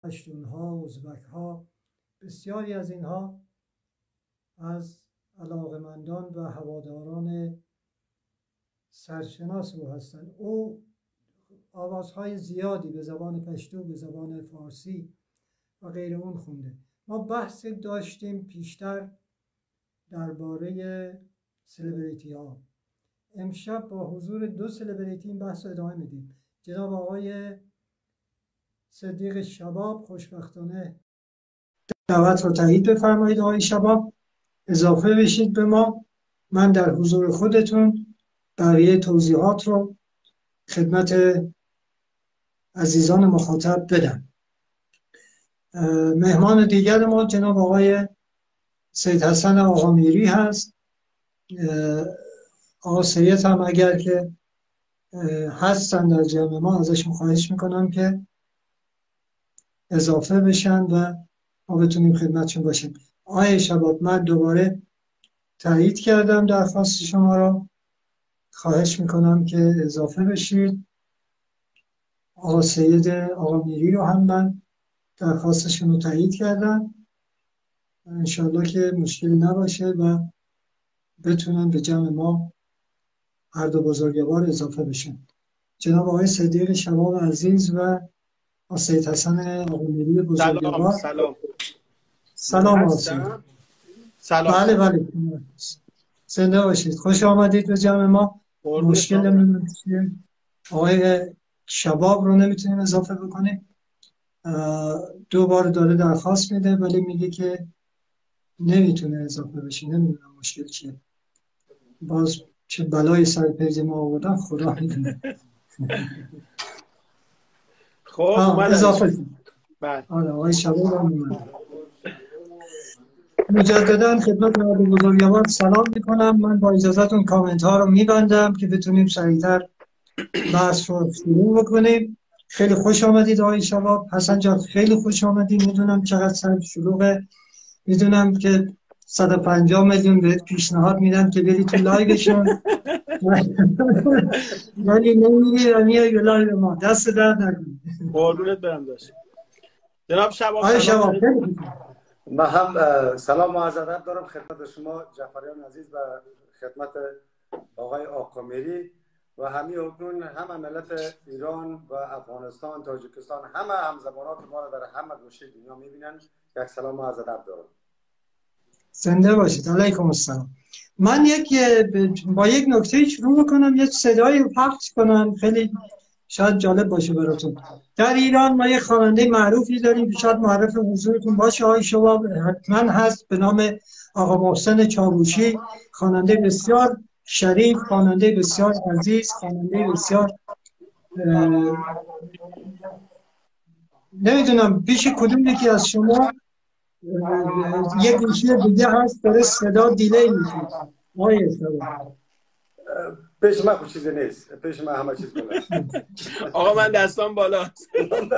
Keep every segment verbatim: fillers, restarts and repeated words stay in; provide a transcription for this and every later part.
پشتونها، ازبکها، بسیاری از اینها از علاقمندان و هواداران سرشناس او هستند. او آوازهای زیادی به زبان پشتو، به زبان فارسی و غیر اون خونده. ما بحث داشتیم پیشتر درباره سلبریتی ها. امشب با حضور دو سلبریتی این بحث رو ادامه میدیم. جناب آقای صدیق شباب خوشبختانه دعوت رو تایید بفرمایید. آقای شباب اضافه بشید به ما. من در حضور خودتون بقیه توضیحات رو خدمت عزیزان مخاطب بدم. مهمان دیگر ما جناب آقای سید حسن آقامیری هست. آقا سید هم اگر که هستن در جمع ما ازشون خواهش میکنم که اضافه بشن و ما بتونیم خدمتشون باشیم. آقای شباب من دوباره تایید کردم درخواست شما را، خواهش میکنم که اضافه بشید. آقا سید آقامیری رو هم من درخواستشون رو تایید کردم. انشالله که مشکلی نباشه و بتونن به جمع ما هر دو بزرگوار اضافه بشن. جناب آقای صدیق شباب عزیز و آقای سید حسن آقامیری بزرگوار. سلام سلام آسان. سلام. بله بله زنده باشید. خوش آمدید به جمع ما. مشکل نمیدونیم آقای شباب رو نمیتونیم اضافه بکنیم. دو بار داره درخواست میده ولی میگه که نمیتونه اضافه بشه. نمیدونم مشکل چیه. باز چه بلای سر پیج ما آوردن خدا میدونه. خب اضافه بله آقای شباب هم اومد. مجددا خدمت حضرت بزرگوار سلام میکنم. من با اجازهتون کامنت ها رو میبندم که بتونیم سریعتر بحث رو شروع بکنیم. خیلی خوش آمدید آقای شباب. حسن جان خیلی خوش آمدید. میدونم چقدر سر شلوغه، میدونم که صد و پنجاه میلیون بهت پیشنهاد میدن که بری تو لایوشون ولی نمیگی و میای به لایو ما. دست درد نکنید. قربونت برم داشت. جناب شباب آقای شباب من هم سلام و عرض ادب دارم خدمت شما جعفریان عزیز و خدمت آقای آقامیری و همه اکنون همه ملت ایران و افغانستان، تاجیکستان، همه همزبانات ما را در همه گوشه دنیا میبینن. یک سلام و عرض ادب دارم. زنده باشید. علیکم السلام. من یک با یک نکته شروع کنم، یک صدایی رو پخش کنم خیلی شاید جالب باشه براتون. در ایران ما یک خواننده معروفی داریم که شاید معرف حضورتون باشه، آقای شباب حتما هست، به نام آقا محسن چاوشی. خواننده بسیار شریف، خواننده بسیار عزیز، خواننده بسیار نمیدونم پیش کدوم یکی از شما یک گوشی دیگه هست داره صدا دیلی میشه. آقای شباب پیش من خوش چیزی نیست، پیش من همه چیز بالاست. آقا من دستان بالاست.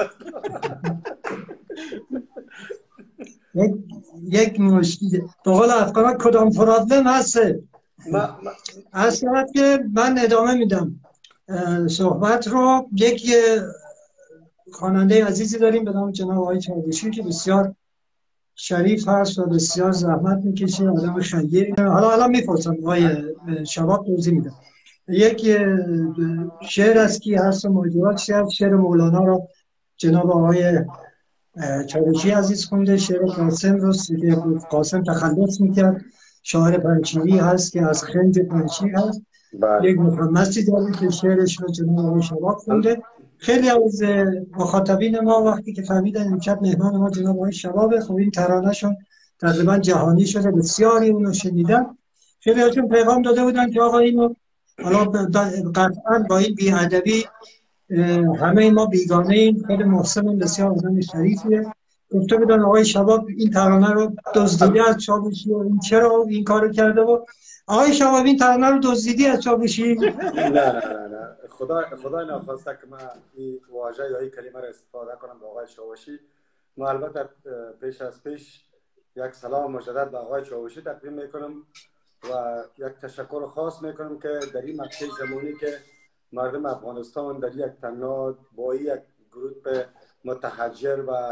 یک یک مشکل به قول افغان کدام پرابلم هسته. از طرف که من ادامه میدم صحبت رو. یک خواننده عزیزی داریم به نام جناب آقای چاوشی که بسیار شریف هست و بسیار زحمت میکشه، آدم خیری. حالا الان میپرسم آقای شباب توضیح میدم. یک شعر از کی هست و موضوعات شعر شعر مولانا رو جناب آقای چاوشی عزیز خونده. شعر قاسم رو قاسم تخلص میکرد. شاعر پنجشیری هست که از خنج پنجشیر هست. یک مخمسی داریم که شعرش رو جناب آقای شباب خونده. خیلی از مخاطبین ما وقتی که فهمیدن امشب مهمان ما جناب آقای شبابه، خب این ترانه‌شون تقریبا جهانی شده، بسیاری اونو شنیدن. خیلی هاشون پیغام داده بودن که آقا اینو حالا قطعا با این بی‌ادبی همه ما بیگانه ایم. خیلی محسن بسیار آدم شریفیه. گفته بودن آقای شباب این ترانه رو دزدیده از چاوشی و این چرا این کارو کرده. و آقای شباب این ترانه رو دزدیدی از چاوشی؟ نه نه نه نه خدا خدا نخواسته که من این واژه یا این کلمه رو استفاده کنم به آقای چاوشی. ما البته پیش از پیش یک سلام مجدد به آقای چاوشی تقدیم میکنم و یک تشکر خاص میکنم که در این مقطع زمانی که مردم افغانستان در یک تنها با یک گروه متحجر و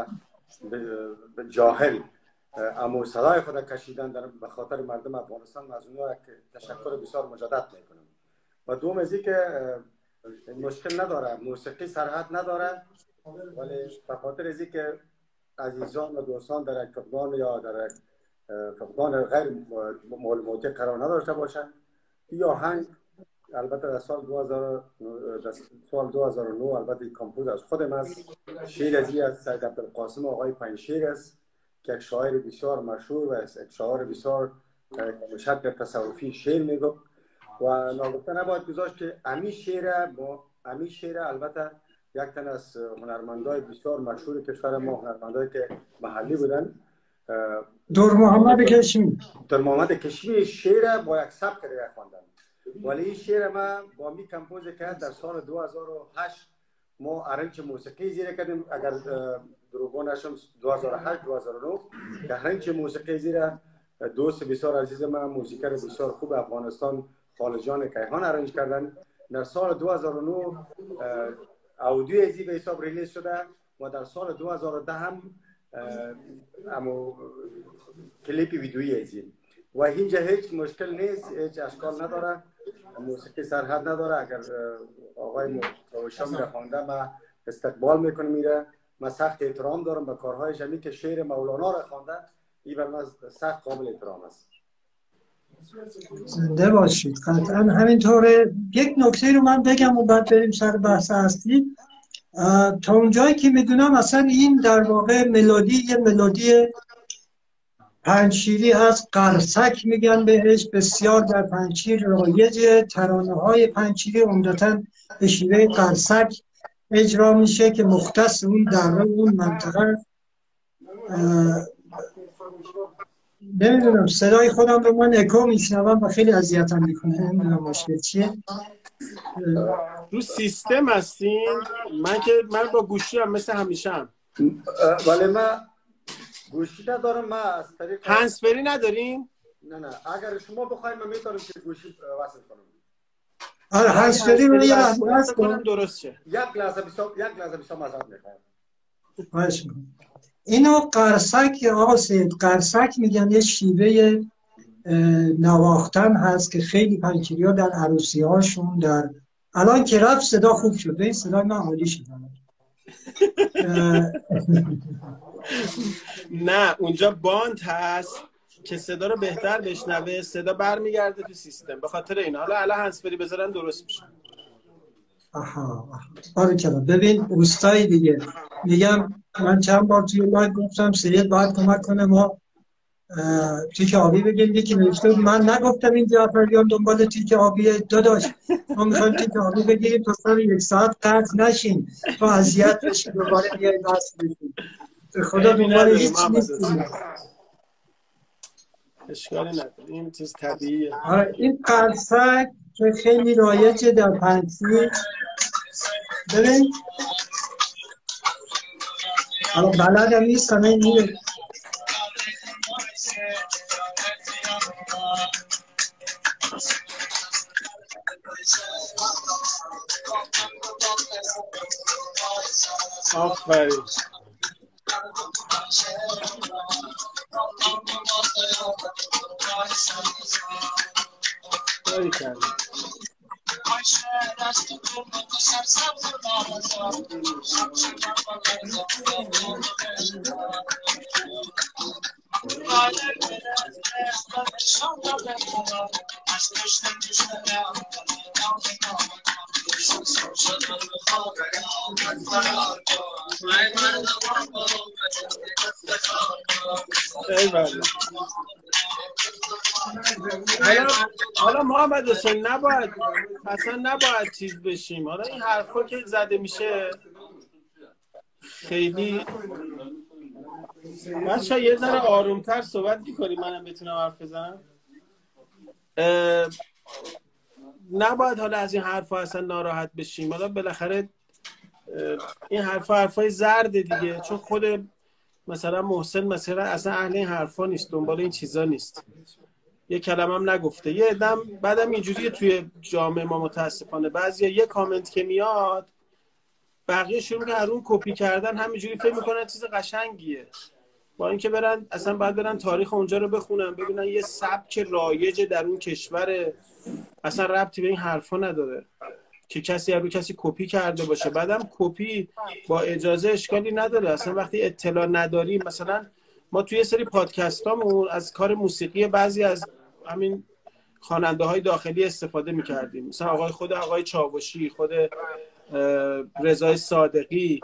به جاهل اما صدای خود کشیدن در به خاطر مردم افغانستان، از اونها تشکر بسیار مجدد میکنم. و دوم از که مشکل نداره، موسیقی سرحد نداره، ولی به خاطر از که عزیزان و دوستان در یک فقدان یا در فقدان غیر معلوماتی قرار نداشته باشند، یا آهنگ البته در سال دو هزار سال دو هزار و نه البته کمپوز از خودم است، شعر ازی از سید عبدالقاسم آقای پنجشیر است که یک شاعر بسیار مشهور و یک شاعر بسیار شکل تصوفی شعر میگفت و ناگفته نباید گذاشت که امی شعر با امی شعر البته یک تن از هنرمندای بسیار مشهور کشور ما، هنرمندایی که محلی بودن، دور محمد کشمی دور محمد کشمی شعر با یک سبک دیگه خواندن. ولی این شعر ما با می کمپوز کرد در سال دو هزار و هشت. ما ارنج موسیقی زیر کردیم، اگر دروغ نشم دو هزار و هشت دو هزار و نه که ارنج موسیقی زیر دوست بسیار عزیز من، موسیقار بسیار خوب افغانستان، خالد جان کیهان ارنج کردن. در سال دو هزار و نه اودیو ازی به حساب ریلیز شده و در سال دو هزار و ده هم امو کلیپ ویدیویی ازی و اینجا هیچ مشکل نیست، هیچ اشکال نداره، موسیقی سرحد نداره. اگر آقای متوشم میره خوانده ما استقبال میکنم، میره ما سخت احترام دارم به کارهای جمعی که شعر مولانا را خوانده، این بر من سخت قابل احترام است. زنده باشید. قطعا همینطوره. یک نکته رو من بگم و بعد بریم سر بحث اصلی. تا اونجایی که میدونم اصلا این در واقع ملودی یه ملودی پنجشیری هست، قرصک میگن بهش، بسیار در پنجشیر رایجه. ترانه های پنجشیری عمدتاً به شیوه قرصک اجرا میشه که مختص اون دره اون منطقه. نمیدونم صدای خودم به من اکو میشنوم و خیلی اذیتم میکنه، نمیدونم مشکل چیه. رو سیستم هستین؟ من که من با گوشی هم مثل همیشه هم، ولی من گوشی ندارم. من از طریق هندزفری ندارین؟ نه نه، اگر شما بخواید من میتونم که گوشی وصل کنم. آره هندزفری رو یه لحظه وصل کنم درست شه. یک لحظه بسیار یک لحظه بسیار مزاد میخوام. باشه. اینو قرصک آقا سید قرصک میگن، یه شیوه نواختن هست که خیلی پنجشیری ها در عروسی هاشون، در الان که رفت صدا خوب شده، این صدا من عالی شده. نه اونجا باند هست که صدا رو بهتر بشنوه، صدا برمیگرده تو سیستم، به خاطر این حالا الان هندزفری بذارن درست میشه. آها آره کلا. ببین اوستایی دیگه میگم، من چند بار توی لایو گفتم سید باید کمک کنه ما تیک آبی بگیم. یکی نوشته من نگفتم این جعفریان دنبال تیک آبی داداش، ما میخوایم تیک آبی بگیریم تا سر یک ساعت قطع نشیم تو اذیت بشیم دوباره بیاییم بحث بشیم. خدا دنبال هیچ نیستیم. اشکالی نداره، این چیز طبیعیه. آره این قرصک که خیلی رایجه در پنجشیر. ببین الان بلدم نیستم این میره آفرین. باری کردیم. حالا محمد حسین نباید اصلا نباید چیز بشیم. حالا این حرفا که زده میشه خیلی بچه‌ها یه ذره آرومتر صحبت می‌کنیم، منم بتونم حرف بزنم. نباید حالا از این حرفا اصلا ناراحت بشیم. حالا بالاخره این حرفا حرفای زرد دیگه، چون خود مثلا محسن مثلا اصلا اهل این حرفا نیست، دنبال این چیزا نیست، یه کلمه هم نگفته. یه ادم بعدم اینجوریه توی جامعه ما متاسفانه، بعضیا یه کامنت که میاد بقیه شروع که اون کپی کردن همینجوری فکر میکنن چیز قشنگیه، با اینکه برن اصلا باید برن تاریخ اونجا رو بخونن ببینن یه سبک رایج در اون کشور اصلا ربطی به این حرفا نداره که کسی رو کسی کپی کرده باشه. بعدم کپی با اجازه اشکالی نداره، اصلا وقتی اطلاع نداریم. مثلا ما توی یه سری پادکستامون از کار موسیقی بعضی از همین خواننده های داخلی استفاده میکردیم، مثلا آقای خود آقای چاوشی، خود رضای صادقی،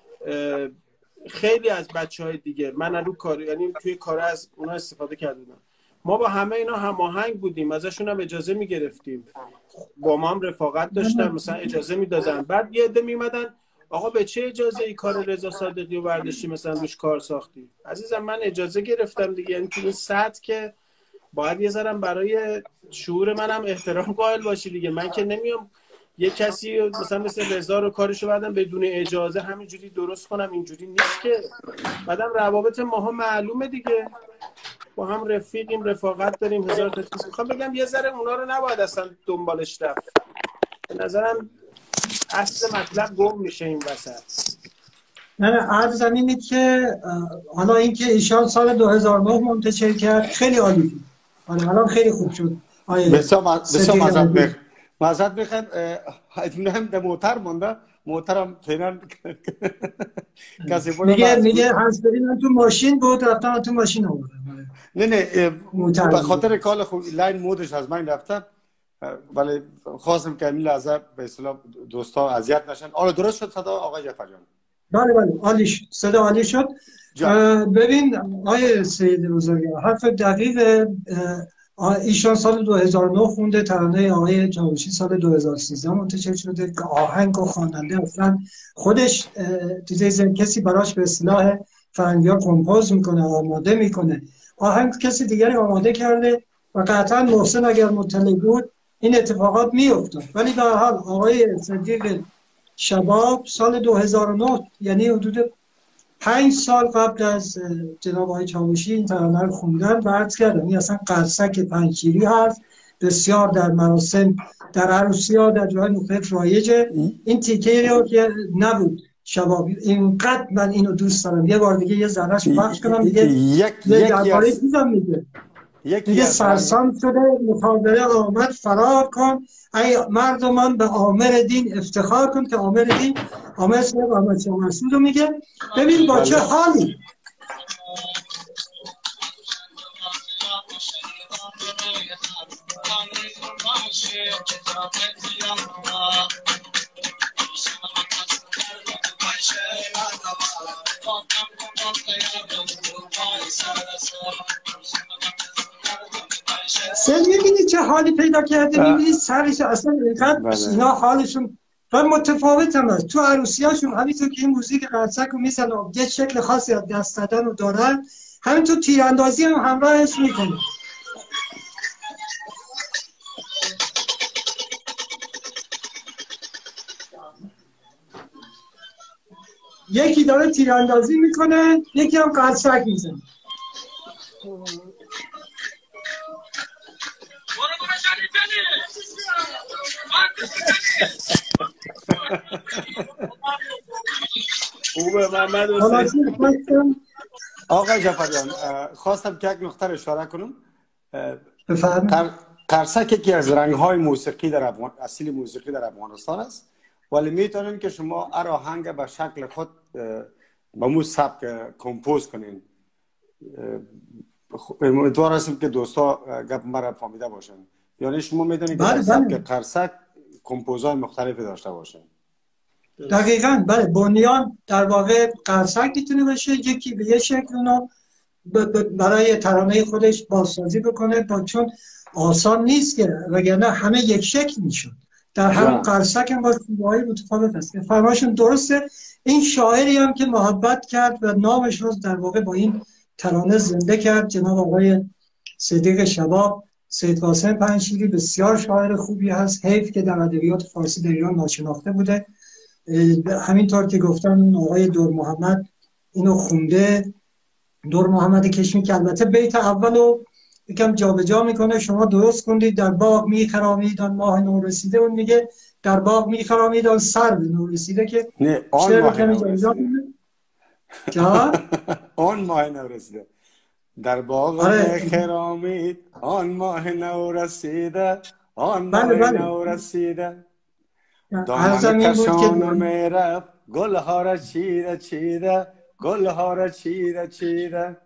خیلی از بچهای دیگه. من رو کار یعنی توی کار از اونا استفاده کردم. ما با همه اینا هماهنگ بودیم، ازشون هم اجازه میگرفتیم، با ما هم رفاقت داشتن، مثلا اجازه میدادن. بعد یه عده میمدن آقا به چه اجازه ای کار رضا صادقی رو برداشتی مثلا روش کار ساختی؟ عزیزم من اجازه گرفتم دیگه، یعنی تو این سطح که باید یه ذره برای شعور منم احترام قائل باشی دیگه. من که نمیام یه کسی مثلا مثل رضا رو کارشو بعدم بدون اجازه همینجوری درست کنم، اینجوری نیست که. بعدم روابط ماها معلومه دیگه، با هم رفیقیم، رفاقت داریم، هزار تا چیز. میخوام بگم یه ذره اونا رو نباید اصلا دنبالش رفت. به نظرم اصل مطلب گم میشه این وسط. نه نه عرض اینه که حالا اینکه ایشان سال دو هزار و نه منتشر کرد خیلی عالی بود. حالا الان خیلی خوب شد. بسیار بسیار معذرت میخوام. معذرت میخوام اطمینان در موتر مونده. موترم فعلا کسی بود میگه میگه هنسفری من تو ماشین بود رفتم تو ماشین آوردم. نه نه به خاطر کال خوب لاین مودش از من رفتم، ولی خواستم که این لحظه به اصطلاح دوستا اذیت نشن. آره درست شد صدا آقای جعفریان؟ بله بله عالی شد، صدا عالی شد. ببین آقای سید بزرگوار حرف دقیق. ایشان سال دو هزار و نه خونده، ترانه آقای چاوشی سال دو هزار و سیزده منتشر شده که آهنگ و خواننده اصلا خودش چیزی کسی براش به اصطلاح فرنگی‌ها کمپوز میکنه، آماده میکنه. آهنگ کسی دیگری آماده کرده و قطعا محسن اگر مطلع بود این اتفاقات میافتاد. ولی به هر حال آقای صدیق شباب سال دو هزار و نه یعنی حدود پنج سال قبل از جناب آقای چاوشی این ترانه رو خوندن و عرض کردم این اصلا قرصک پنجشیری هست، بسیار در مراسم در عروسی‌ها در جاهای مختلف رایجه. این تیکه رو که نبود شباب اینقدر من اینو دوست دارم، یه بار دیگه یه ذره‌اش پخش کنم دیگه. یک درباره چیزام میگه دیگه سرسام شده مخابره آمد فرار کن، ای مردمان به عامر دین افتخار کن، که عامر دین عامر صاحب احمد شاه مسعود رو میگه. ببین با چه حالی سن میبینی چه حالی پیدا کرده، میبینی سرش اصلا اینقدر اینا حالشون و متفاوت هم هست. تو عروسی هاشون همینطور که این موزیک قرصک رو میزن و یه شکل خاصی از دست زدن رو دارن، همینطور تیراندازی هم همراهش میکنه. یکی داره تیراندازی میکنه، یکی هم قرصک میزنه. خوبه محمد حسین. آقای جعفریان خواستم که یک نقطه اشاره کنم. بفرمایید. قرصک یکی از رنگ‌های موسیقی در افغان اصیل موسیقی در افغانستان است، ولی میتونین که شما هر آهنگ به شکل خود با مو سبک کمپوز کنین. امیدوار هستم که دوستا گپ مرا فهمیده باشن. یعنی شما میدونید که سبک قرصک کمپوزهای مختلفی داشته باشن. دقیقاً بله. بنیان در واقع قرصک میتونه باشه، یکی به یه شکل اونو برای ترانه خودش بازسازی بکنه، با چون آسان نیست که وگرنه همه یک شکل میشد. در همون قرصک هم با شیوه‌های متفاوت است. فرمایشون درسته. این شاعری هم که محبت کرد و نامش رو در واقع با این ترانه زنده کرد جناب آقای صدیق شباب. سید قاسم پنجشیری بسیار شاعر خوبی هست، حیف که در ادبیات فارسی در ایران ناشناخته بوده. همینطور که گفتم آقای دور محمد اینو خونده، دور محمد کشمی، که البته بیت اولو یکم جابجا میکنه. شما درست خوندید در باغ میخرامید آن ماه نو رسیده، اون میگه در باغ میخرامید آن سر نور رسیده که نه آن ماه نورسیده جا آن ماه نورسیده در باغ آره. میخرامید آن ماه نورسیده آن ماه بله بله. نورسیده عرضم این بود که میرفت گلها را چیده چیده گلها را چیده چیده.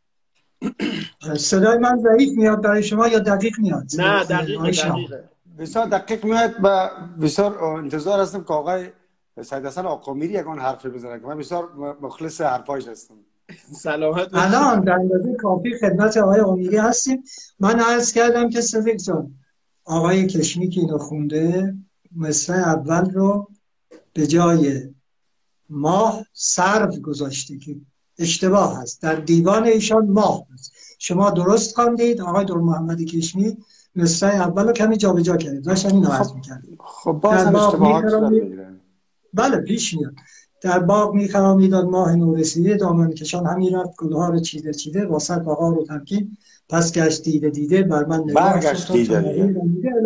صدای من ضعیف میاد برای شما یا دقیق میاد؟ نه دقیقه دقیقه بسیار دقیق میاد و بسیار انتظار هستم که آقای سید حسن آقامیری یکان حرفی بزنه که من بسیار مخلص حرفایش هستم. سلامت الان در اندازه کافی خدمت آقای آقامیری هستیم. من عرض کردم که صدیق جان آقای کشمی که اینو خونده مصرع اول رو به جای ماه سرو گذاشته که اشتباه هست، در دیوان ایشان ماه هست. شما درست خواندید. آقای دکتر محمد کشمی مصرع اول رو کمی جابجا کردید، داشتن اینو عرض می‌کردید. خب باز هم اشتباهات صورت میگیره. بله پیش میاد. در باغ میخرامید آن ماه نورسیده دامن کشان همی رفت گلها رو چیده چیده واسط بقا رو تمکین پس گشت دیده دیده بر من نگاه برگشت دیده دیده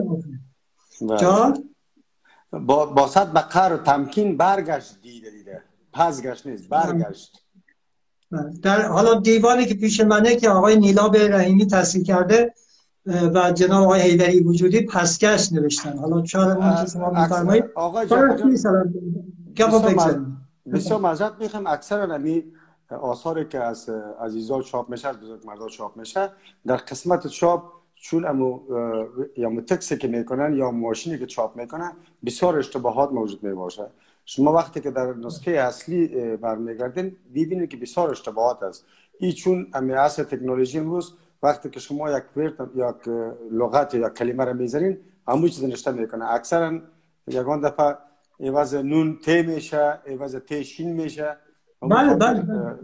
جان با با صد بقا رو تمکین برگشت دیده دیده پس گشت نیست برگشت. در حالا دیوانی که پیش منه که آقای نیلاب رحیمی تصحیح کرده و جناب آقای حیدری وجودی پسگشت نوشتن. حالا چهار اون که شما می‌فرمایید آقای جعفری جان بسیار معذرت میخوام اکثرا نمی آثاری که از عزیزا چاپ میشه از بزرگمردا چاپ میشه در قسمت چاپ چون امو یا متکسی که میکنن یا ماشینی که چاپ میکنن بسیار اشتباهات موجود میباشه. شما وقتی که در نسخه اصلی برمیگردین ببینید که بسیار اشتباهات است. این چون امی اصل تکنولوژی امروز وقتی که شما یک ورد یا لغت یا کلمه را میذارین همون چیز نوشته میکنه. اکثرا یگان دفعه عوض نون ت میشه عوض ت شین میشه. بله بله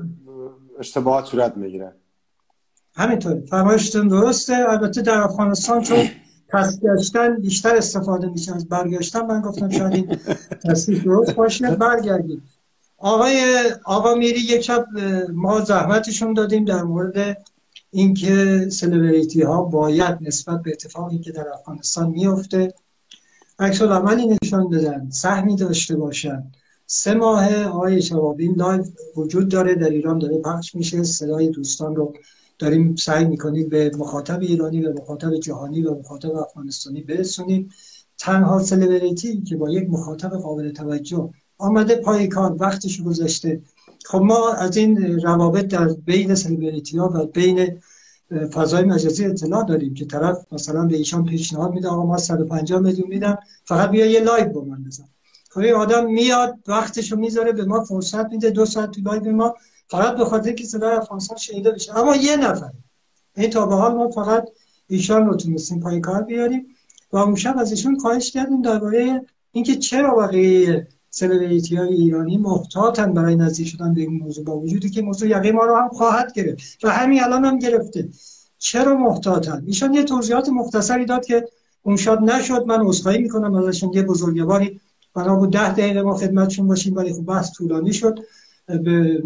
اشتباهات صورت میگیره. همینطور فرمایشتون درسته. البته در افغانستان چون پسگشتن بیشتر استفاده میشه از برگشتن من گفتم شاید این تصحیح درست باشه. برگردیم. آقای آقا میری یک شب ما زحمتشون دادیم در مورد اینکه سلبریتی ها باید نسبت به اتفاقی که در افغانستان میفته عکس العملی نشان بدن، سهمی داشته باشن. سه ماه آقای شوابین لایو وجود داره در ایران داره پخش میشه. صدای دوستان رو داریم سعی میکنیم به مخاطب ایرانی و مخاطب جهانی و مخاطب افغانستانی برسونیم. تنها سلبریتی که با یک مخاطب قابل توجه آمده پای کار وقتش گذاشته. خب ما از این روابط در بین سلبریتی ها و بین فضای مجازی اطلاع داریم که طرف مثلا به ایشان پیشنهاد میده آقا ما صد و پنجاه میلیون میدم فقط بیا یه لایو با من بزن. خب این آدم میاد وقتشو میذاره به ما فرصت میده دو ساعت تو لایو ما فقط به خاطر که صدای افغانستان شنیده بشه. اما یه نفر این تا به حال ما فقط ایشان رو تونستیم پای کار بیاریم و اون شب از ایشون خواهش کردیم درباره اینکه چرا بقیه سلبریتی های ایرانی محتاطن برای نزدیک شدن به این موضوع با وجودی که موضوع یقه ما رو هم خواهد گرفت و همین الان هم گرفته. چرا محتاطن؟ ایشان یه توضیحات مختصری داد که اون شب نشد. من عذرخواهی میکنم ازشون. یه بزرگواری بنا بود ده دقیقه ما خدمتشون باشیم ولی خب بحث طولانی شد به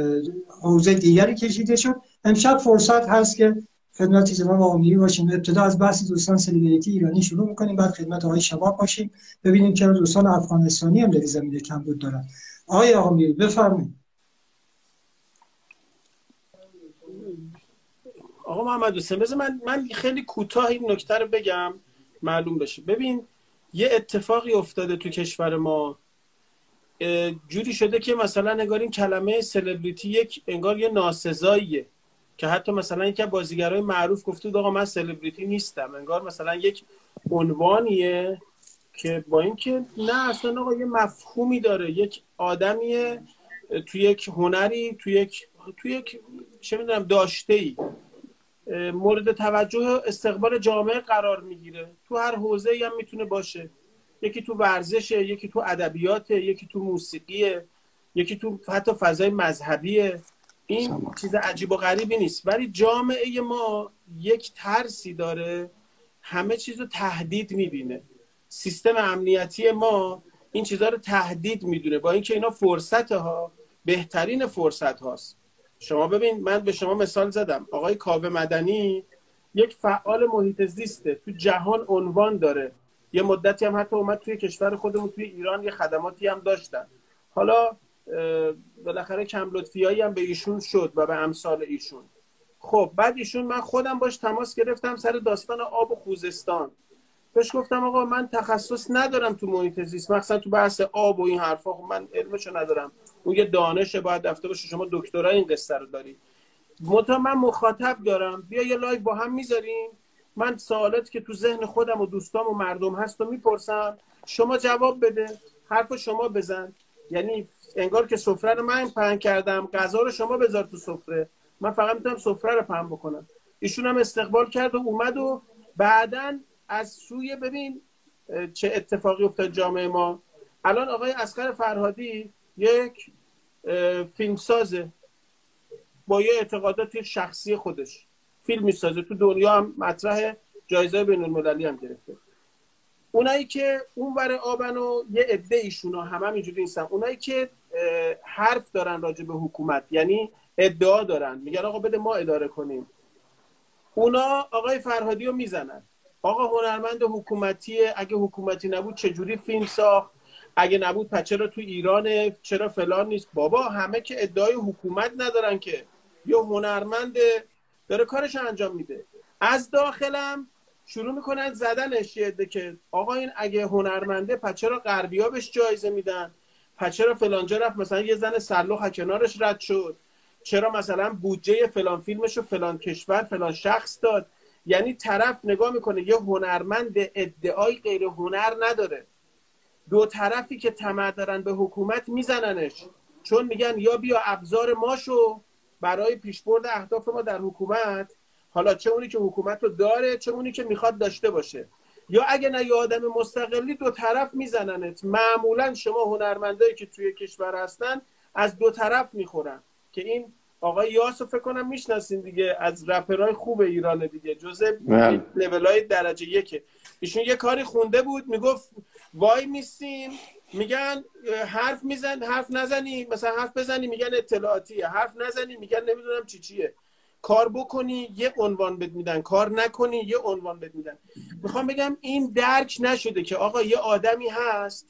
حوزه دیگری کشیده شد. امشب فرصت هست که خدمت جناب آقامیری باشیم. ابتدا از بحث دوستان سلبریتی ایرانی شروع می‌کنیم بعد خدمت آقای شباب باشیم ببینیم چرا دوستان افغانستانی هم در زمینه کمبود دارن. آقای آقامیری بفرمایید. آقا محمد حسین بذار من من خیلی کوتاه این نکته رو بگم معلوم بشه. ببین یه اتفاقی افتاده تو کشور ما جوری شده که مثلا انگار این کلمه سلبریتی یک انگار یه ناسزاییه که حتی مثلا یکی از بازیگرای معروف گفته بود آقا من سلبریتی نیستم. انگار مثلا یک عنوانیه که با اینکه نه اصلا آقا یه مفهومی داره. یک آدمیه تو یک هنری تو یک تو یک چه میدونم داشته‌ای مورد توجه استقبال جامعه قرار میگیره. تو هر حوزه‌ای هم میتونه باشه. یکی تو ورزشه، یکی تو ادبیاته، یکی تو موسیقیه، یکی تو حتی فضای مذهبیه. این چیز عجیب و غریبی نیست. ولی جامعه ما یک ترسی داره همه چیز رو تهدید میبینه. سیستم امنیتی ما این چیزها رو تهدید میدونه با اینکه اینا فرصت ها بهترین فرصت هاست. شما ببین من به شما مثال زدم آقای کاوه مدنی یک فعال محیط زیسته تو جهان عنوان داره یه مدتی هم حتی اومد توی کشور خودمون توی ایران یه خدماتی هم داشتن. حالا بالاخره کم لطفیایی هم به ایشون شد و به امثال ایشون. خب بعد ایشون، من خودم باش تماس گرفتم سر داستان آب و خوزستان. بهش گفتم آقا من تخصص ندارم تو محیط زیست، مثلا تو بحث آب و این حرفا، خب من علمشو ندارم. اون یه دانشه باید دفته باشه، شما دکترای این قصه رو داری. مطمئن من مخاطب دارم، بیا یه لایو با هم میذاریم، من سوالاتی که تو ذهن خودم و دوستام و مردم هست رو میپرسم، شما جواب بده، حرف شما بزن. یعنی انگار که سفره رو من پهن کردم، غذا رو شما بذار تو سفره، من فقط میتونم سفره رو پهن بکنم. ایشون هم استقبال کرد و اومد و بعدن از سوی، ببین چه اتفاقی افتاد جامعه ما. الان آقای اصغر فرهادی یک فیلمسازه با یه اعتقادات شخصی خودش، فیلم میسازه، تو دنیا هم مطرح، جایزه بین المللی هم گرفته. اونایی که اونور آبن و یه عده ایشونا هم هم اینجوری نیستن، اونایی که حرف دارن راجع به حکومت، یعنی ادعا دارن، میگن آقا بده ما اداره کنیم، اونا آقای فرهادی رو میزنن. آقا هنرمند حکومتیه، اگه حکومتی نبود چجوری فیلم ساخت؟ اگه نبود پس چرا تو ایرانه؟ چرا فلان نیست؟ بابا همه که ادعای حکومت ندارن که، یه هنرمند داره کارش انجام میده. از داخلم شروع میکنن زدنش، یه عده که آقا این اگه هنرمنده پس چرا غربی‌ها بهش جایزه میدن؟ پس چرا فلانجا رفت مثلا یه زن سلخ کنارش رد شد؟ چرا مثلا بودجه فلان فیلمشو فلان کشور فلان شخص داد؟ یعنی طرف نگاه میکنه یه هنرمند ادعای غیر هنر نداره، دو طرفی که طمع دارن به حکومت میزننش، چون میگن یا بیا ابزار ماشو برای پیشبرد اهداف ما در حکومت، حالا چه اونی که حکومت رو داره چه اونی که میخواد داشته باشه، یا اگه نه یه آدم مستقلی، دو طرف میزننت. معمولا شما هنرمندایی که توی کشور هستن از دو طرف میخورن، که این آقای یاسو فکر کنم میشناسین دیگه، از رپرهای خوب ایران دیگه، جزء لولای درجه یکه. ایشون یه کاری خونده بود، میگفت وای میستیم، میگن حرف میزن حرف نزنی، مثلا حرف بزنی میگن اطلاعاتیه، حرف نزنی میگن نمیدونم چی چیه، کار بکنی یه عنوان بد میدن، کار نکنی یه عنوان بد میدن. میخوام بگم این درک نشده که آقا یه آدمی هست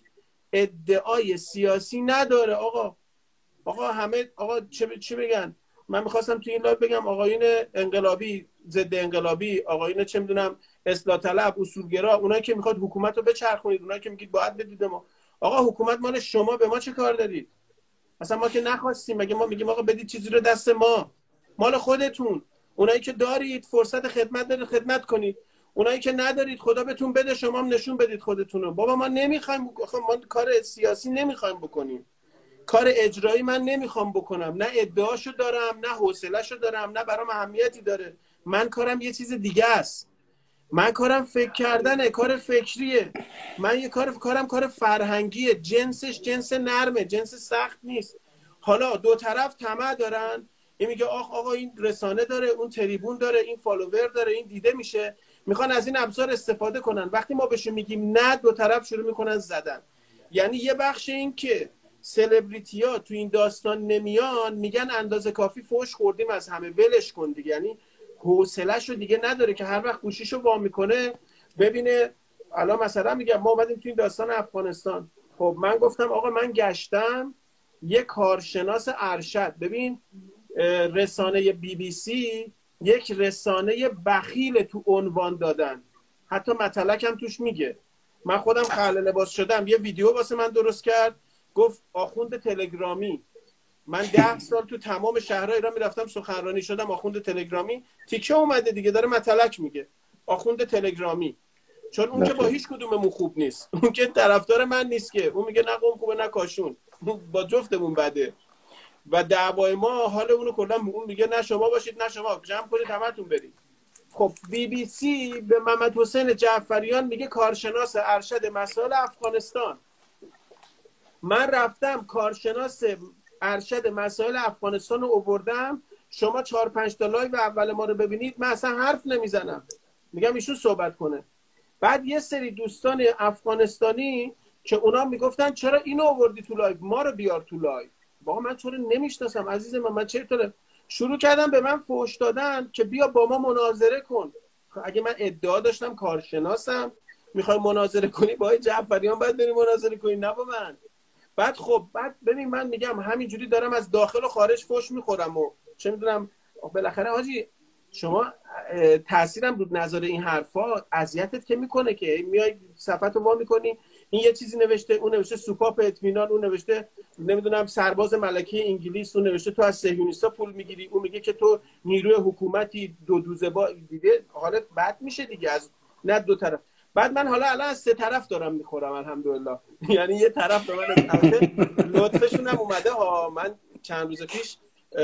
ادعای سیاسی نداره. آقا آقا همه آقا چه چی بگن؟ من میخواستم تو این لایو بگم آقایون انقلابی، ضد انقلابی، آقایون چه میدونم اصلاح طلب، اصولگرا، اونایی که میخواد حکومت رو بچرخونید، اونایی که میگید باید بدید ما، آقا حکومت مال شما، به ما چه کار دارید؟ اصلا ما که نخواستیم، مگه ما میگیم آقا بدید چیزی رو دست ما؟ مال خودتون. اونایی که دارید فرصت خدمت دارید خدمت کنید، اونایی که ندارید خدا بهتون بده شما هم نشون بدید خودتون رو. بابا ما نمیخوایم، ما کار سیاسی نمیخوایم بکنیم، کار اجرایی من نمیخوام بکنم، نه ادعاشو دارم نه حوصله‌شو دارم نه برام اهمیتی داره. من کارم یه چیز دیگه است. من کارم فکر کردنه، کار فکریه. من یه کار کارم کار فرهنگیه، جنسش جنس نرمه، جنس سخت نیست. حالا دو طرف طمع دارن، این میگه آخ آقا این رسانه داره، اون تریبون داره، این فالوور داره، این دیده میشه، میخوان از این ابزار استفاده کنن. وقتی ما بهشون میگیم نه، دو طرف شروع میکنن زدن. یعنی یه بخش این که سلبریتی ها تو این داستان نمیان، میگن اندازه کافی فوش خوردیم از همه، ولش کن دیگه. یعنی حوصله‌شو دیگه نداره که هر وقت گوشیشو وا میکنه ببینه. الان مثلا میگم ما اومدیم تو این داستان افغانستان، خب من گفتم آقا من گشتم یک کارشناس ارشد، ببین رسانه بی بی سی یک رسانه بخیل تو عنوان دادن، حتی مطلق هم توش میگه. من خودم خلع لباس شدم، یه ویدیو واسه من درست کرد، گفت آخوند تلگرامی. من ده سال تو تمام شهرهای ایران میرفتم سخنرانی شدم، آخوند تلگرامی تیکه اومده دیگه، داره مطلق میگه آخوند تلگرامی، چون اون که با هیچ کدوممون خوب نیست، اون که طرفدار من نیست که، اون میگه نه قوم خوبه نه کاشون، با جفتمون بده و دعوای ما حال اونو کلا، اون میگه نه شما باشید نه شما، جمع کنید همتون برید. خب بی بی سی به محمد حسین جعفریان میگه کارشناس ارشد مسائل افغانستان. من رفتم کارشناس ارشد مسائل افغانستان رو آوردم، شما چهار پنج تا لایو اول ما رو ببینید، من اصلا حرف نمیزنم، میگم ایشون صحبت کنه. بعد یه سری دوستان افغانستانی که اونا میگفتن چرا اینو آوردی تو لایو، ما رو بیار تو لایو. با من چرا نمیشناسم عزیز من، من چرا شروع کردم به من فحش دادن که بیا با ما مناظره کن. اگه من ادعا داشتم کارشناسم، میخوای مناظره کنی با جعفریان باید بری مناظره کنی، نه با من. بعد خب بعد ببین من میگم همینجوری دارم از داخل و خارج فوش میخورم و چه میدونم. بالاخره حاجی شما تاثیرم رو نظر این حرفا اذیتت که میکنه که میای صفحتو وا میکنی این یه چیزی نوشته، اون نوشته سوپاپ اطمینان، اون نوشته نمیدونم سرباز ملکی انگلیس، اون نوشته تو از صهیونیستا پول میگیری، اون میگه که تو نیروی حکومتی دو دوزه با دیگه حالت بد میشه دیگه از نه دو طرف. بعد من حالا الان از سه طرف دارم میخورم الحمدلله. یعنی یه طرف به من البته لطفشون هم اومده ها. من چند روز پیش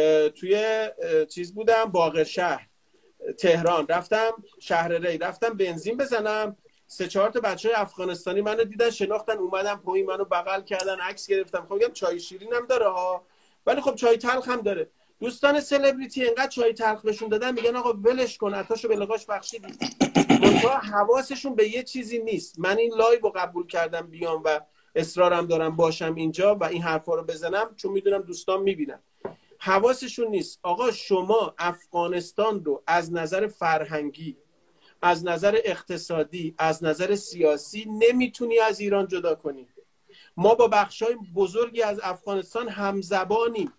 توی چیز بودم باقر شهر تهران، رفتم شهر ری، رفتم بنزین بزنم، سه چهار تا بچهای افغانستانی منو دیدن شناختن اومدن پایین منو بغل کردن عکس گرفتم. خب میگم چای شیرین هم داره ها ولی خب چای تلخ هم داره. دوستان سلبریتی انقدر چای تلخ بهشون دادن میگن آقا ولش کن عطاشو به لقاش بخشیدی. منتها حواسشون به یه چیزی نیست. من این لایو رو قبول کردم بیام و اصرارم دارم باشم اینجا و این حرفا رو بزنم چون میدونم دوستان میبینن. حواسشون نیست آقا شما افغانستان رو از نظر فرهنگی، از نظر اقتصادی، از نظر سیاسی نمیتونی از ایران جدا کنی. ما با بخشای بزرگی از افغانستان همزبانیم.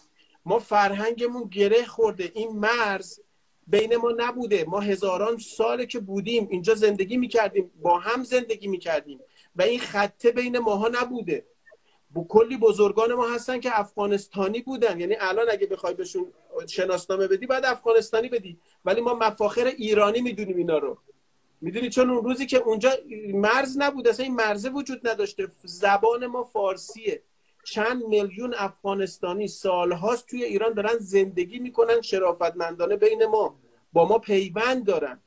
ما فرهنگمون گره خورده. این مرز بین ما نبوده. ما هزاران ساله که بودیم اینجا زندگی میکردیم، با هم زندگی میکردیم و این خطه بین ماها نبوده. با کلی بزرگان ما هستن که افغانستانی بودن، یعنی الان اگه بخوای بهشون شناسنامه بدی بعد افغانستانی بدی، ولی ما مفاخر ایرانی میدونیم اینا رو. میدونی چون اون روزی که اونجا مرز نبود، اصلا این مرزه وجود نداشته. زبان ما فارسیه. چند میلیون افغانستانی سالهاست توی ایران دارن زندگی میکنن، شرافتمندانه بین ما با ما پیوند دارن.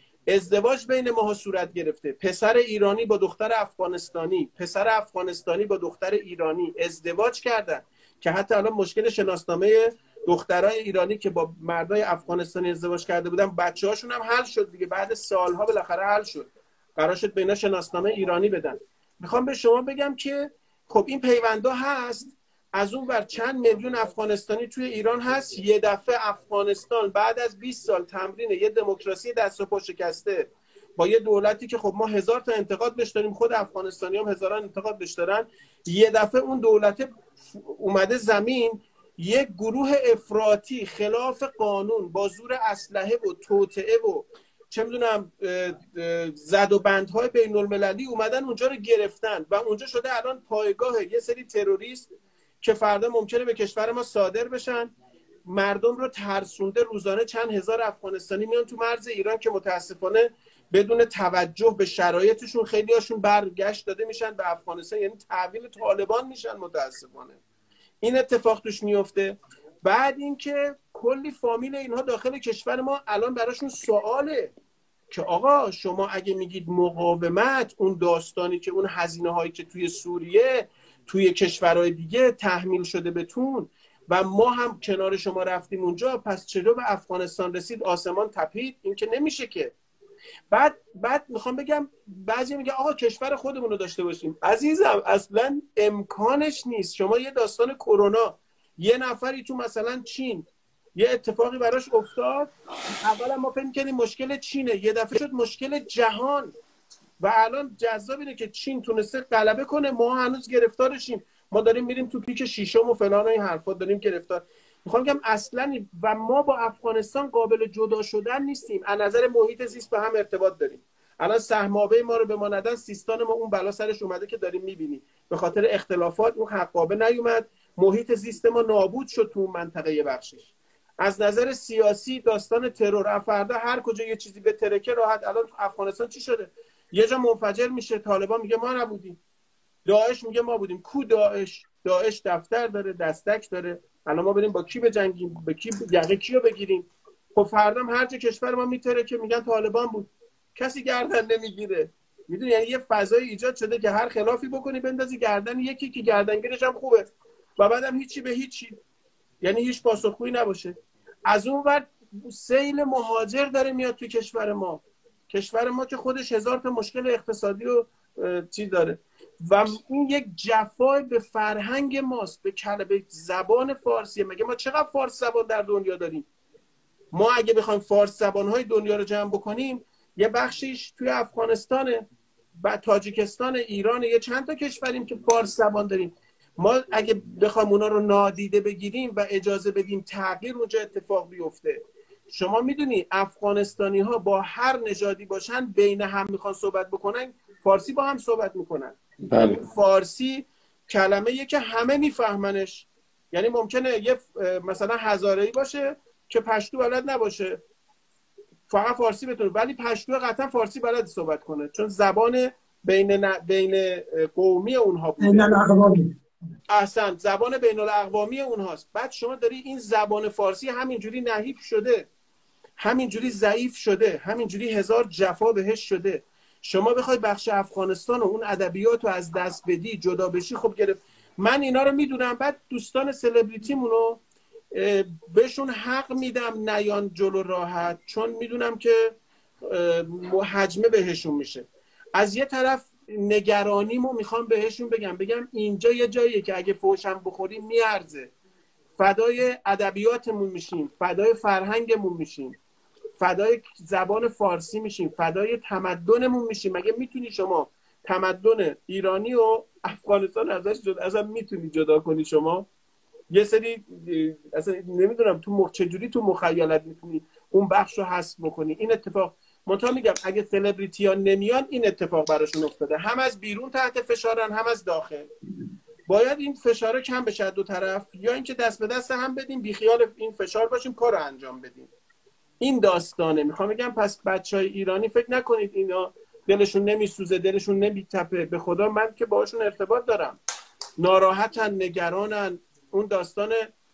ازدواج بین ماها صورت گرفته. پسر ایرانی با دختر افغانستانی، پسر افغانستانی با دختر ایرانی ازدواج کردن که حتی الان مشکل شناسنامه دخترای ایرانی که با مردای افغانستانی ازدواج کرده بودن بچه‌هاشون هم حل شد دیگه. بعد سالها بالاخره حل شد. قرار شد به اینا شناسنامه ایرانی بدن. میخوام به شما بگم که خب این پیوندا هست. از اون ور چند میلیون افغانستانی توی ایران هست. یه دفعه افغانستان بعد از بیست سال تمرین یه دموکراسی دست و پا شکسته با یه دولتی که خب ما هزار تا انتقاد بهش داریم، خود افغانستانی هم هزاران انتقاد بهش دارن، یه دفعه اون دولت اومده زمین، یک گروه افراطی خلاف قانون با زور اسلحه و توطئه و چه میدونم زد و بندهای بین المللی اومدن اونجا رو گرفتن و اونجا شده الان پایگاه یه سری تروریست که فردا ممکنه به کشور ما صادر بشن. مردم رو ترسونده. روزانه چند هزار افغانستانی میان تو مرز ایران که متاسفانه بدون توجه به شرایطشون خیلی هاشون برگشت داده میشن به افغانستان، یعنی تحویل طالبان میشن متاسفانه. این اتفاق توش میفته. بعد اینکه کلی فامیل اینها داخل کشور ما الان براشون سواله که آقا شما اگه میگید مقاومت، اون داستانی که اون هزینه هایی که توی سوریه توی کشورهای دیگه تحمیل شده بهتون و ما هم کنار شما رفتیم اونجا، پس چرا به افغانستان رسید آسمان تپید؟ این که نمیشه که. بعد بعد میخوام بگم بعضی میگه آقا کشور خودمون رو داشته باشیم. عزیزم اصلا امکانش نیست. شما یه داستان کرونا، یه نفری تو مثلا چین یه اتفاقی براش افتاد، اولا ما فکر کردیم مشکل چینه، یه دفعه شد مشکل جهان و الان جذاب اینه که چین تونسته غلبه کنه، ما هنوز گرفتارشیم. ما داریم میریم تو پیک شیشم و فلان و این حرفا داریم گرفتار. میخوام بگم اصلا و ما با افغانستان قابل جدا شدن نیستیم. از نظر محیط زیست به هم ارتباط داریم. الان سهم‌آبه ما رو به ما ندن، سیستان ما اون بلا سرش اومده که داریم میبینی. به خاطر اختلافات اون حقابه نیومد، محیط زیست ما نابود شد تو اون منطقه بخشش. از نظر سیاسی داستان ترور افردا هر کجا یه چیزی به ترکه راحت. الان تو افغانستان چی شده؟ یه جا منفجر میشه، طالبان میگه ما نبودیم، داعش میگه ما بودیم. کو داعش؟ داعش دفتر داره، دستک داره. الان ما بریم با کی بجنگیم؟ به کی یقه کیو بگیریم؟ خب فردا هر جا کشور ما میتره که میگن طالبان بود، کسی گردن نمیگیره. میدونی یعنی یه فضای ایجاد شده که هر خلافی بکنی بندازی گردن یکی که گردنگیرش هم خوبه و بعدم هیچی به هیچی، یعنی هیچ پاسخگویی نباشه. از اون ور سیل مهاجر داره میاد تو کشور ما. کشور ما که خودش هزار تا مشکل اقتصادی و چیز داره و این یک جفای به فرهنگ ماست، به کلمه زبان فارسیه. مگه ما چقدر فارس زبان در دنیا داریم؟ ما اگه بخوایم فارس زبان‌های دنیا رو جمع بکنیم یه بخشیش توی افغانستانه، بعد تاجیکستان، ایران، یه چند تا کشوریم که فارس زبان داریم. ما اگه بخوایم اونا رو نادیده بگیریم و اجازه بدیم تغییر اونجا اتفاق بیفته، شما میدونی افغانستانی ها با هر نژادی باشن بین هم میخوان صحبت بکنن فارسی با هم صحبت میکنن. بله. فارسی کلمه یه که همه میفهمنش، یعنی ممکنه یه مثلا هزاره‌ای باشه که پشتو بلد نباشه، فقط فارسی بتونه، ولی پشتو قطعا فارسی بلد صحبت کنه، چون زبان بین ن... بین قومی اونها بوده. بین الاقوامی. احسن، زبان بین الاقوامی اونهاست. بعد شما داری این زبان فارسی همینجوری نحیف شده، همینجوری ضعیف شده، همینجوری هزار جفا بهش شده. شما بخوای بخش افغانستان و اون ادبیات رو از دست بدی، جدا بشی، خب گرفت. من اینا رو میدونم. بعد دوستان سلبریتیمونو بهشون حق میدم نیان جلو راحت، چون میدونم که محجمه بهشون میشه. از یه طرف نگرانیمو میخوام بهشون بگم بگم اینجا یه جاییه که اگه فوشم بخوریم میارزه. فدای ادبیاتمون میشیم، فدای فرهنگمون میشیم، فدای زبان فارسی میشیم، فدای تمدنمون میشیم. مگه میتونی شما تمدن ایرانی و افغانستان ازش جدا اصلا میتونی جدا کنی؟ شما یه سری اصلا نمیدونم تو مخ چجوری تو مخیلت میتونی اون بخش رو حذف بکنی. این اتفاق منتها میگم اگه سلبریتی ها نمیان این اتفاق براشون افتاده، هم از بیرون تحت فشارن هم از داخل. باید این فشار کم بشه دو طرف، یا اینکه دست به دست هم بدیم بیخیال این فشار باشیم کار رو انجام بدیم. این داستانه. میخوام بگم پس بچهای ایرانی فکر نکنید اینا دلشون نمیسوزه، دلشون نمیتپه. به خدا من که باشون ارتباط دارم، ناراحتن، نگرانن. اون داستان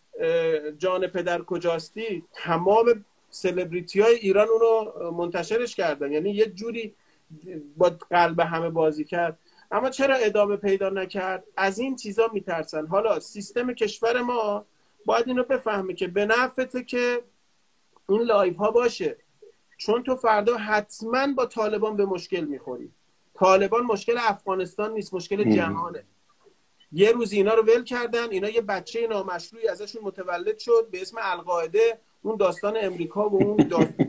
جان پدر کجاستی تمام سلبریتی های ایران اونو منتشرش کردن، یعنی یه جوری با قلب همه بازی کرد. اما چرا ادامه پیدا نکرد؟ از این چیزا میترسن. حالا سیستم کشور ما باید اینو بفهمه که به نفعته که این لایف ها باشه، چون تو فردا حتما با طالبان به مشکل میخوری. طالبان مشکل افغانستان نیست، مشکل جهانه. یه روز اینا رو ول کردن، اینا یه بچه نامشروعی ازشون متولد شد به اسم القاعده. اون داستان امریکا و اون داستان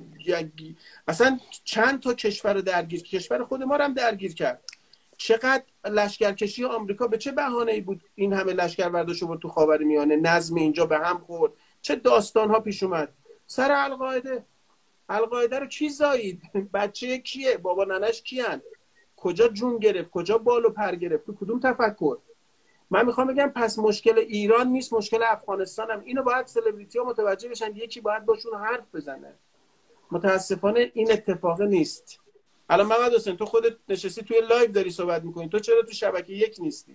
اصلا چند تا کشور رو درگیر، کشور خود ما رو هم درگیر کرد. چقدر لشکرکشی آمریکا به چه بهانه‌ای بود این همه لشکر برداشت بود تو خاورمیانه، نظم اینجا به هم خورد، چه داستان‌ها پیش اومد سر القاعده. القاعده رو کی زایید؟ بچه کیه؟ بابا ننش کیان؟ کجا جون گرفت؟ کجا بال و پر گرفت؟ تو کدوم تفکر؟ من میخوام بگم پس مشکل ایران نیست، مشکل افغانستان هم. اینو باید سلبریتی ها متوجه بشن، یکی باید باشون حرف بزنه. متاسفانه این اتفاق نیست. الان محمد حسین تو خودت نشستی توی لایو داری صحبت میکنی، تو چرا تو شبکه یک نیستی؟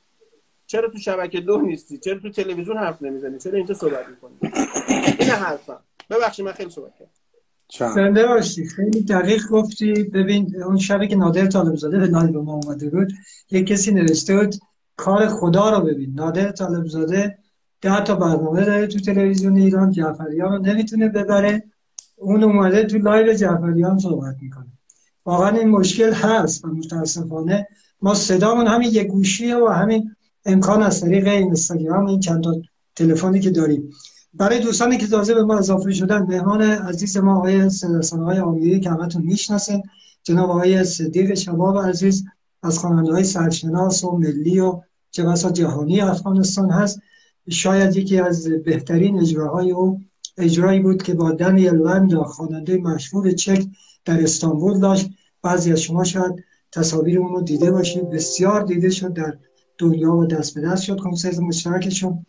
چرا تو شبکه دو نیستی؟ چرا تو تلویزیون حرف نمیزنی؟ چرا اینجا صحبت میکنی؟ این حرفم. ببخشید من خیلی صحبت کردم. زنده باشی. خیلی دقیق گفتی. ببین اون شبی که نادر طالبزاده به لایو ما اومده بود، یک کسی نوشته بود کار خدا رو ببین. نادر طالبزاده ده تا برنامه داره تو تلویزیون ایران، جعفریان رو نمیتونه ببره، اون اومده تو لایو جعفریان صحبت میکنه. واقعا این مشکل هست و متاسفانه ما صدامون همین یک گوشیه و همین امکان از طریق اینستاگرام این چند تا تلفنی که داریم. برای دوستانی که تازه به ما اضافه شدن، مهمان عزیز ما آقای سرسان‌های آمیری که همتون میشناسن، جناب آقای صدیق شباب عزیز از خواننده‌های سرشناس و ملی و چه بسا جهانی افغانستان هست. شاید یکی از بهترین اجراهای او اجرایی بود که با دنیل لندا خواننده مشهور چک در استانبول داشت. بعضی از شما شاید تصاویر اون رو دیده باشید، بسیار دیده شد در دنیا و دست به دست شد کنسرت مشترکشون.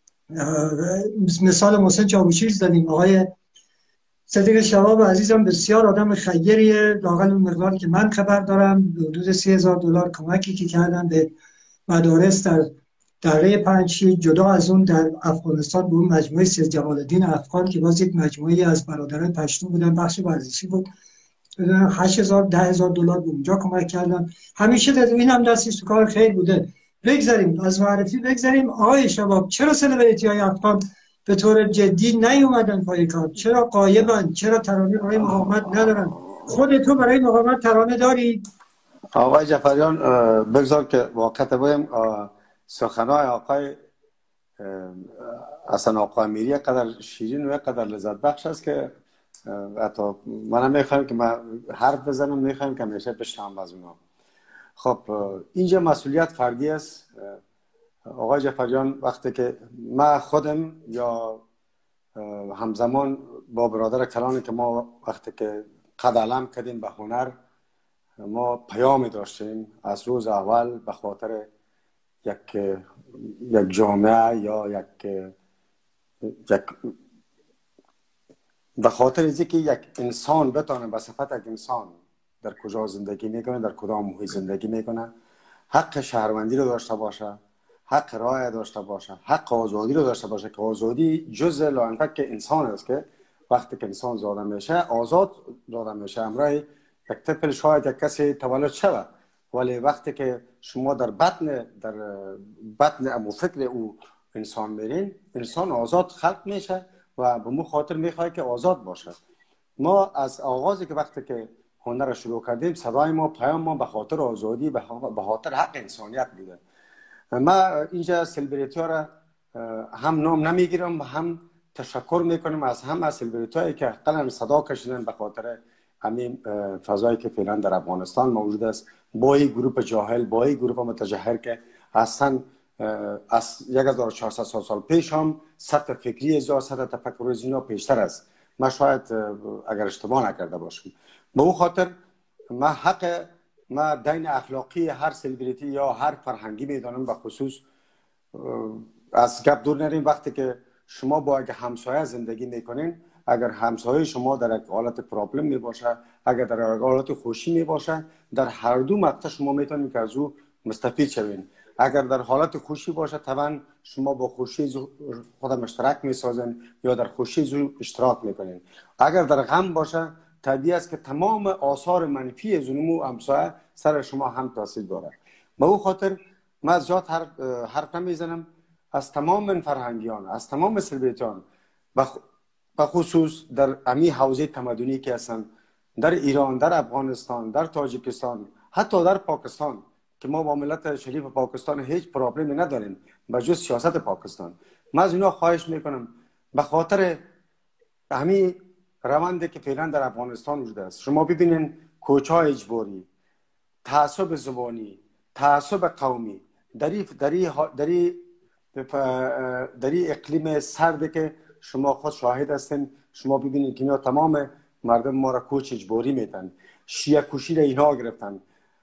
مثال محسن چاوشی زدیم. آقای صدیق شباب عزیزم بسیار آدم خیریه، لااقل اون مقداری که من خبر دارم حدود سی هزار دلار کمکی که کردن به مدارس در دره پنجشیر. جدا از اون در افغانستان به اون مجموعه سید جمال الدین افغان که باز یک مجموعه از برادران پشتون بودن، بخش ورزشی بود، هشت هزار ده هزار دلار به اونجا کمک کردن. همیشه در این هم دستش تو کار خیر بوده. بگذاریم از معرفی بگذاریم. آقای شباب چرا سلبریتی های افغان به طور جدی نیومدن پای کار؟ چرا غایبن؟ چرا ترانه برای مقاومت ندارن؟ خود تو برای مقاومت ترانه داری؟ آقای جعفریان بگذار که واقعا بایم سخنهای آقای حسن آقامیری قدر شیرین و قدر لذت بخش است که حتی منم میخوایم که من حرف بزنم، میخوایم که همیشه بشنوم از اونا. خب اینجا مسئولیت فردی است. آقای جعفریان وقتی که ما خودم یا همزمان با برادر کلانی که ما وقتی که قدم کردیم به هنر، ما پیام داشتیم از روز اول به خاطر یک یک جامعه یا یک یک به خاطر اینکه یک انسان بتونه به صفت یک انسان در کجا زندگی میکنه، در کدام محیط زندگی میکنه، حق شهروندی رو داشته باشه، حق رای داشته باشه، حق آزادی رو داشته باشه که آزادی جزء لاینفک انسان است که وقتی که انسان زاده میشه آزاد زاده میشه. امروز یک طفل شاید یک کسی تولد شود، ولی وقتی که شما در بطن در بطن امو فکر او انسان میرین، انسان آزاد خلق میشه و به مو خاطر میخواد که آزاد باشه. ما از آغازی که وقتی که هنر شروع کردیم، صدای ما، پیام ما به خاطر آزادی، به خاطر حق انسانیت بوده. ما اینجا سلبریتی ها را هم نام نمیگیرم و هم تشکر میکنم از هم از سلبریتی هایی که قلم صدا کشیدن به خاطر همین فضایی که فعلا در افغانستان موجود است، با این گروه جاهل، با این گروه متجهر که اصلا از یک هزار و چهارصد سال پیش هم سطح فکری از سطح تفکر از اینا پیشتر است. ما شاید اگر اشتباه نکرده باشم، به اون خاطر ما حق ما دین اخلاقی هر سلبریتی یا هر فرهنگی میدانم. به خصوص از گپ دور نریم، وقتی که شما با یک همسایه زندگی میکنین، اگر همسایه شما در یک حالت پرابلم می باشه، اگر در یک حالت خوشی می باشه، در هر دو مقطع شما میتونید که از او مستفید شوین. اگر در حالت خوشی باشه، طبعا شما با خوشی خود اشتراک میسازین یا در خوشی اشتراک میکنین. اگر در غم باشه، طبیعی است که تمام آثار منفی از اونمو همسایه سر شما هم تاثیر داره. به اون خاطر من زیاد حرف نمیزنم. از تمام فرهنگیان، از تمام سلبریتیان، به خصوص در امی حوزه تمدنی که هستن، در ایران، در افغانستان، در تاجیکستان، حتی در پاکستان که ما با ملت شریف پاکستان هیچ پرابلمی نداریم به جز سیاست پاکستان، من از اینا خواهش میکنم به خاطر همین روندی که فعلا در افغانستان وجود است. شما ببینین کوچه‌های اجباری، تعصب زبانی، تعصب قومی، در در در در اقلیم سرد که شما خود شاهد هستین، شما ببینید که اینا تمام مردم ما را کوچ اجباری میدن، شیعه کشی را اینها گرفتن.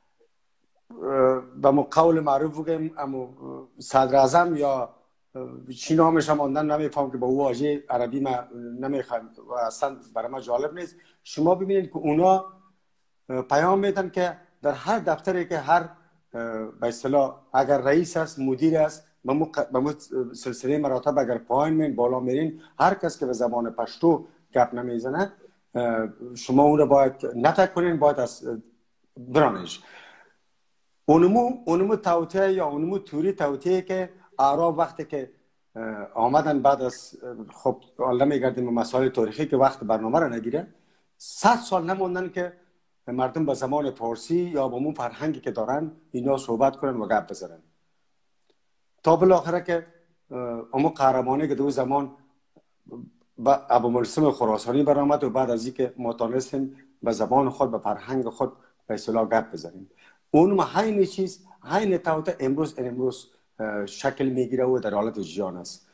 به قول معروف بگم، اما صدر اعظم یا چی نامش هم آندن نمیفهم که با او واژه عربی ما نمیخوام و اصلا برای ما جالب نیست. شما ببینید که اونا پیام میدن که در هر دفتری که هر به اصطلاح اگر رئیس است، مدیر است، به مو سلسله مراتب اگر پایین میرین بالا میرین، هر کس که به زبان پشتو گپ نمیزنه شما اون رو باید نتک کنین، باید از برانش. اونمو اونمو توطئه یا اونمو توری توطئه که اعراب وقتی که آمدن بعد از خب حالا میگردیم مسائل تاریخی که وقت برنامه را نگیره، صد سال نموندن که مردم به زمان فارسی یا با اون فرهنگی که دارن اینا صحبت کنن و گپ بزنن، تا بالاخره که اما قهرمانی که دو زمان با ابوالملسم خراسانی برآمد و بعد از اینکه ما تونستیم به زبان خود، به فرهنگ خود به اصطلاح گپ بزنیم. اون ما همین چیز همین توته امروز امروز شکل میگیره و در حالت جریان است.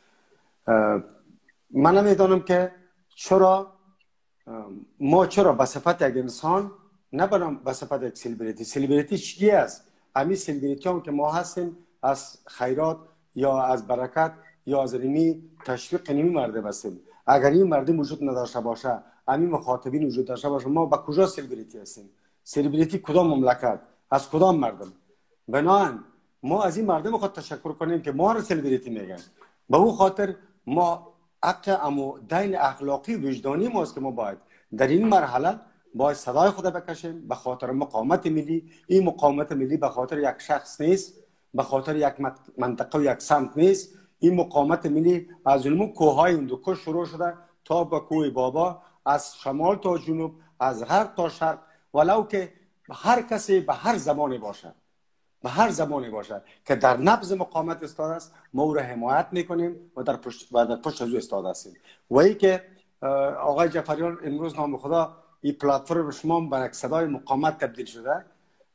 من نمیدونم که چرا ما چرا به صفت یک انسان نبرم به صفت یک سلبریتی. سلبریتی چی است؟ همین سلبریتی هم که ما هستیم از خیرات یا از برکت یا از رمی تشویق نمی مردم هستیم. اگر این مردم وجود نداشته باشه، همین مخاطبین وجود داشته باشه، ما با کجا سلبریتی هستیم؟ سلبریتی کدام مملکت؟ از کدام مردم؟ بنابراین ما از این مردم خود تشکر کنیم که ما را سلبریتی میگن. به اون خاطر ما حق امو دین اخلاقی وجدانی ماست که ما باید در این مرحله باید صدای خود بکشیم به خاطر مقاومت ملی. این مقاومت ملی به خاطر یک شخص نیست، به خاطر یک منطقه و یک سمت نیست. این مقاومت ملی از اونمو کوههای هندوکش شروع شده تا به کوه بابا، از شمال تا جنوب، از غرب تا شرق، ولو که هر کسی به هر زمانی باشه، به هر زمانی باشه که در نبض مقاومت استاد است، ما او را حمایت میکنیم و در پشت و در پشت از او استاد هستیم. و ای که آقای جعفریان امروز نام خدا این پلتفرم شما به یک صدای مقاومت تبدیل شده،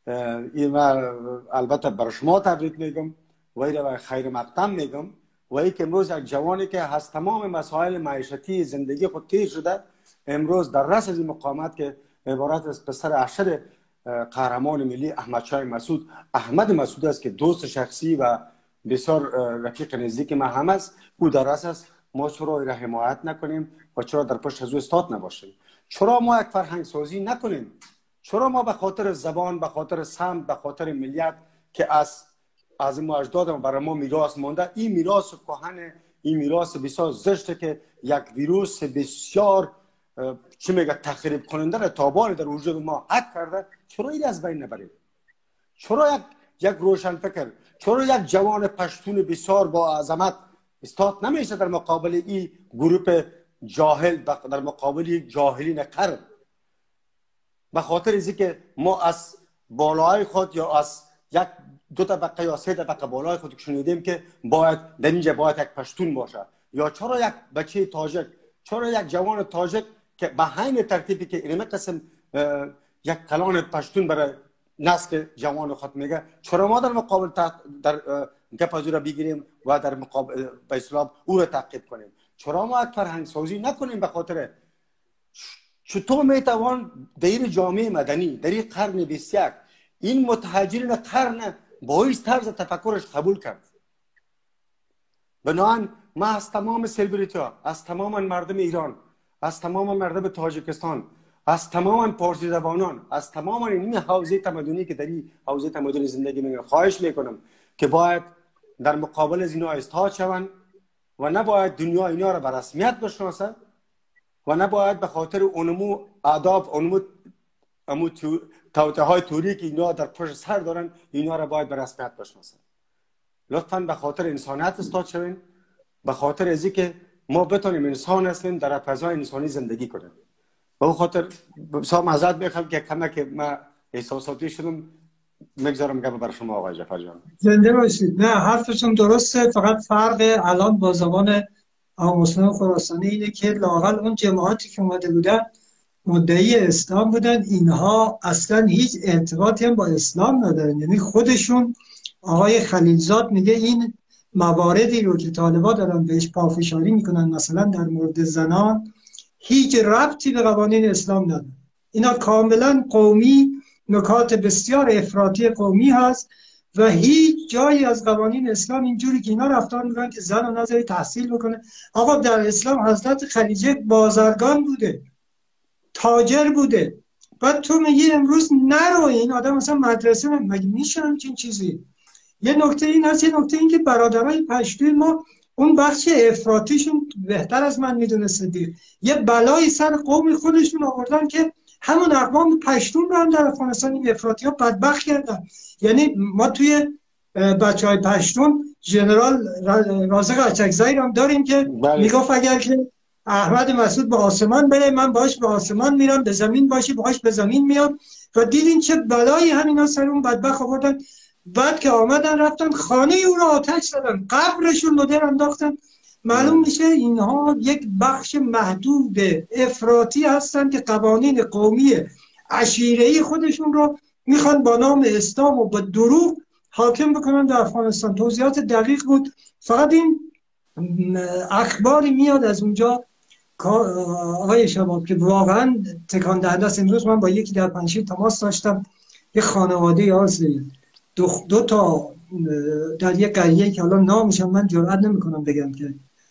این البته بر شما تبریک میگم و این خیر مقدم میگم و ای که امروز یک جوانی که از تمام مسائل معیشتی زندگی خود تیر شده امروز در رأس از این مقامات که عبارت از پسر اشر قهرمان ملی احمد شاه مسعود احمد مسعود است که دوست شخصی و بسیار رفیق نزدیک ما هم است، او در رأس است. ما چرا را حمایت نکنیم و چرا در پشت از او استاد نباشیم؟ چرا ما یک فرهنگ سازی نکنیم؟ چرا ما به خاطر زبان، به خاطر سمت، به خاطر ملیت که از از ما اجدادم برای ما میراث مانده، این میراث کهن، این میراث بسیار زشته که یک ویروس بسیار چی میگه تخریب کننده را تابان در وجود ما حک کرده، چرا این از بین نبریم؟ چرا یک یک روشن فکر، چرا یک جوان پشتون بسیار با عظمت استاد نمیشه در مقابل این گروه جاهل، در مقابل جاهلین قرن؟ به خاطر اینکه که ما از بالای خود یا از یک دو طبقه یا سه طبقه بالای خود شنیدیم که باید در اینجا باید یک پشتون باشه، یا چرا یک بچه تاجک، چرا یک جوان تاجک که به همین ترتیبی که این قسم یک کلان پشتون برای نسل جوان خود میگه، چرا ما در مقابل در گپ از او را بگیریم و در مقابل به اصطلاح او را تعقیب کنیم؟ چرا ما یک فرهنگ سازی نکنیم؟ به خاطر چطور میتوان در این جامعه مدنی در این قرن بیست و یک این متحجرین قرن با این طرز تفکرش قبول کرد؟ بنابراین ما از تمام سلبریتی‌ها، از تمام مردم ایران، از تمام مردم تاجیکستان، از تمام پارسی زبانان، از تمام این حوزه تمدنی که در این حوزه تمدنی زندگی میکنن خواهش میکنم که باید در مقابل از اینا استاد شوند و نباید دنیا اینا را به رسمیت بشناسه و نباید به خاطر اونمو آداب، اونمو امو توته های توری که اینا در پشت سر دارن اینا را باید به رسمیت بشناسن. لطفاً به خاطر انسانیت استاد شوین، به خاطر ازی که ما بتونیم انسان هستیم در فضای انسانی زندگی کنیم. به خاطر بسیار معذرت میخوام که کمه که ما احساساتی شدم، میگذارم گپ بر شما آقای جعفر جان. زنده باشید. نه حرفتون درسته، فقط فرق الان با زبان آقا مسلم خراسانی اینه که لااقل اون جماعتی که اومده بودن مدعی اسلام بودن، اینها اصلا هیچ ارتباطی هم با اسلام ندارن. یعنی خودشون آقای خلیلزاد میگه این مواردی رو که طالبا دارن بهش پافشاری میکنن مثلا در مورد زنان هیچ ربطی به قوانین اسلام نداره. اینا کاملا قومی، نکات بسیار افراطی قومی هست و هیچ جایی از قوانین اسلام اینجوری که اینا رفتار میکنن که زن رو نذاری تحصیل بکنه. آقا در اسلام حضرت خدیجه بازرگان بوده، تاجر بوده، بعد تو میگی امروز نرو این آدم مثلا مدرسه نه، مگه میشه همچین چیزی؟ یه نکته این هست، یه نکته این که برادرای پشتوی ما اون بخش افراطیشون بهتر از من میدونه صدیق یه بلایی سر قوم خودشون آوردن که همون اقوام پشتون رو هم در افغانستان این افراطی ها بدبخت کردن. یعنی ما توی بچه های پشتون ژنرال رازق اچکزایی هم داریم که بله. میگفت اگر که احمد مسعود به آسمان بره من باش به آسمان میرم، به زمین باشی باش به زمین میام. و دیدین چه بلایی همینا سر اون بدبخت آوردن. بعد که آمدن رفتن خانه او رو آتش زدن، قبرشون رو در انداختن. معلوم میشه اینها یک بخش محدود افراطی هستن که قوانین قومی عشیره‌ای خودشون رو میخوان با نام اسلام و با دروغ حاکم بکنن در افغانستان. توضیحات دقیق بود. فقط این اخباری میاد از اونجا آقای شباب که واقعا تکان دهنده است. امروز من با یکی در پنجشیر تماس داشتم، یه خانواده هست دو, دو تا در یک قریه که الان نامشم من جرئت نمیکنم بگم که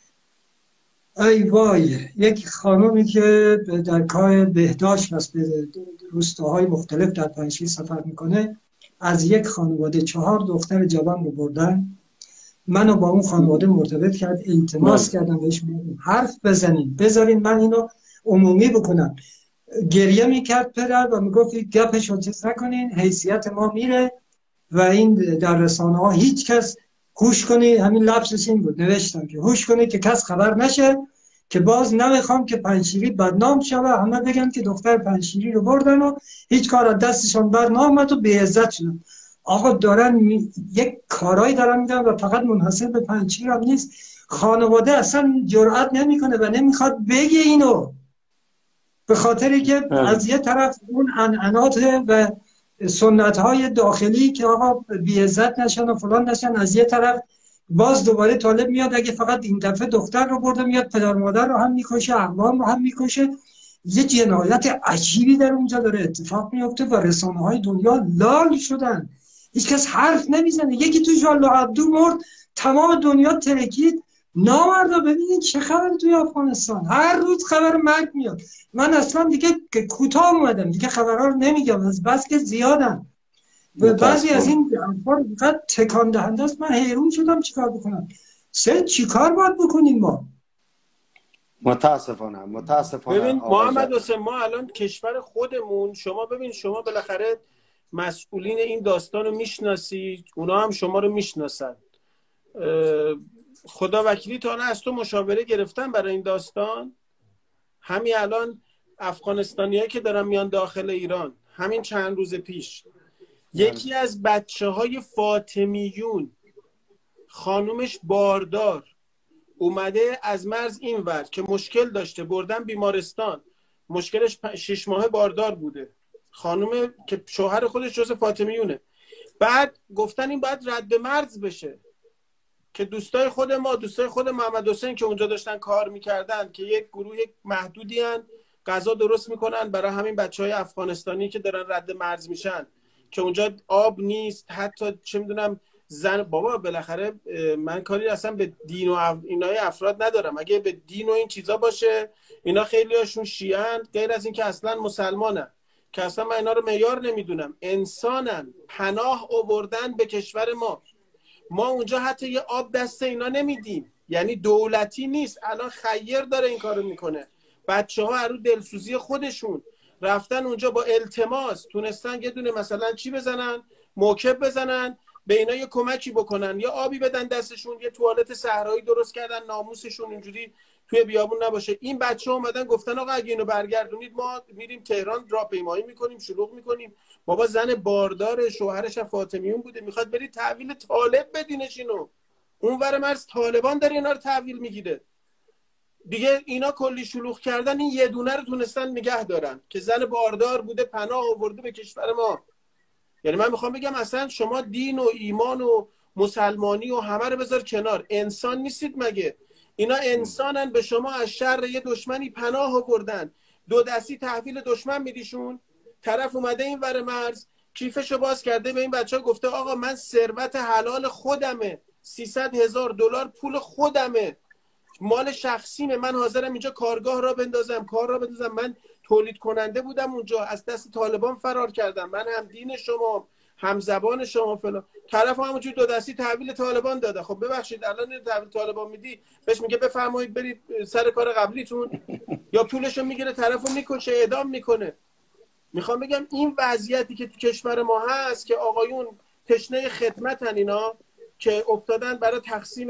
ای وای، یک خانومی که در کار بهداشت هست به روستاهای مختلف در پنجشیر سفر میکنه، از یک خانواده چهار دختر جوان رو بردن. منو با اون خانواده مرتبط کرد، التماس کردم بهش حرف بزنیم بذارین من اینو عمومی بکنم. گریه میکرد پدر و میگفت گپش رو چیز نکنین، حیثیت ما میره و این در رسانه ها هیچ کس هوش کنی، همین لفظش این بود نوشتم که هوش کنی که کس خبر نشه، که باز نمیخوام که پنجشیری بدنام شوه، همه بگن که دختر پنجشیری رو بردن و هیچ کار از دستشان بر نامد و به عزت شدن. آقا دارن می... یک کارایی دارن میدن و فقط منحصر به پنجشیر هم نیست. خانواده اصلا جرئت نمیکنه و نمیخواد بگه اینو، به خاطری که از یه طرف اون عنعنات و سنت های داخلی که آقا بی عزت نشن و فلان نشن، از یه طرف باز دوباره طالب میاد اگه فقط این دفعه دختر رو برده میاد پدر مادر رو هم میکشه، اقوام رو هم میکشه. یه جنایت عجیبی در اونجا داره اتفاق میفته و رسانه های دنیا لال شدن، هیچ کس حرف نمیزنه. یکی تو ژالو عبدو مرد، تمام دنیا ترکید. نامردا ببینید چه خبر توی افغانستان، هر روز خبر مرگ میاد. من اصلا دیگه کوتاه اومدم، دیگه خبرها رو نمیگم از بس که زیادن و بعضی از این افکار فقط تکان دهنده است. من حیرون شدم چیکار بکنم. سه چیکار باید بکنیم ما؟ متاسفانه متاسفانه ببین محمد حسین، ما الان کشور خودمون، شما ببین شما بالاخره مسئولین این داستان رو میشناسی، اونا هم شما رو میشناسن. خدا وکیلی تا الان از تو مشاوره گرفتن برای این داستان؟ همین الان افغانستانیایی که دارن میان داخل ایران، همین چند روز پیش یکی از بچه های فاطمیون، خانومش باردار، اومده از مرز اینور که مشکل داشته، بردن بیمارستان، مشکلش شش ماه باردار بوده، خانوم که شوهر خودش جز فاطمیونه. بعد گفتن این باید رد مرز بشه، که دوستای خود ما، دوستای خود محمد حسین که اونجا داشتن کار میکردن، که یک گروه محدودی هن غذا درست میکنن برای همین بچهای افغانستانی که دارن رد مرز میشن، که اونجا آب نیست، حتی چه میدونم زن. بابا بالاخره من کاری اصلا به دین و اینای افراد ندارم، اگه به دین و این چیزا باشه، اینا خیلی هاشون شیعن، غیر از این که اصلا مسلمانن، که اصلا من اینا رو معیار نمیدونم. انسانن، پناه آوردن به کشور ما، ما اونجا حتی یه آب دست اینا نمیدیم. یعنی دولتی نیست، الان خیر داره این کارو میکنه. بچه ها هر رو دلسوزی خودشون رفتن اونجا با التماس تونستن یه دونه مثلا چی بزنن، موکب بزنن، به اینا یه کمکی بکنن، یا آبی بدن دستشون، یه توالت صحرایی درست کردن، ناموسشون اینجوری توی بیابون نباشه. این بچه ها اومدن گفتن آقا اگه اینو برگردونید ما میریم تهران راهپیمایی میکنیم، شلوغ میکنیم. بابا زن باردار، شوهرش فاطمیون بوده، میخواد برید تحویل طالب بدینش اینو. اونور مرز طالبان داره اینا رو تحویل میگیره دیگه. اینا کلی شلوغ کردن، این یه دونه رو تونستن نگه دارن که زن باردار بوده، پناه آورده به کشور ما. یعنی من میخوام بگم اصلا شما دین و ایمان و مسلمانی و همه رو بذار کنار، انسان نیستید مگه؟ اینا انسانن، به شما از شر یه دشمنی پناه آوردن، دو دستی تحویل دشمن میدیشون. طرف اومده این ور مرز کیفشو باز کرده، به این بچه ها گفته آقا من ثروت حلال خودمه، سیصد هزار دلار پول خودمه، مال شخصیمه، من حاضرم اینجا کارگاه را بندازم، کار را بندازم، من تولید کننده بودم اونجا، از دست طالبان فرار کردم، من هم دین شما هم زبان شما فلان. طرف همونجوری دو دستی تحویل طالبان داده. خب ببخشید الان تحویل طالبان میدی، بهش میگه بفرمایید برید سر کار قبلیتون، یا پولشو میگیره طرفو میکشه، اعدام میکنه. میخوام بگم این وضعیتی که تو کشور ما هست که آقایون تشنه خدمتن، اینا که افتادن برای تقسیم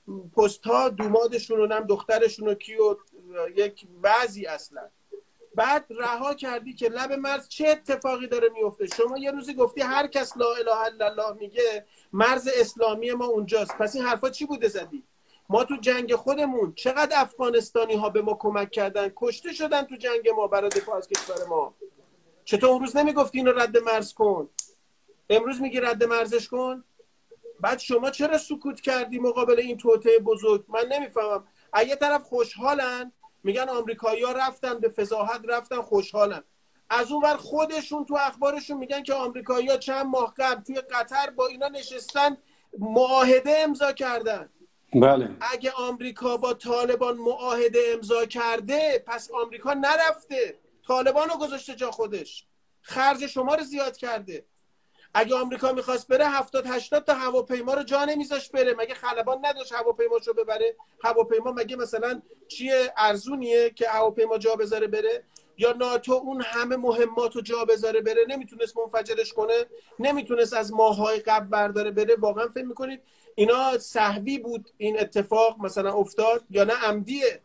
پست ها دومادشون و نم دخترشون و کی و یک بعضی اصلا. بعد رها کردی که لب مرز چه اتفاقی داره میفته. شما یه روزی گفتی هر کس لا اله الا الله میگه مرز اسلامی ما اونجاست. پس این حرفا چی بوده زدی؟ ما تو جنگ خودمون چقدر افغانستانی ها به ما کمک کردن، کشته شدن تو جنگ ما برای دفاع از کشور ما. چطور اون روز نمیگفتی اینو رد مرز کن؟ امروز میگی رد مرزش کن؟ بعد شما چرا سکوت کردی مقابل این توطئه بزرگ؟ من نمیفهمم. اگه طرف خوشحالن میگن آمریکایی‌ها رفتن به فضاحت، رفتن خوشحالن، از اون ور خودشون تو اخبارشون میگن که آمریکایی‌ها چند ماه قبل توی قطر با اینا نشستن معاهده امضا کردن. بله. اگه آمریکا با طالبان معاهده امضا کرده، پس آمریکا نرفته، طالبانو گذاشته جا خودش، خرج شما رو زیاد کرده. اگه آمریکا میخواست بره هفتاد هشتاد تا هواپیما رو جا نمیذاش بره، مگه خلبان نداشت هواپیماشو ببره؟ هواپیما مگه مثلا چیه ارزونیه که هواپیما جا بذاره بره؟ یا ناتو اون همه مهماتو جا بذاره بره نمیتونست منفجرش کنه؟ نمیتونست از ماه‌های قبل برداره بره؟ واقعا فکر میکنید اینا سهوی بود این اتفاق مثلا افتاد یا نه عمدیه؟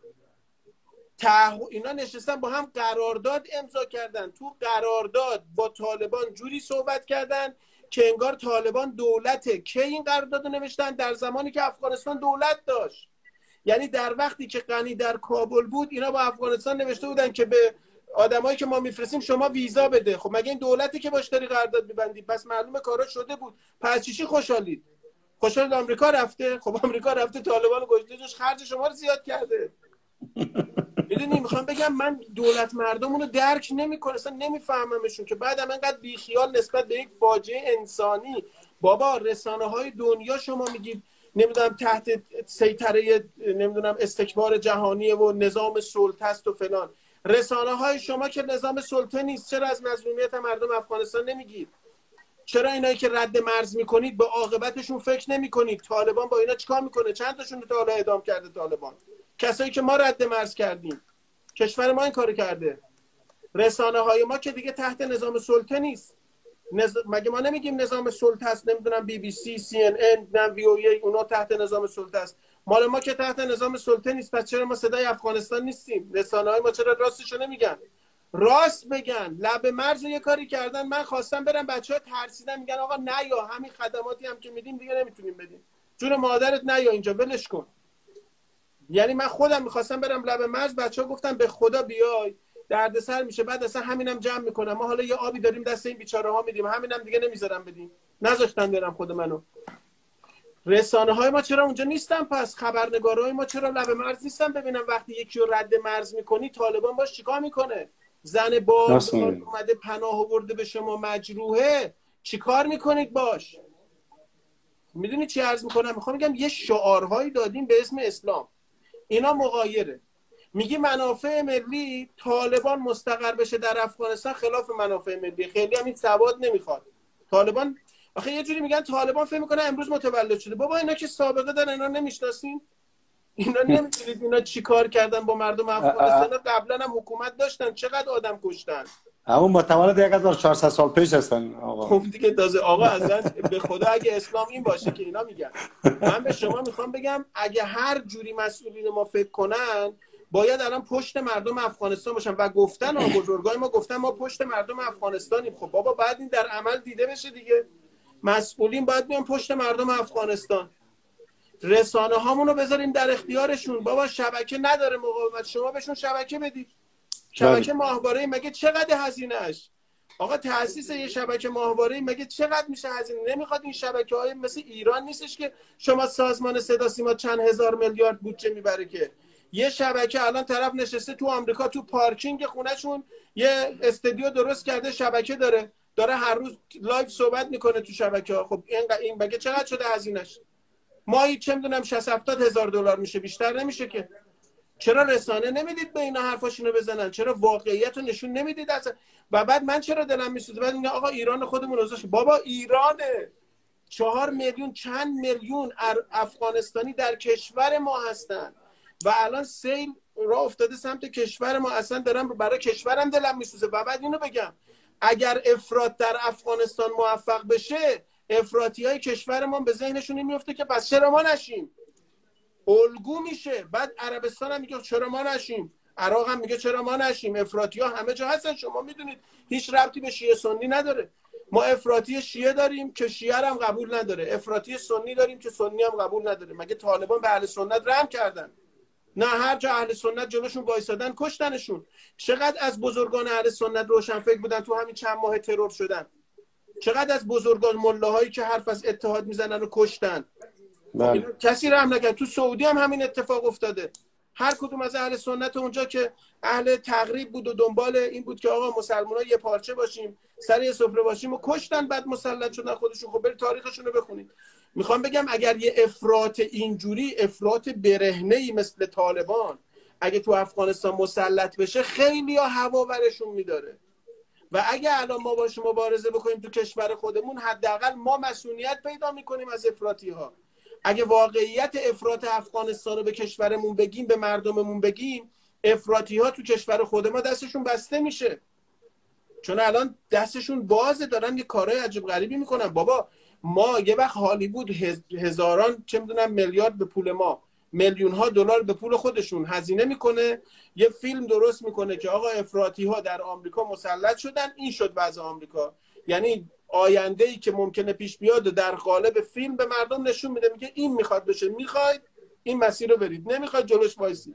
ته... اینا نشستن با هم قرارداد امضا کردن، تو قرارداد با طالبان جوری صحبت کردن که انگار طالبان دولته. که این قرارداد نوشتن در زمانی که افغانستان دولت داشت. یعنی در وقتی که غنی در کابل بود اینا با افغانستان نوشته بودن که به آدمایی که ما میفرستیم شما ویزا بده. خب مگه این دولتی که باش داری قرارداد می‌بندی؟ پس معلومه کارا شده بود. پس چیشی خوشحالید؟ خوشحال آمریکا رفته؟ خب آمریکا رفته طالبان رو گشته، جاش خرج شما رو زیاد کرده. میدونی میخوام بگم من دولت مردمون رو درک نمیکنه، اصلا نمیفهممشون که بعد هم انقدر بیخیال نسبت به یک فاجعه انسانی. بابا رسانه های دنیا شما میگید نمیدونم تحت سیطره نمیدونم استکبار جهانی و نظام سلطه است و فلان. رسانه های شما که نظام سلطه نیست، چرا از مظلومیت مردم افغانستان نمیگید؟ چرا اینایی که رد مرز میکنید به عاقبتشون فکر نمیکنید؟ طالبان با اینا چیکار میکنه؟ چند تاشون رو تا حالا اعدام کرده طالبان؟ کسایی که ما رد مرز کردیم، کشور ما این کارو کرده. رسانه های ما که دیگه تحت نظام سلطه نیست. نز... مگه ما نمیگیم نظام سلطه است؟ نمیدونم بی بی سی، سی ان ان، نم وی او ای، اونا تحت نظام سلطه است. مال ما که تحت نظام سلطه نیست. پس چرا ما صدای افغانستان نیستیم؟ رسانه های ما چرا راستشو نمیگن؟ راست بگن. لب مرز رو یه کاری کردن، من خواستم برم، بچه‌ها ترسیدن میگن آقا نیا، همین خدماتی هم که میدیم دیگه نمیتونیم بدیم. جون مادرت نیا اینجا، ولش کن. یعنی من خودم میخواستم برم لب مرز، بچه‌ها گفتن به خدا بیای دردسر میشه، بعد اصلا همینم جمع میکنم، ما حالا یه آبی داریم دست این بیچاره ها میدیم، همینم دیگه نمیذارم بدیم. نذاشتن برم خود منو. رسانه های ما چرا اونجا نیستن؟ پس خبرنگارای ما چرا لب مرز نیستن ببینم وقتی یکی رو رد مرز میکنی طالبان باش چیکار میکنه؟ زن باردار اومده پناه آورده به شما مجروحه، چیکار میکنید باش؟ میدونی چی عرض میکنم؟ میخوام بگم یه شعارهایی دادیم به اسم اسلام، اینا مغایره. میگی منافع ملی، طالبان مستقر بشه در افغانستان خلاف منافع ملی. خیلی هم این سواد نمیخواد. طالبان آخه یه جوری میگن طالبان فکر میکنه امروز متولد شده. بابا اینا که سابقه دارن، اینا نمیشناسین؟ اینا نمیدونید اینا چی کار کردن با مردم افغانستان؟ قبلا هم حکومت داشتن، چقدر آدم کشتن. اما متولد یک هزار و چهارصد سال پیش هستن آقا. خب دیگه تازه آقا اصلا به خدا اگه اسلام این باشه که اینا میگن. من به شما میخوام بگم اگه هر جوری مسئولین ما فکر کنن باید الان پشت مردم افغانستان باشن و گفتن ها بزرگای ما گفتن ما پشت مردم افغانستانیم. خب بابا بعد این در عمل دیده بشه دیگه. مسئولین باید بیان پشت مردم افغانستان. رسانه هامونو بذاریم در اختیارشون. بابا شبکه نداره مقاومت، شما بهشون شبکه بدید. شبکه ماهواره مگه چقدر هزینه‌اش؟ آقا تأسیس یه شبکه ماهواره مگه چقدر میشه هزینه؟ نمیخواد این شبکه‌های مثل ایران نیستش که شما سازمان صدا سیما چند هزار میلیارد بودجه میبره که. یه شبکه الان طرف نشسته تو آمریکا تو پارکینگ خونه‌شون یه استودیو درست کرده، شبکه داره، داره هر روز لایو صحبت میکنه تو شبکه‌ها. خب این این مگه چقدر شده هزینه‌اش؟ ماهی چه میدونم شصت هفتاد هزار دلار میشه، بیشتر نمیشه که. چرا رسانه نمیدید به اینا حرفاشونو بزنن؟ چرا واقعیت رو نشون نمیدید اصلا؟ و بعد من چرا دلم میسوزه بعد میگه آقا ایران خودمون روزاش. بابا ایرانه، چهار میلیون چند میلیون افغانستانی در کشور ما هستن و الان سیل راه افتاده سمت کشور ما. اصلا دارم برای کشورم دلم میسوزه. و بعد اینو بگم اگر افراط در افغانستان موفق بشه، افراطی های کشور ما به ذهنشون میفته که پس چرا ما نشیم؟ الگو میشه. بعد عربستان هم میگه چرا ما نشیم، عراق هم میگه چرا ما نشیم. افراطی ها همه جا هستن، شما میدونید، هیچ ربطی به شیعه سنی نداره. ما افراطی شیعه داریم که شیعه هم قبول نداره، افراطی سنی داریم که سنی هم قبول نداره. مگه طالبان به اهل سنت رحم کردن؟ نه، هر جا اهل سنت جلوشون وایسادن کشتنشون. چقدر از بزرگان اهل سنت روشن فکر بودن تو همین چند ماه ترور شدن. چقدر از بزرگان ملاهایی که حرف از اتحاد میزنن رو کشتن. کسی رحم نکرد. تو سعودی هم همین اتفاق افتاده. هر کدوم از اهل سنت اونجا که اهل تقریب بود و دنبال این بود که آقا مسلمان‌ها یه پارچه باشیم، سر یه سفره باشیم و کشتن، بعد مسلط شدن خودشون. خب برید تاریخشون رو بخونید. میخوام بگم اگر یه افراط اینجوری، افراط برهنه‌ای مثل طالبان اگه تو افغانستان مسلط بشه، خیلی ها هوا برشون میداره. و اگه الان ما باش مبارزه بکنیم تو کشور خودمون، حداقل ما مسئولیت پیدا میکنیم از افراطی ها. اگه واقعیت افراط افغانستان رو به کشورمون بگیم، به مردممون بگیم، افراطی ها تو کشور خود ما دستشون بسته میشه. چون الان دستشون بازه، دارن یه کارهای عجیب غریبی میکنن. بابا ما یه وقت هالیوود هزاران چه میدونم میلیارد به پول ما، میلیون ها دلار به پول خودشون هزینه میکنه، یه فیلم درست میکنه که آقا افراطی ها در آمریکا مسلط شدن، این شد وضع آمریکا. یعنی آینده ای که ممکنه پیش بیاد و در قالب فیلم به مردم نشون میده، میگه این میخواد بشه، میخواید این مسیر رو برید، نمیخواید جلوش وایسید.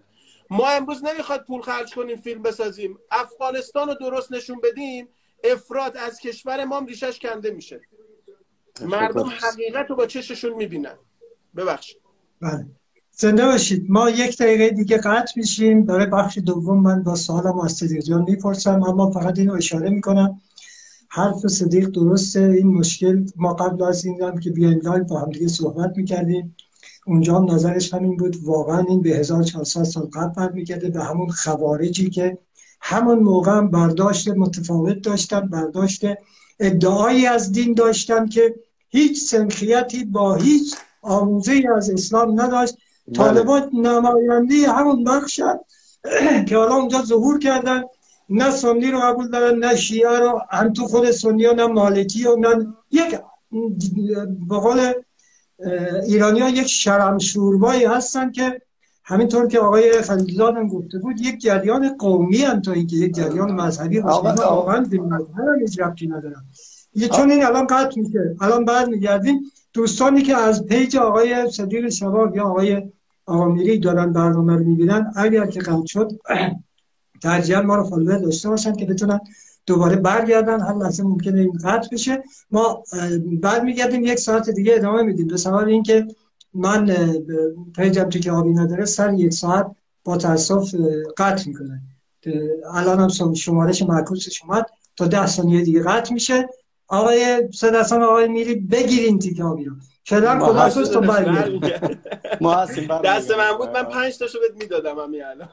ما امروز نمیخواد پول خرج کنیم فیلم بسازیم، افغانستان رو درست نشون بدیم، افراط از کشور ما هم ریشش کنده میشه. مردم حقیقت رو با چششون میبینن. ببخشید. بله زنده باشید. ما یک دقیقه دیگه قطع میشیم. برای بخش دوم من با سوالم از صدیق جان میپرسم، اما فقط اینو اشاره میکنم حرف صدیق درسته. این مشکل ما قبل از این هم که بیایم لایو با هم دیگه صحبت میکردیم، اونجا هم نظرش همین بود. واقعا این به هزار و چهارصد سال قبل برمیگرده، به همون خوارجی که همون موقع هم برداشت متفاوت داشتن، برداشت ادعایی از دین داشتن که هیچ سنخیتی با هیچ آموزه‌ای از اسلام نداشت. طالبان نماینده همون بخش که حالا اونجا ظهور کردن، نه سنی رو قبول دارن نه شیعه رو، هم تو خود سنی و نه مالکی و نه یک به قول ایرانی ها یک شرمشوربایی هستن که همینطور که آقای خلیلزاد هم گفته بود یک جریان قومی هم تا اینکه یک جریان مذهبی باشه. واقعا به مذهب هیچ ربطی ندارن. یه چون این الان قطع میشه، الان بعد میگردیم. دوستانی که از پیج آقای صدیق شباب یا آقای آقامیری دارن برنامه رو میبینن، اگر که قطع شد ترجیحاً ما رو فالوور داشته باشن که بتونن دوباره برگردن. هر لحظه ممکنه این قطع بشه. ما برمیگردیم یک ساعت دیگه ادامه میدیم. به سبب اینکه من پیجم تو که آبی نداره سر یک ساعت با تاسف قطع میکنه. الان هم شمارش معکوسش اومد، تا ده ثانیه دیگه قطع میشه. آقای سدسان آقای میری بگیرین تیکه آبی رو فعلا کمکوس تو برگردیم. ما هستیم. دست من بود من پنج تاشو بهت میدادم همین الان.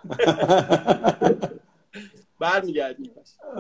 برمیگردیم.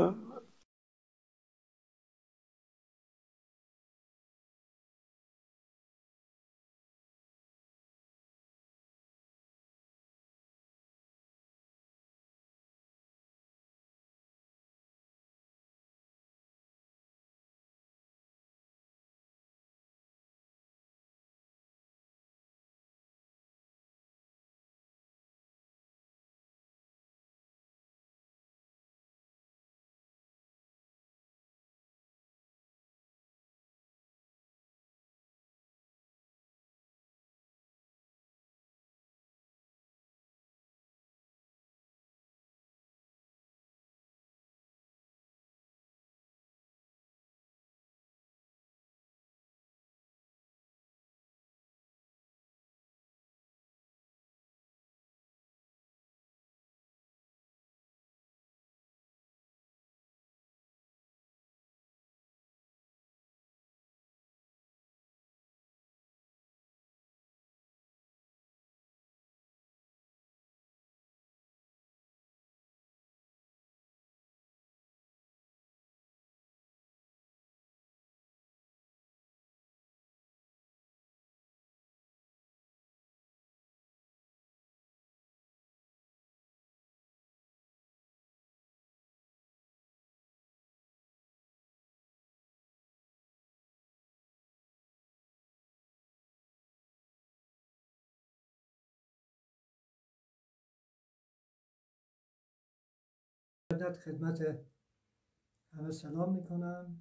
خدمت همه سلام میکنم.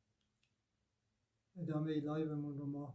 ادامه لایومون رو ما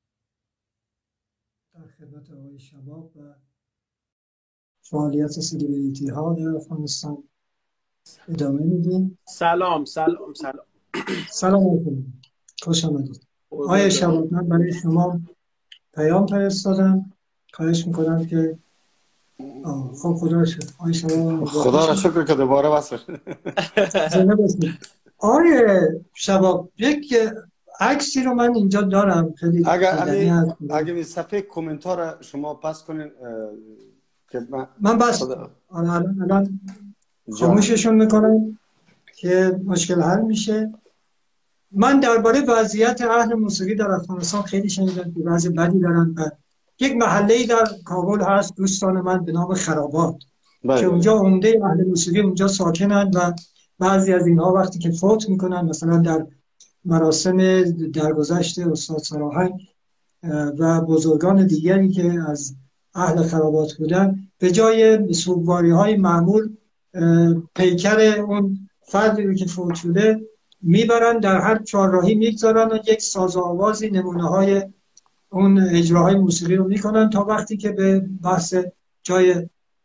در خدمت آقای شباب و فعالیت سلبریتی ها در افغانستان ادامه میدیم. سلام سلام سلام سلام علیکم، خوش آمدید. آقای شباب من برای شما پیام فرستادم، خواهش میکنم که خب خدا شد. آقای شباب خدا را شکر که دوباره وصل زنده باشید. آقای شباب یک عکسی رو من اینجا دارم خیلی اگر اگر این صفحه کامنتار شما پس کنین که من من بس الان الان خاموششون میکنم که مشکل حل میشه. من درباره وضعیت اهل موسیقی در افغانستان خیلی شنیدم که وضع بدی دارن. و یک محله‌ای در کابل هست دوستان من به نام خرابات بله. که اونجا عمده اهل موسیقی اونجا ساکنند و بعضی از اینها وقتی که فوت میکنن، مثلا در مراسم درگذشت استاد سراهنگ و بزرگان دیگری که از اهل خرابات بودن، به جای سوگواری های معمول پیکر اون فردی رو که فوت شده میبرن در هر چهارراهی میگذارن و یک ساز و آوازی نمونه های اون اجراهای موسیقی رو میکنن تا وقتی که به بحث جای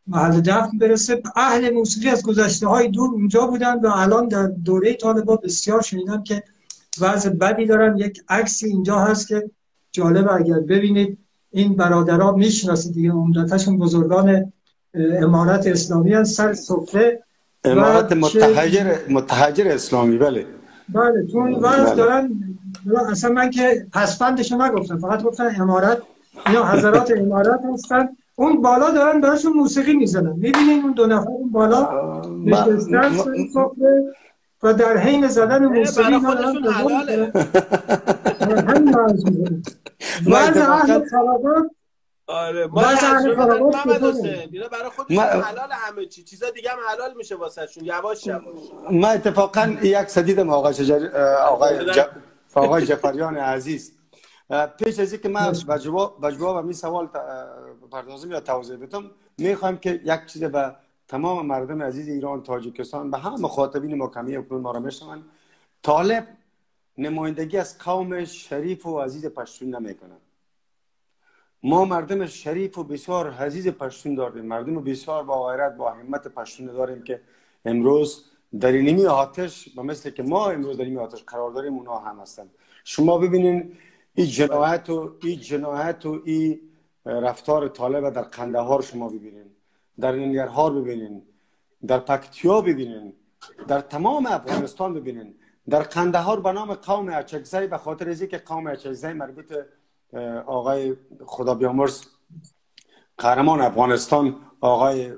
محل دفن برسه. اهل موسیقی از گذشته های دور اونجا بودن و الان در دوره طالبان بسیار شنیدم که وضع بدی دارن. یک عکسی اینجا هست که جالب اگر ببینید، این برادرها میشناسید دیگه، عمدتاشون بزرگان امارت اسلامی هست، سر سفره امارت متحجر متحجر اسلامی. بله بله تو این وضع دارن. اصلا من که پسفندشو نگفتم، فقط گفتم امارت، اینا حضرات امارت هستن. اون بالا دارن براشون موسیقی میزنن. میبینین اون دو نفر اون بالا نشستن سر سفره و در حین زدن موسیقی برای خودشون حلاله. همین منظوره. وضع اهل خرابات آره ما تجربه داریم محمد حسین، اینا برای خودشون حلال همه چی، چیزا دیگه هم حلال میشه واسهشون یواش یواش. ما اتفاقا یک سدیدم آقای شجر آقای ج... آقای جعفریان عزیز، پیش از اینکه من به جواب به جواب همین سوال بپردازم یا توضیح بدم، میخوام که یک چیز به تمام مردم عزیز ایران، تاجیکستان، به همه مخاطبین ما کمی اکنون ما را میشنون، طالب نمایندگی از قوم شریف و عزیز پشتون نمیکنه. ما مردم شریف و بسیار عزیز پشتون داریم، مردم بسیار با غیرت با همت پشتون داریم که امروز در اینمی آتش و مثل که ما امروز در اینمی آتش قرار داریم اونا هم هستن. شما ببینین این جنایت و این جنایت و این رفتار طالب در قندهار شما ببینین، در ننگرهار ببینین، در پکتیا ببینین، در تمام افغانستان ببینین. در قندهار به نام قوم اچکزی، به خاطر از اینکه قوم اچکزی مربوط آقای خدا بیامرز قهرمان افغانستان آقای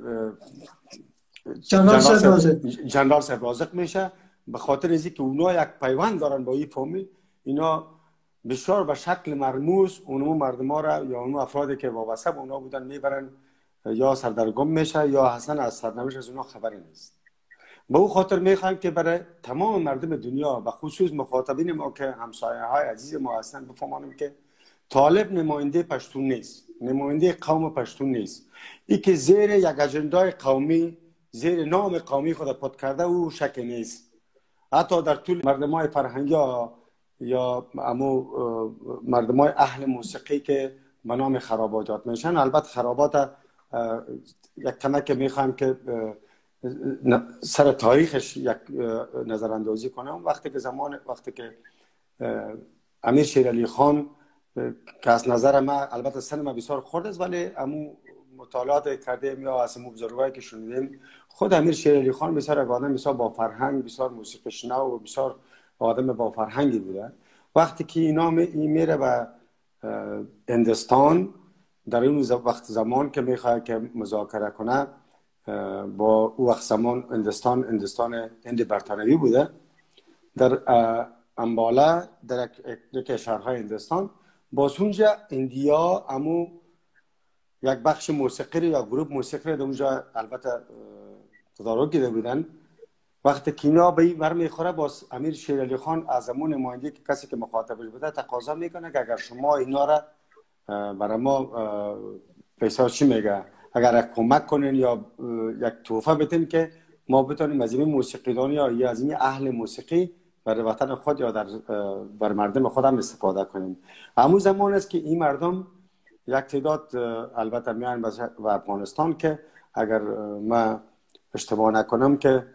جنرال سربرازق میشه، به خاطر از اینکه اونا یک پیوند دارن با این فامیل، اینا بسیار به شکل مرموز اونمو مردم ها را یا اونمو افرادی که وابسته به اونا بودن میبرن، یا سردرگم میشه یا اصلا از سرنوشت از اونا خبری نیست. به او خاطر میخوایم که برای تمام مردم دنیا و خصوص مخاطبین ما که همسایه های عزیز ما هستن بفهمانیم که طالب نماینده پشتون نیست، نماینده قوم پشتون نیست. ای که زیر یک اجندای قومی، زیر نام قومی خود پد کرده او شک نیست. حتی در طول مردمای فرهنگی یا امو مردمای اهل موسیقی که به نام خرابات میشن، البته خرابات یک کمک میخوایم که سر تاریخش یک نظر اندازی کنم. وقتی که زمان وقتی که امیر شیر علی خان که از نظر من البته سن ما بسیار خورد است، ولی امو مطالعات کردیم یا از بزرگایی که شنیدیم، خود امیر شیر علی خان بسیار آدم بسیار با فرهنگ، بسیار موسیقی شنو و بسیار آدم با فرهنگی بوده. وقتی که اینا می میره به هندوستان، در اون وقت زمان که میخواد که مذاکره کنه با او وقت زمان هندوستان هندوستان هند برطانوی بوده، در امبالا در یک شهرهای هندوستان، با اونجا اندیا امو یک بخش موسیقی یا گروه موسیقی در اونجا البته تدارک دیده بودن. وقتی که اینا به این ور میخوره، باز امیر شیر علی خان از امون نماینده که کسی که مخاطبش بوده تقاضا میکنه که اگر شما اینا را برای ما پیسا چی میگه، اگر کمک کنین یا یک تحفه بدین که ما بتونیم از این موسیقیدان یا از این اهل موسیقی برای وطن خود یا در بر مردم خود هم استفاده کنیم. همون زمان است که این مردم یک تعداد البته میان به افغانستان که اگر ما اشتباه نکنم که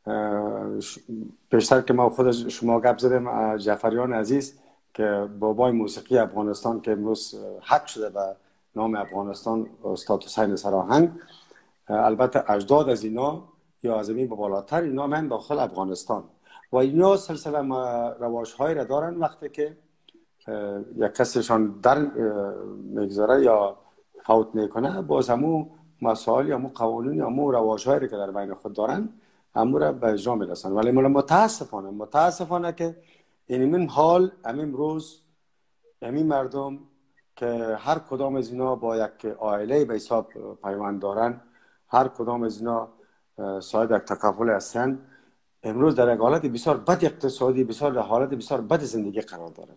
پیشتر که ما خود شما گپ زدیم جعفریان عزیز که بابای موسیقی افغانستان که امروز حق شده به نام افغانستان، استاد حسین سراهنگ، البته اجداد از اینا یا از این به بالاتر اینا من داخل افغانستان و اینا سلسله رواج‌های را دارن. وقتی که یک کسیشان در میگذاره یا فوت میکنه، باز همو مسائل یا همو قوانین یا همو رواج‌هایی که در بین خود دارن همو را به اجرا میرسن. ولی متاسفانه متاسفانه که این من حال همین روز همین مردم که هر کدام از اینا با یک عائله به حساب پیوند دارن، هر کدام از اینا صاحب یک تکافل هستن، امروز در یک حالت بسیار بد اقتصادی، بسیار در حالت بسیار بد زندگی قرار دارن.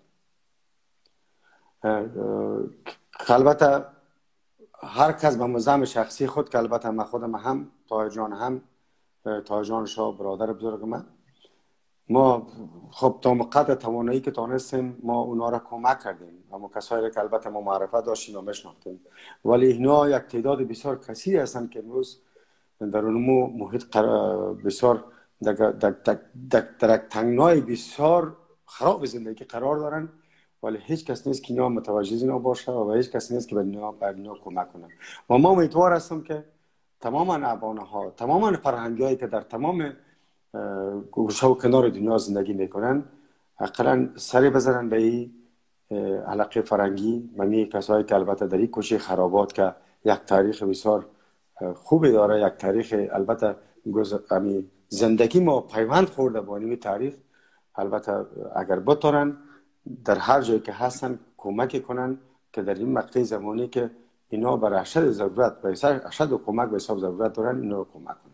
البته هر کس به مزام شخصی خود که البته من خودم هم طاهر جان هم طاهر جان شاه برادر بزرگ من ما خب تا قدر توانایی که تانستیم ما اونا را کمک کردیم، اما کسایی که البته ما معرفت داشتیم و میشناختیم، ولی اینا یک تعداد بسیار کثیری هستند که امروز در اون محیط بسیار در در تنگنای بسیار خراب زندگی قرار دارن، ولی هیچ کس نیست که اینا متوجه اینا باشه و هیچ کس نیست که به اینا به اینا کمک کنه. و ما امیدوار هستم که تمام افغان ها، تمام فرهنگی هایی که در تمام گوشه و کنار دنیا زندگی میکنن اقلا سری بزنن به این علاقه فرهنگی و می کسایی که البته در این کوچه خرابات که یک تاریخ بسیار خوبی داره، یک تاریخ البته امی زندگی ما پیوند خورده با این تاریخ، البته اگر بتونن در هر جایی که هستن کمک کنن که در این مقطع زمانی که اینا بر اشد ضرورت و اشد و کمک به حساب ضرورت دارن اینا رو کمک کنن.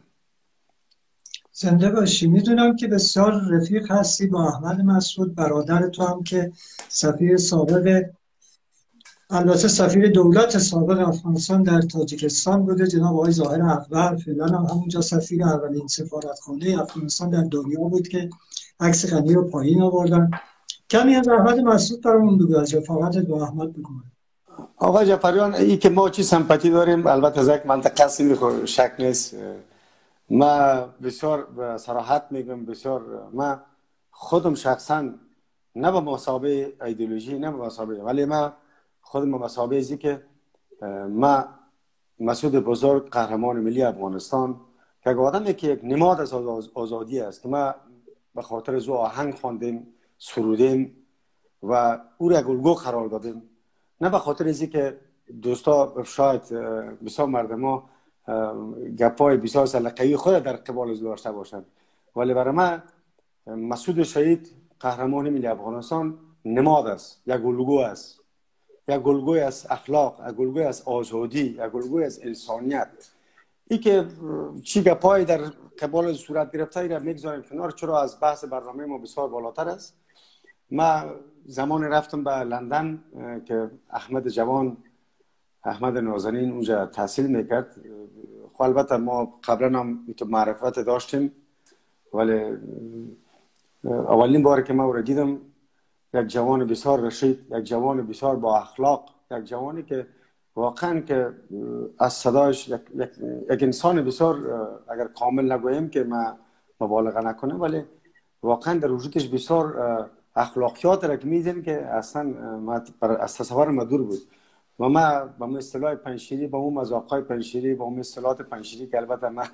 زنده باشی. میدونم که بسیار رفیق هستی با احمد مسعود برادر تو هم که سفیر سابق، البته سفیر دولت سابق افغانستان در تاجیکستان بوده، جناب آقای ظاهر اکبر، فعلا هم همونجا سفیر اولین سفارتخانه افغانستان در دنیا بود که عکس غنی رو پایین آوردن. کمی از احمد مسعود برامون بگو، از رفاقت با احمد بگو. آقا جعفریان، ای که ما چی سمپاتی داریم البته از یک منطقه هستیم، شک نیست. ما بسیار صراحت میگم، بسیار ما خودم شخصا نه به مسابقه ایدئولوژی نه به مسابقه، ولی ما خودم به مسابقه ازی که ما مسعود بزرگ قهرمان ملی افغانستان که آدمی که یک نماد از آزادی است که ما به خاطر زو آهنگ خواندیم، سرودیم و او را گلگو قرار دادیم، نه به خاطر ازی که دوستا شاید بسیار مردما گپای بسیار سلیقه‌ای خود در قبال از داشته باشند، ولی برای من مسعود شهید قهرمان ملی افغانستان نماد است، یک گلگو است، یک گلگوی از اخلاق، یک گلگوی از آزادی، یک گلگوی از انسانیت. ای که چی گپای در قبال صورت گرفته ای را میگذاریم کنار، چرا از بحث برنامه ما بسیار بالاتر است. ما زمان رفتم به لندن که احمد جوان، احمد نازنین اونجا تحصیل میکرد. خب البته ما قبلا هم معرفت داشتیم، ولی اولین بار که ما او را دیدم یک جوان بسیار رشید، یک جوان بسیار با اخلاق، یک جوانی که واقعا که از صدایش یک, یک, یک انسان بسیار، اگر کامل نگویم که ما مبالغه نکنم، ولی واقعا در وجودش بسیار اخلاقیات را که میدیم که اصلا از تصور ما دور بود. و ما با اون اصطلاح پنجشیری، با اون مذاقهای پنجشیری، با اون اصطلاحات پنجشیری که البته من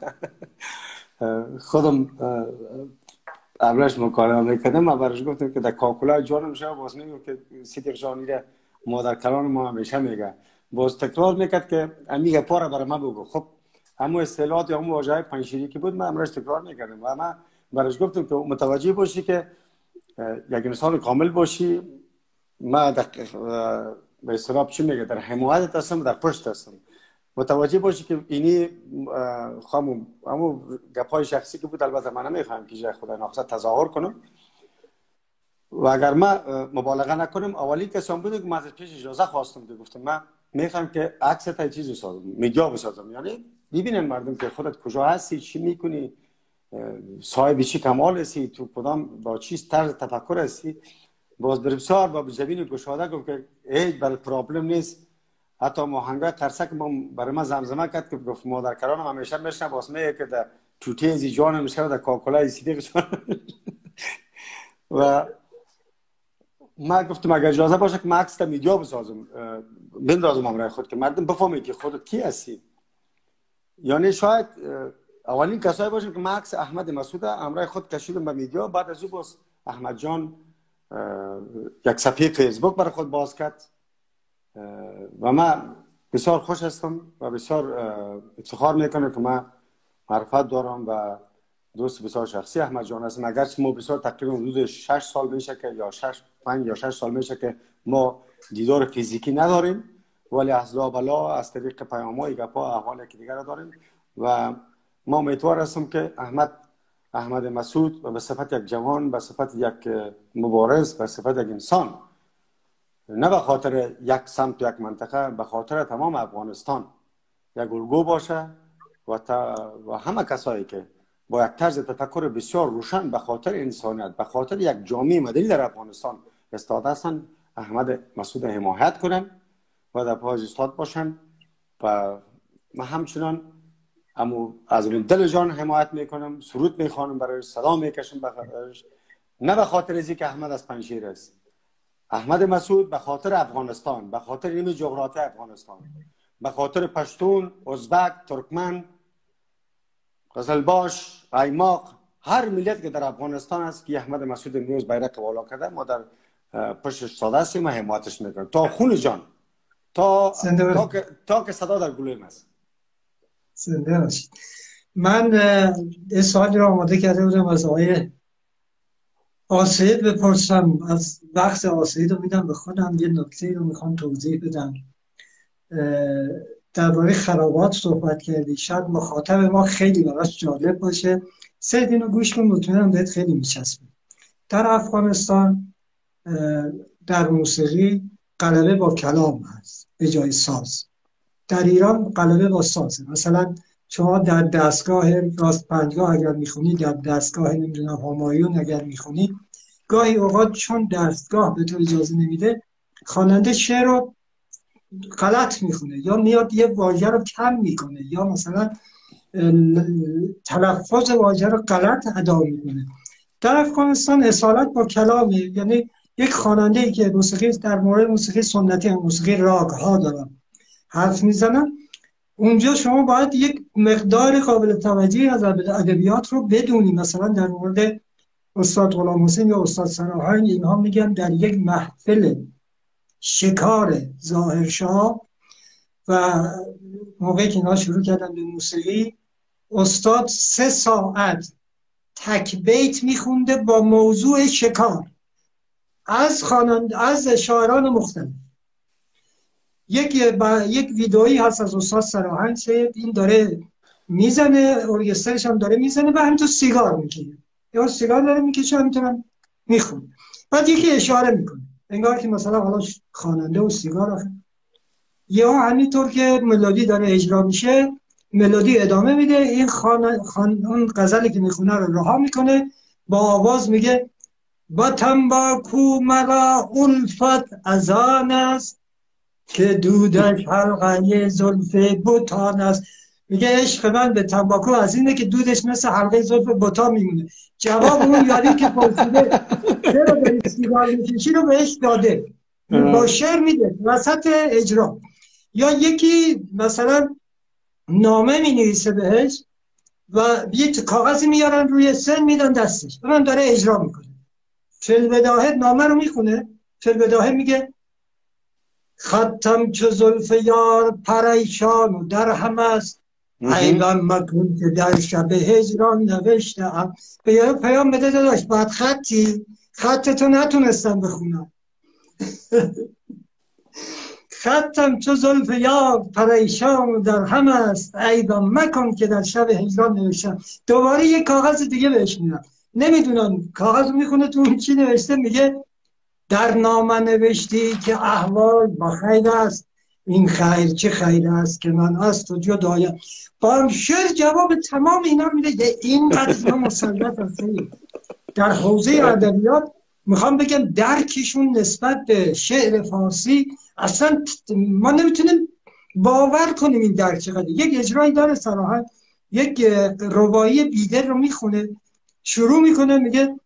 خودم ابرش مکالمه میکردم، ما برش گفتم که در کاکولای جانم شد، باز میگم که صدیق جانی را مادر کلان ما همیشه میگه، باز تکرار میکرد که امیگه پاره برای ما بگو. خب همون اصطلاحات یا همون واژه پنجشیری که بود من امروز تکرار میکردم و من برش گفتم که متوجه باشی که یک انسان کامل باشی، ما در به اصطلاح چی میگه در حمایت هستم، در پشت هستم. متوجه باشی که اینی خامو همو گپای شخصی که بود، البته من نمیخوام که جای خدا ناخواسته تظاهر کنم و اگر ما مبالغه نکنم، اولی کسی هم بود که من از پیش اجازه خواستم که گفتم من میخوام که عکس تا چیزی بسازم، میدیا بسازم، یعنی ببینن مردم که خودت کجا هستی، چی میکنی، صاحب چی کمال هستی، تو کدام با چی طرز تفکر هستی. باز بسیار با زبین گشاده گفت که هیچ بر پرابلم نیست. حتی ماهنگای قرصک برای من زمزمه کرد که گفت مادر کرانم همیشه میشنه باز میگه که در توتی ازی جانم میشه در کاکولای صدیق و ما گفتم اگر اجازه باشه که من عکس تا میدیا بسازم، بندازم امرای خود که مردم بفهمه که خودت کی هستی. یعنی شاید اولین کسایی باشه که من عکس احمد مسعود امرای خود کشیدم به میدیا، بعد از او باز احمد جان یک صفحه فیسبوک برای خود باز کرد و من بسیار خوش هستم و بسیار افتخار میکنم که من معرفت دارم و دوست بسیار شخصی احمد جان هستم. اگرچه ما بسیار تقریبا حدود شش سال میشه که یا شش پنج یا شش سال میشه که ما دیدار فیزیکی نداریم، ولی از لابلا از طریق پیام‌های گپا احوال که دیگر داریم و ما امیدوار هستم که احمد احمد مسعود و به صفت یک جوان، به صفت یک مبارز، به صفت یک انسان، نه به خاطر یک سمت یک منطقه، به خاطر تمام افغانستان یک الگو باشه و, تا و همه کسایی که با یک طرز تفکر بسیار روشن به خاطر انسانیت، به خاطر یک جامعه مدنی در افغانستان استاده هستند، احمد مسعود حمایت کنن و در پای استاد باشن. و من همچنان امو از دل جان حمایت میکنم، سرود میخوانم برای، صدا میکشم برایش، نه به خاطر ازی که احمد از پنجشیر است. احمد مسعود به خاطر افغانستان، به خاطر این جغرافی افغانستان، به خاطر پشتون، ازبک، ترکمن، قزلباش، ایماق، هر ملت که در افغانستان است که احمد مسعود امروز بیرق والا کرده، ما در پشتش ساده هستیم و حمایتش میکنیم تا خون جان، تا تا که تا که صدا در گلویم است. زنده باشید. من این سوالی را آماده کرده بودم از آقای آسید بپرسم، از وقت آسید رو میدم به خودم، یه نکته رو میخوام توضیح بدم. درباره خرابات صحبت کردی، شاید مخاطب ما خیلی براش جالب باشه. سید اینو گوش کن، مطمئنم بهت خیلی میچسبه. در افغانستان در موسیقی غلبه با کلام هست به جای ساز. در ایران غلبه با سازه. مثلا شما در دستگاه راست پنجگاه اگر میخونی، در دستگاه نمیدونم همایون اگر میخونی، گاهی اوقات چون دستگاه به تو اجازه نمیده، خواننده شعر رو غلط میخونه یا میاد یه واژه رو کم میکنه یا مثلا تلفظ واژه رو غلط ادا میکنه. در افغانستان اصالت با کلامه، یعنی یک خواننده ای که موسیقی در مورد موسیقی سنتی، موسیقی راگ ها دارم حرف میزنم، اونجا شما باید یک مقدار قابل توجهی از ادبیات رو بدونی. مثلا در مورد استاد غلام حسین یا استاد سراهان، اینها میگن در یک محفل شکار ظاهرشاه و موقعی که اینها شروع کردن به موسیقی، استاد سه ساعت تک بیت میخونده با موضوع شکار از خواننده از شاعران مختلف. یک با... یک ویدئویی هست از استاد سراهنگ سید، این داره میزنه، ارکسترش هم داره میزنه و همینطور سیگار میکشه، یا سیگار داره میکشه همینطور میخونه. بعد یکی اشاره میکنه انگار که مثلا حالا خواننده و سیگار آخه. یا همینطور که ملودی داره اجرا میشه، ملودی ادامه میده، این خان... خان... اون غزلی که میخونه رو رها میکنه، با آواز میگه با تنباکو مرا الفت از آن است که دودش حلقه زلف بتان است. میگه عشق من به تنباکو از اینه که دودش مثل حلقه زلف بتان میمونه. جواب اون یاری که پرسیده چرا داری سیگار میکشی رو بهش داده، با شعر میده وسط اجرا. یا یکی مثلا نامه مینویسه بهش و یه کاغذی میارن روی سن میدن دستش، اونم داره اجرا میکنه. فی‌البداهه نامه رو میخونه، فی‌البداهه میگه خطم چو زلف یار پریشان و در هم است، ایوان مکن که در شب هجران نوشتم. به پیام بده داشت بعد خطی خطتو نتونستم بخونم. خطم چو زلف یار پریشان و در هم است، ایوان مکن که در شب هجران نوشتم. دوباره یک کاغذ دیگه بهش میدم، نمیدونم کاغذ میخونه تو چی نوشته، میگه در نامه نوشتی که احوال با خیر است، این خیر چه خیر است که من از تو جدایم. با شعر جواب تمام اینا میده. این قضیه مسلط هست در حوزه ادبیات. میخوام بگم درکشون نسبت به شعر فارسی اصلا ما نمیتونیم باور کنیم این درک چقدر. یک اجرایی داره صراحت، یک رباعی بیدل رو میخونه، شروع میکنه میگه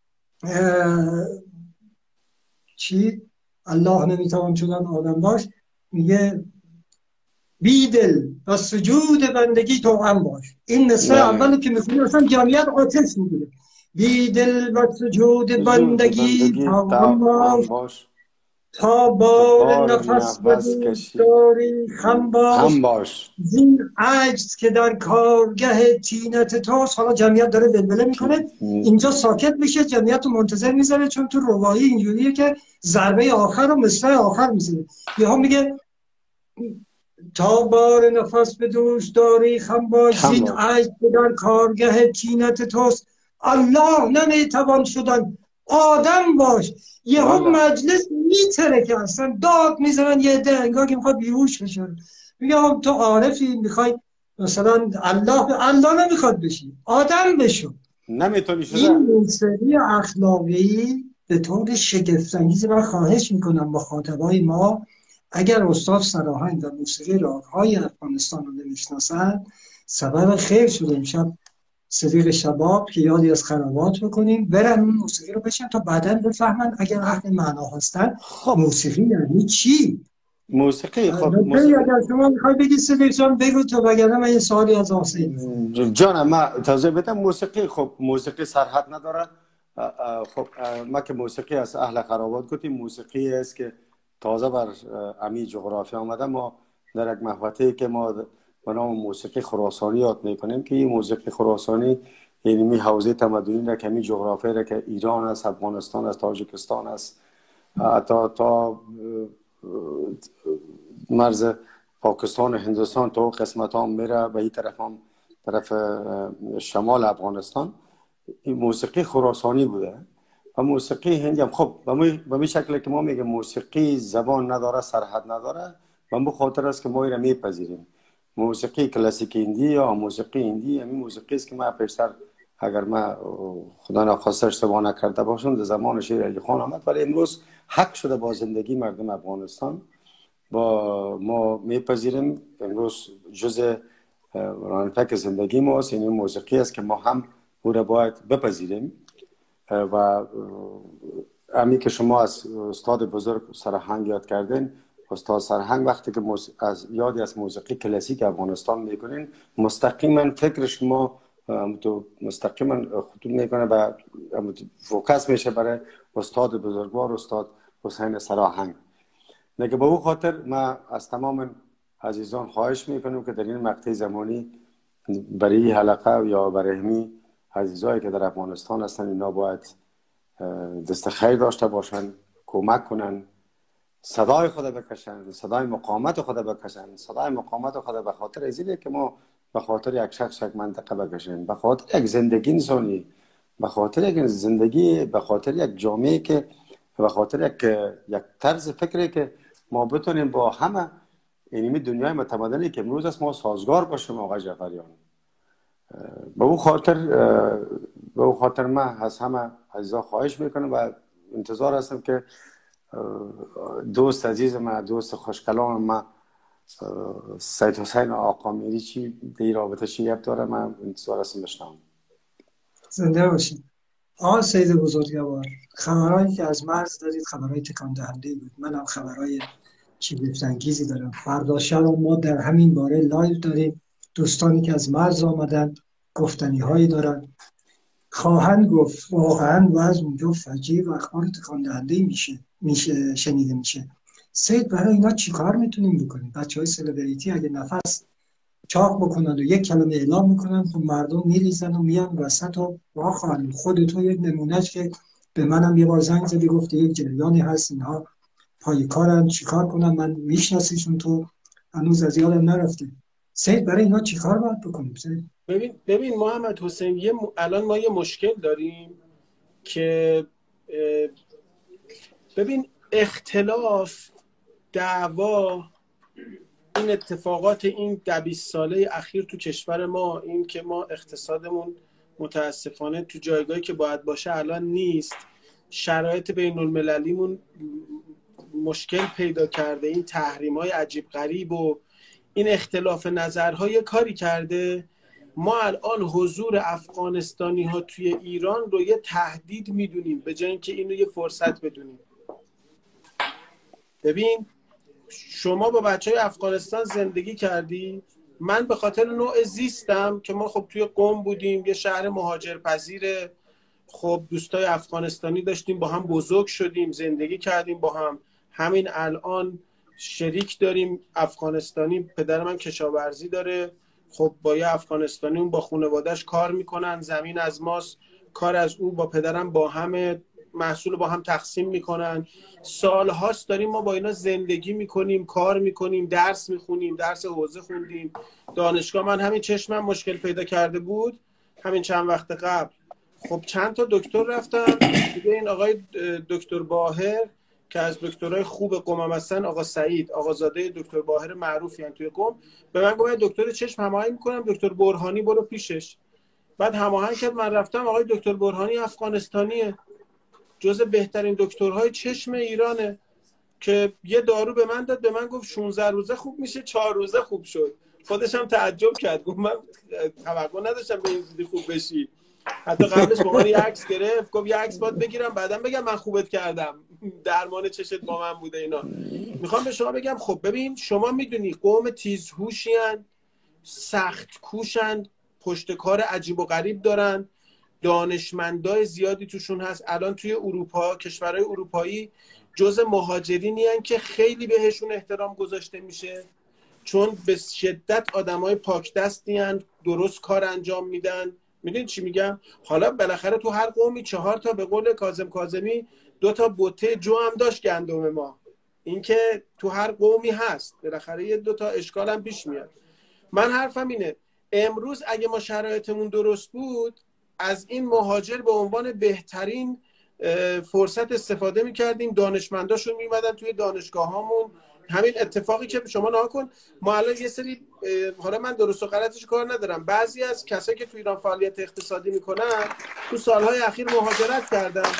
چی؟ الله نمیتوان شدن آدم باش، میگه بیدل و سجود بندگی تو هم باش. این نصف اولی که میخونه اصلا جمعیت آتش میگیره. بیدل و سجود بندگی تو هم باش، تا بار نفس بدوست داری خم باش، زین عجز که در کارگه تینت توست. حالا جمعیت داره بلبله میکنه، اینجا ساکت میشه، جمعیت رو منتظر میذاره، چون تو رباعی اینجوریه که ضربه آخر رو مصرع آخر میزنه. یهو میگه تا بار نفس بدوست داری خم باش، زین عجز که در کارگه تینت توست. الله نمیتوان شدن آدم باش. یه هم مجلس میتره که اصلا داد میزنن، یه ده انگار که میخواد بیهوش بشن. میگه هم تو عارفی میخوای مثلا الله الله نمیخواد بشی، آدم بشو. نمیتونی شده. این موسیقی اخلاقی به طور شگفت‌انگیز من خواهش میکنم مخاطبای ما، اگر استاد سراهنگ و موسیقی راگ‌های افغانستان رو نمیشناسن، سبب خیر شده امشب صدیق شباب که یادی از خرابات بکنیم، برن اون موسیقی رو بشن تا بعداً بفهمن اگر اهل معنا هستن خب موسیقی یعنی چی. موسیقی خب موسیقی اگر شما میخوای بگی صدیق جان بگو، تو بگردم من یه سوالی از آسین جانم ما توضیح بدم. موسیقی خب موسیقی سرحد نداره. خب ما که موسیقی از اهل خرابات گفتیم، موسیقی است که تازه بر امی جغرافی آمده. ما در یک محوطه‌ای که ما به نام موسیقی خراسانی یاد میکنیم که این موسیقی خراسانی یعنی می حوزه تمدنی را که می جغرافی را که ایران است، افغانستان است، تاجیکستان است، تا تا مرز پاکستان و هندوستان تا قسمت هم میره به این طرف هم طرف شمال افغانستان. این موسیقی خراسانی بوده و موسیقی هندی هم خب به می شکلی که ما میگیم موسیقی زبان نداره، سرحد نداره، و به خاطر است که ما این را میپذیریم. موسیقی کلاسیک هندی یا موسیقی هندی همین موسیقی است که ما پیشتر اگر ما خدا نخواسته اشتباه نکرده باشم در زمان شیر علی خان آمد، ولی امروز حق شده با زندگی مردم افغانستان با ما میپذیریم. امروز جزء رانفک زندگی ماست. این موسیقی است که ما هم او را باید بپذیریم. و امی که شما از استاد بزرگ سرهنگ یاد کردین، استاد سرهنگ وقتی که از یادی از موسیقی کلاسیک افغانستان میکنین، مستقیما فکر شما تو مستقیما خطوط میکنه و فوکس میشه برای استاد بزرگوار استاد حسین سرهنگ. نگه به او خاطر ما از تمام عزیزان خواهش میکنیم که در این مقطع زمانی برای این حلقه یا برای همی عزیزایی که در افغانستان هستن، اینا باید دست خیر داشته باشن، کمک کنن، صدای خود بکشن، صدای مقاومت خود بکشن، صدای مقاومت خود به خاطر ازیده که ما به خاطر یک شخص یک منطقه بکشن، به خاطر یک زندگی انسانی، به خاطر یک زندگی، به خاطر یک جامعه که، به خاطر یک یک طرز فکری که ما بتونیم با همه اینمی دنیای متمدنی که امروز است ما سازگار باشیم. آقای جعفریان به اون خاطر به اون خاطر من از همه عزیزا خواهش میکنم و انتظار هستم که دوست عزیز من، دوست خوشکلام من سید حسین آقا میری چی در رابطه چی گپ داره، من انتظار هستم بشنوم. زنده باشید. آقا سید بزرگوار، خبرهایی که از مرز دارید خبرهای تکان دهنده بود. منم خبرهای شگفت‌انگیزی دارم. فردا شب ما در همین باره لایو داریم. دوستانی که از مرز آمدن گفتنی هایی دارن، خواهند گفت واقعا وضع اونجا فجیع و اخبار تکان دهنده میشه میشه شنیده میشه. سید برای اینا چیکار میتونیم بکنیم؟ بچهای سلبریتی اگه نفس چاق بکنن و یک کلمه اعلام میکنن، خب مردم میریزن و میان وسط و واخوان. خود تو یک نمونهش که به منم یه بار زنگ زدی گفتی یک جریانی هست اینها پای کارن، چیکار کنم؟ من میشناسیشون، تو هنوز از یادم نرفته. سید برای اینا چیکار باید بکنیم؟ سید ببین ببین محمد حسین، یه م... الان ما یه مشکل داریم که ببین اختلاف، دعوا، این اتفاقات این ده بیست ساله اخیر تو کشور ما، این که ما اقتصادمون متاسفانه تو جایگاهی که باید باشه الان نیست، شرایط بین المللیمون مشکل پیدا کرده، این تحریم‌های عجیب غریب و این اختلاف نظرهای کاری کرده ما الان حضور افغانستانی ها توی ایران رو یه تهدید میدونیم به جای اینکه اینو یه فرصت بدونیم. ببین شما با بچهای افغانستان زندگی کردی، من به خاطر نوع زیستم که ما خب توی قم بودیم، یه شهر مهاجرپذیره، خب دوستای افغانستانی داشتیم، با هم بزرگ شدیم، زندگی کردیم با هم، همین الان شریک داریم افغانستانی، پدر من کشاورزی داره، خب با یه افغانستانی اون با خانواده‌اش کار میکنن، زمین از ماست، کار از او با پدرم با هم محصول با هم تقسیم میکنن، سال هاست داریم ما با اینا زندگی میکنیم، کار میکنیم، درس میخونیم، درس حوزه خوندیم، دانشگاه. من همین چشمم مشکل پیدا کرده بود همین چند وقت قبل، خب چند تا دکتر رفتم دیگه، این آقای دکتر باهر که از دکترای خوب قم هستن، آقا سعید، آقا زاده دکتر باهر معروفی ان توی قم، به من گفت دکتر چشم هماهنگ می‌کنم، دکتر برهانی برو پیشش. بعد هماهنگ کرد، من رفتم، آقای دکتر برهانی افغانستانیه، جزء بهترین دکترهای چشم ایرانه، که یه دارو به من داد، به من گفت شانزده روزه خوب میشه، چهار روزه خوب شد. خودش هم تعجب کرد، گفت من توقع نداشتم به این زودی خوب بشی. حتی قبلش با من یه عکس گرفت، گفت یه عکس باید بگیرم بعدم بگم من خوبت کردم، درمان چشت با من بوده اینا. میخوام به شما بگم خب ببین، شما میدونی قوم تیزهوشیان، سخت کوشن، پشت کار عجیب و غریب دارن، دانشمندای زیادی توشون هست. الان توی اروپا، کشورهای اروپایی جزء مهاجرینی هستن که خیلی بهشون احترام گذاشته میشه، چون به شدت آدمای پاک دستی هستن، درست کار انجام میدن. میدونید چی میگم؟ حالا بالاخره تو هر قومی چهار تا، به قول کاظم کاظمی، دو تا بوته جو هم داشت گندم ما. این که تو هر قومی هست، بالاخره یه دو تا اشکال هم پیش میاد. من حرفم اینه، امروز اگه ما شرایطمون درست بود، از این مهاجر به عنوان بهترین فرصت استفاده میکردیم، دانشمنداشون میمدن توی دانشگاه هامون. همین اتفاقی که شما نها کن، ما الان یه سری، حالا من درست و غلطش کار ندارم، بعضی از کسایی که توی ایران فعالیت اقتصادی میکنن تو سالهای اخیر مهاجرت کردن.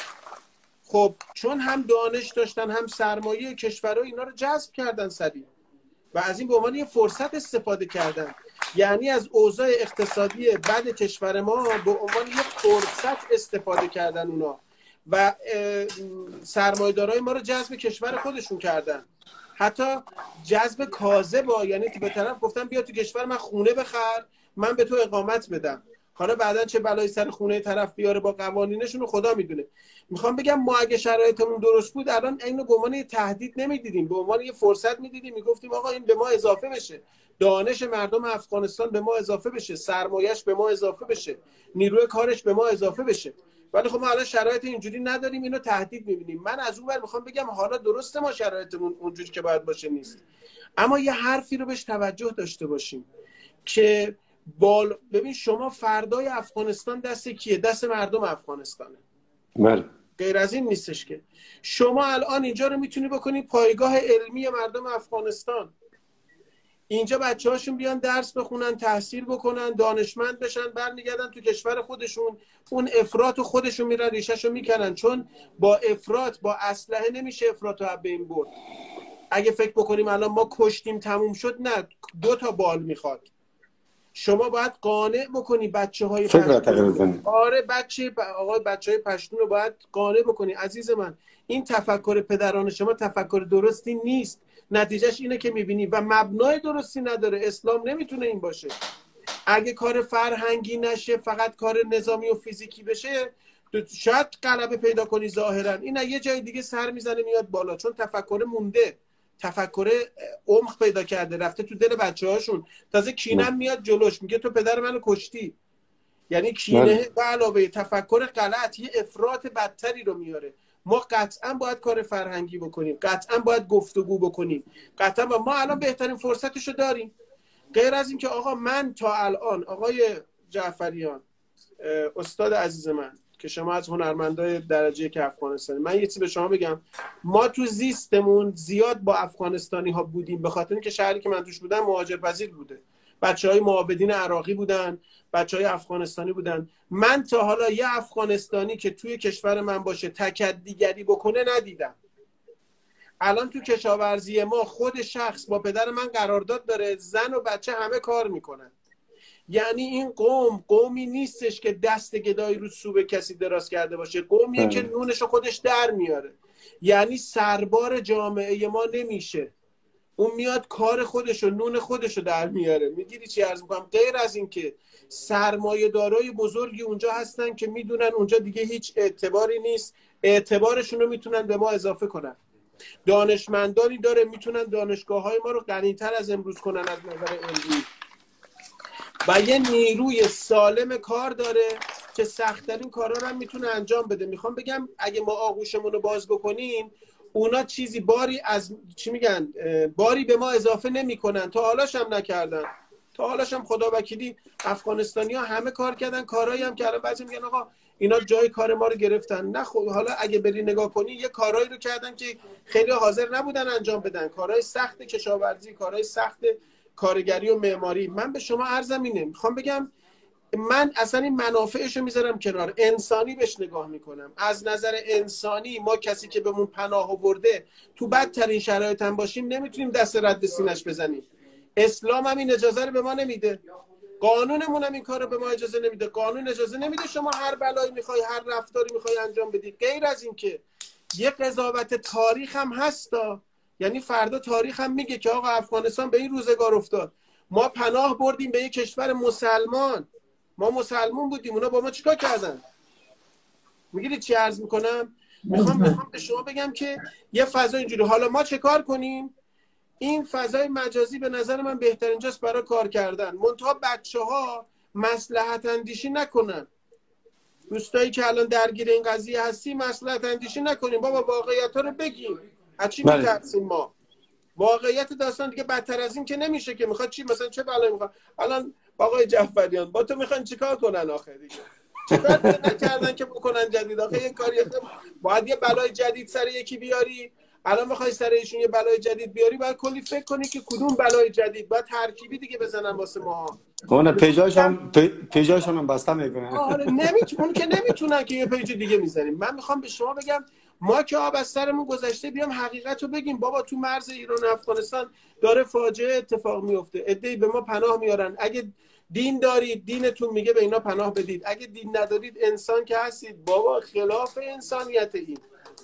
خب چون هم دانش داشتن هم سرمایه کشورها اینا رو جذب کردن سریع و از این به عنوان یه فرصت استفاده کردن. یعنی از اوضاع اقتصادی بد کشور ما به عنوان یه فرصت استفاده کردن اونا و سرمایه‌دارای ما رو جذب کشور خودشون کردن. حتی جذب کاذب، یعنی به طرف گفتن بیا تو کشور من خونه بخر، من به تو اقامت بدم. حالا بعدا چه بلایی سر خونه طرف بیاره با قوانینشون رو خدا میدونه. میخوام بگم ما اگه شرایطمون درست بود، الان اینو به عنوان یه تهدید نمیدیدیم، به عنوان یه فرصت میدیدیم، میگفتیم آقا این به ما اضافه بشه، دانش مردم افغانستان به ما اضافه بشه، سرمایه‌اش به ما اضافه بشه، نیروی کارش به ما اضافه بشه. ولی خب ما الان شرایط اینجوری نداریم، اینو تهدید می‌بینیم. من از اون ور میخوام بگم حالا درسته ما شرایطمون اونجوری که باید باشه نیست، اما یه حرفی رو بهش توجه داشته باشیم که بال ببین شما فردای افغانستان دست کیه؟ دست مردم افغانستانه. بله. غیر از این نیستش که شما الان اینجا رو میتونی بکنی پایگاه علمی مردم افغانستان. اینجا بچه‌هاشون بیان درس بخونن، تحصیل بکنن، دانشمند بشن، برمیگردن تو کشور خودشون، اون افراط رو خودشون میرن ریشه‌شو میکنن، چون با افراط با اسلحه نمیشه افراط رو به این برد. اگه فکر بکنیم الان ما کشتیم تموم شد، نه، دو تا بال میخواد. شما باید قانع بکنی بچه‌های پشتون. آره بچه آقای بچه‌های پشتون رو باید قانع بکنی. عزیز من، این تفکر پدران شما تفکر درستی نیست. نتیجهش اینه که میبینی و مبنای درستی نداره. اسلام نمیتونه این باشه. اگه کار فرهنگی نشه، فقط کار نظامی و فیزیکی بشه، شاید غلبه پیدا کنی ظاهرا. این یه جای دیگه سر میزنه میاد بالا، چون تفکر مونده، تفکر عمق پیدا کرده، رفته تو دل بچه‌هاشون. تازه کینه میاد جلوش، میگه تو پدر منو کشتی. یعنی کینه به علاوه تفکر غلط یه افراط بدتری رو میاره. ما قطعا باید کار فرهنگی بکنیم، قطعا باید گفتگو بکنیم، قطعا با ما الان بهترین فرصتشو داریم. غیر از این که آقا من تا الان، آقای جعفریان استاد عزیز من که شما از هنرمندای درجه که افغانستانی، من یه چیزی به شما بگم، ما تو زیستمون زیاد با افغانستانی ها بودیم، به خاطر اینکه شهری که من توش بودم مهاجرپذیر بوده، بچهای معابدین عراقی بودن، بچهای افغانستانی بودن. من تا حالا یه افغانستانی که توی کشور من باشه تکدیگری بکنه ندیدم. الان تو کشاورزی ما خود شخص با پدر من قرارداد داره، زن و بچه همه کار میکنن. یعنی این قوم قومی نیستش که دست گدایی رو سوب کسی دراز کرده باشه، قومیه که نونشو خودش در میاره. یعنی سربار جامعه ما نمیشه، اون میاد کار خودشو، نون خودشو در میاره. میگیری چی عرض میکنم؟ غیر از این که سرمایه دارای بزرگی اونجا هستن که میدونن اونجا دیگه هیچ اعتباری نیست، اعتبارشون رو میتونن به ما اضافه کنن. دانشمندانی داره میتونن دانشگاه های ما رو غنی‌تر از امروز کنن از نظر علمی، و یه نیروی سالم کار داره که سخت‌ترین کارا رو هم میتونه انجام بده. میخوام بگم اگه ما آغوشمون رو باز بکنیم، اونا چیزی باری از چی میگن باری به ما اضافه نمیکنن، تا حالاش هم نکردن. تا حالاش هم خدا وکیلی افغانستانی‌ها همه کار کردن، کارهایی هم کردن. بعضی میگن آقا اینا جای کار ما رو گرفتن. نه خب حالا اگه بری نگاه کنی یه کارهایی رو کردن که خیلی حاضر نبودن انجام بدن، کارهای سخت کشاورزی، کارهای سخت کارگری و معماری. من به شما عرضم اینه، میخوام بگم من اصلا این منافعش رو میذارم کنار، انسانی بهش نگاه میکنم. از نظر انسانی ما کسی که بهمون پناه آورده تو بدترین شرایط هم باشیم نمیتونیم دست رد سینش بزنیم. اسلام هم این اجازه رو به ما نمیده، قانونمون هم این کار رو به ما اجازه نمیده. قانون اجازه نمیده شما هر بلایی میخوای، هر رفتاری میخوای انجام بدی. غیر از این که یک قضاوت تاریخ هم هستا، یعنی فردا تاریخ هم میگه که آقا افغانستان به این روزگار افتاد، ما پناه بردیم به یک کشور مسلمان، ما مسلمون بودیم، اونا با ما چیکار کردن؟ میگیرید چی عرض میکنم؟ میخوام به شما بگم که یه فضا اینجوری. حالا ما چه کار کنیم؟ این فضای مجازی به نظر من بهترین جاست برای کار کردن. منتها بچه‌ها مصلحت اندیشی نکنن. دوستایی که الان درگیر این قضیه هستی مصلحت اندیشی نکنیم، بابا واقعیت‌ها رو بگیم. از چی میترسیم ما؟ واقعیت داستان دیگه بدتر از این که نمیشه که. میخواد چی مثلا چه بلایی میخواد؟ الان آقای جعفریان با تو میخوان چیکار کنن آخه دیگه؟ چیکار نکردن که بکنن جدید؟ آخه یه کاری باید یه بلای جدید سر یکی بیاری. الان میخوای سر ایشون یه بلای جدید بیاری، باید کلی فکر کنی که کدوم بلای جدید باید ترکیبی دیگه بزنن واسه ما. اون پیجاشون پیجاشون هم بسته میکنن. آره نمیتونن که نمیتونن که یه پیج دیگه میزنیم. من میخوام به شما بگم ما که آب از سرمون گذشته بیام حقیقت رو بگیم. بابا تو مرز ایران و افغانستان داره فاجعه اتفاق میفته. عده‌ای به ما پناه میارن. اگه دین دارید دینتون میگه به اینا پناه بدید، اگه دین ندارید انسان که هستید. بابا خلاف انسانیت این.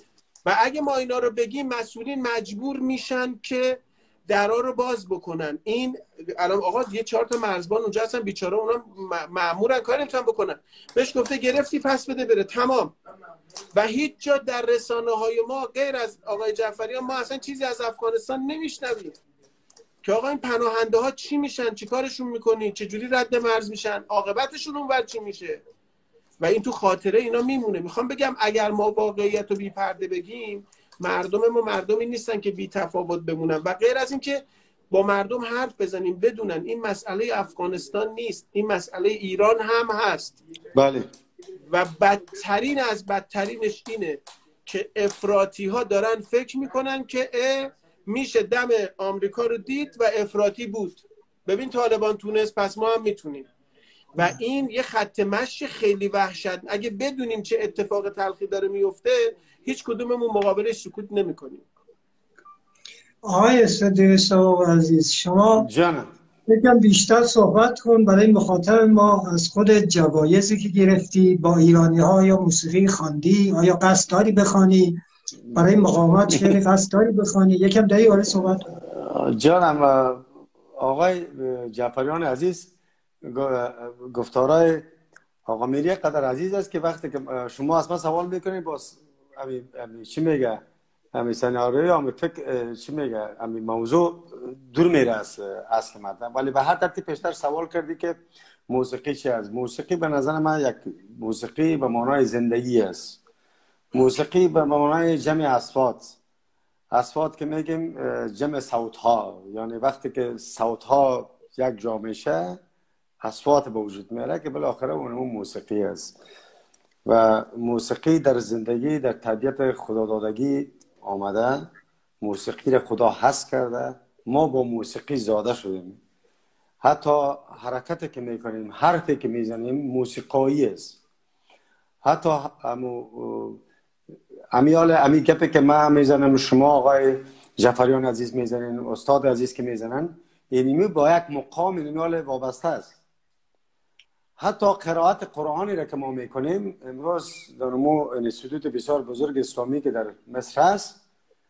و اگه ما اینا رو بگیم مسئولین مجبور میشن که درا رو باز بکنن. این الان آقا یه چهار تا مرزبان اونجا هستن بیچاره، اونا مأمورن کاری نمیتونن بکنن. بهش گفته گرفتی پس بده بره، تمام. و هیچ جا در رسانه های ما غیر از آقای جعفریان ما اصلا چیزی از افغانستان نمیشنویم که آقا این پناهنده ها چی میشن، چی کارشون میکنی، چه جوری رد مرز میشن، عاقبتشون اونور چی میشه. و این تو خاطره اینا میمونه. میخوام بگم اگر ما واقعیت رو بی پرده بگیم، مردم ما مردمی نیستن که بی تفاوت بمونن. و غیر از این که با مردم حرف بزنیم بدونن این مسئله افغانستان نیست، این مسئله ایران هم هست. بله. و بدترین از بدترینش اینه که افراطی ها دارن فکر میکنن که میشه دم آمریکا رو دید و افراطی بود. ببین طالبان تونست، پس ما هم میتونیم. و این یه خط مشی خیلی وحشت. اگه بدونیم چه اتفاق تلخی داره میفته هیچ کدوممون مقابلش سکوت نمی‌کنیم. آقای صدیق عزیز شما جانم یکم بیشتر صحبت کن برای مخاطب ما. از خود جوایزی که گرفتی با ایرانی ها یا موسیقی خواندی، آیا قصد داری بخوانی برای مقاومت؟ شعر قصد داری بخوانی؟ یکم داری برای صحبت کن. جانم آقای جعفریان عزیز، گفتارای آقا میری قدر عزیز است که وقتی که شما از من سوال میکنید باز امی, امی چی میگه امی سناریو امی فکر چی میگه امی موضوع دور میره از اصل مطلب. ولی به هر ترتیب پیشتر سوال کردی که موسیقی چی است. موسیقی به نظر من یک موسیقی به معنای زندگی است. موسیقی به معنای جمع اصوات. اصوات که میگیم جمع صوت ها، یعنی وقتی که صوت ها یک جا میشه اصوات به وجود میاره که بالاخره اون موسیقی است. و موسیقی در زندگی در طبیعت خدادادگی آمده. موسیقی را خدا حس کرده. ما با موسیقی زاده شدیم. حتی حرکتی که میکنیم، حرفی که میزنیم موسیقایی است. حتی امو امیال امی گپی که من میزنم، شما آقای جعفریان عزیز میزنین، استاد عزیز که میزنن، اینمی با یک مقام اینمیال وابسته است. حتی قرائت قرآنی را که ما میکنیم امروز در مو انستیتوت بسیار بزرگ اسلامی که در مصر هست،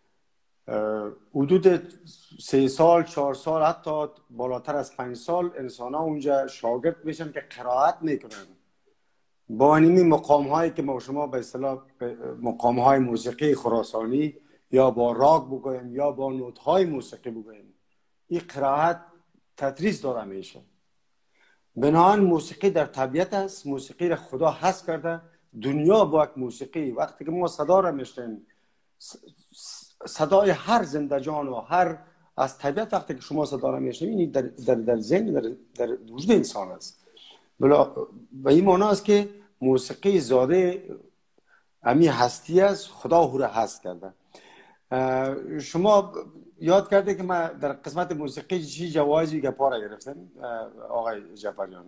حدود سه سال چهار سال حتی بالاتر از پنج سال انسان ها اونجا شاگرد میشن که قرائت میکنن با اینمی مقام هایی که ما شما به اصطلاح مقام های موسیقی خراسانی یا با راگ بگویم یا با نوت های موسیقی بگویم. این قرائت تدریس داره میشه. بنابراین موسیقی در طبیعت است. موسیقی را خدا حس کرده. دنیا با یک موسیقی، وقتی که ما صدا را میشنیم، صدای هر زنده جان و هر از طبیعت، وقتی که شما صدا را میشنید در در در ذهن در در وجود انسان است. بلا و این معنی است که موسیقی زاده امی هستی است، خدا او را هست کرده. شما یاد کرده که ما در قسمت موسیقی چی جوایزی گپا را گرفتم آقای جعفریان؟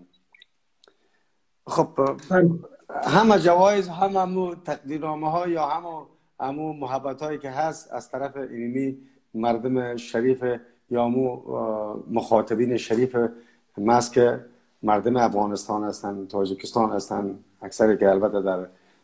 خب همه جوایز، هم همو تقدیرنامه ها یا همو همو محبت هایی که هست از طرف اینمی مردم شریف یا همو مخاطبین شریف ماست که مردم افغانستان هستن، تاجیکستان هستن، اکثری که البته در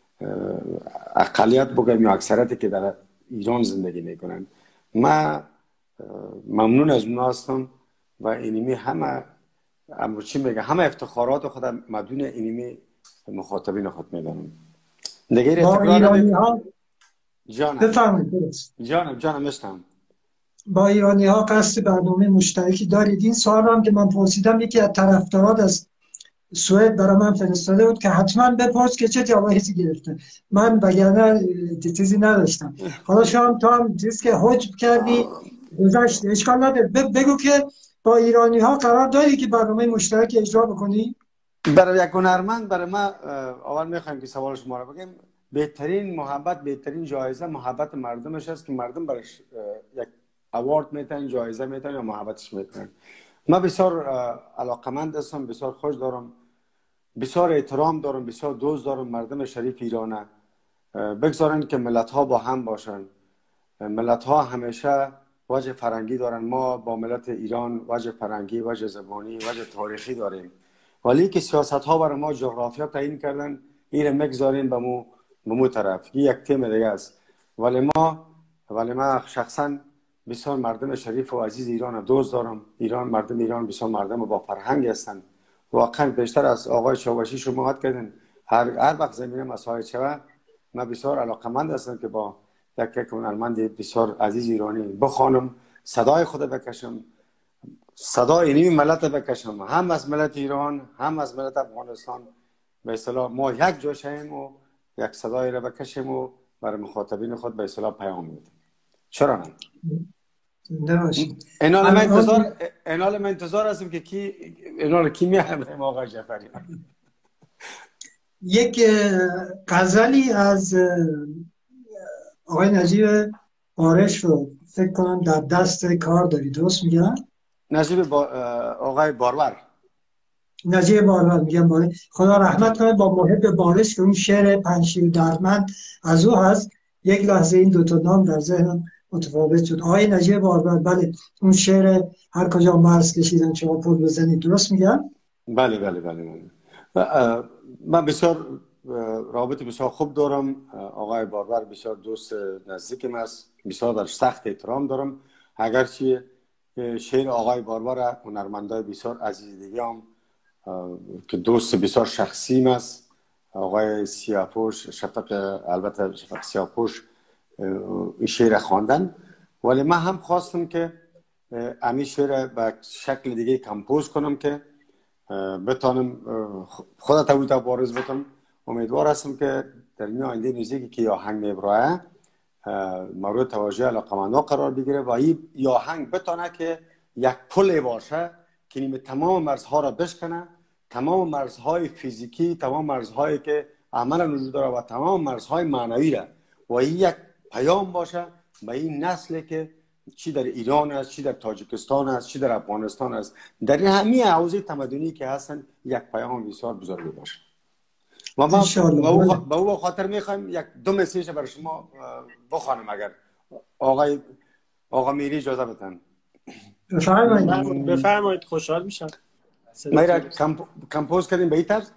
اقلیت بگم یا اکثریتی که در ایران زندگی میکنن. من ممنون از اون هستم و اینمی همه امرو چی میگه همه افتخارات خود مدون اینمی مخاطبین خود میدانم. دیگه با ایرانی ها جانم بفرمایید. جانم جانم مستم. با ایرانی ها قصد برنامه مشترکی دارید؟ این سوال هم که من پرسیدم یکی از طرفدارات از سوئد برای من فرستاده بود که حتما بپرس که چه جوایزی گرفته. من وگرنه چیزی نداشتم. حالا شما تو هم چیزی که حجب کردی گذشت، اشکال نداره. بگو که با ایرانی ها قرار داری که برنامه مشترک اجرا بکنی؟ برای یک هنرمند، برای ما اول میخوایم که سوال شما رو بگیم، بهترین محبت، بهترین جایزه محبت مردمش است که مردم برش یک اوارد میتن، جایزه میتن یا محبتش میکنن. من بسیار علاقمند هستم، بسیار خوش دارم، بسیار احترام دارم، بسیار دوست دارم مردم شریف ایرانه. بگذارن که ملت ها با هم باشن. ملت ها همیشه وجه فرنگی دارن. ما با ملت ایران وجه فرنگی، وجه زبانی، وجه تاریخی داریم. ولی که سیاست ها برای ما جغرافیا تعیین کردن، این رو میگذاریم به مو به مو طرف. این یک تیم دیگه است. ولی ما ولی ما شخصا بسیار مردم شریف و عزیز ایران دوست دارم. ایران، مردم ایران بسیار مردم با فرهنگ هستند. واقعا بیشتر از آقای چاوشی شما حد کردن. هر هر وقت زمینه مسائل شود من بسیار علاقمند هستم که با یک یک هنرمند بسیار عزیز ایرانی بخوانم، صدای خود بکشم، صدای اینی ملت بکشم، هم از ملت ایران هم از ملت افغانستان. به اصطلاح ما یک جا شیم و یک صدای را بکشیم و برای مخاطبین خود به اصطلاح پیام میدیم. چرا نه؟ اینال من انتظار اینال من انتظار هستم که کی اینال کی میاد آقای جعفری. یک غزلی از آقای نجیب بارش رو فکر کنم در دست کار داری، درست میگم؟ نجیب با... آقای بارور نجیب بارور میگم. باره خدا رحمت کنه با محب بارش که اون شعر پنجشیر دردمند از او هست. یک لحظه این دوتا نام در ذهنم متفاوت شد. آقای نجیب بارور، بله، اون شعر هر کجا مرز کشیدن شما پل بزنید، درست میگم؟ بله بله بله بله. من بسیار رابط بسیار خوب دارم. آقای بارور بسیار دوست نزدیکم است، بسیار در سخت احترام دارم. اگرچه شعر آقای بارور هنرمندای بسیار عزیز دیگه هم که دوست بسیار شخصیم است، آقای سیاپوش شفق، البته شفق سیاپوش این شعر خواندن، ولی من هم خواستم که امی شعر به شکل دیگه کمپوز کنم که بتانم خودت اوی تا بارز بتم. امیدوار هستم که در این آینده موزیکی که آهنگ میبرایه مورد توجه علاقمندا قرار بگیره و این آهنگ بتانه که یک پل باشه که نیم تمام مرزها را بشکنه، تمام مرزهای فیزیکی، تمام مرزهایی که عملا وجود داره و تمام مرزهای معنوی را، و این یک پیام باشه به این نسل که چی در ایران است، چی در تاجیکستان است، چی در افغانستان است، در همه حوزه تمدنی که هستن یک پیام بسیار بزرگی باشه. و ما با او خاطر میخوایم یک دو مسیج برای شما بخوانم اگر آقای آقا میری اجازه بدن. بفرمایید بفرمایید، خوشحال میشم. میرا کمپوز کردیم به این طرز.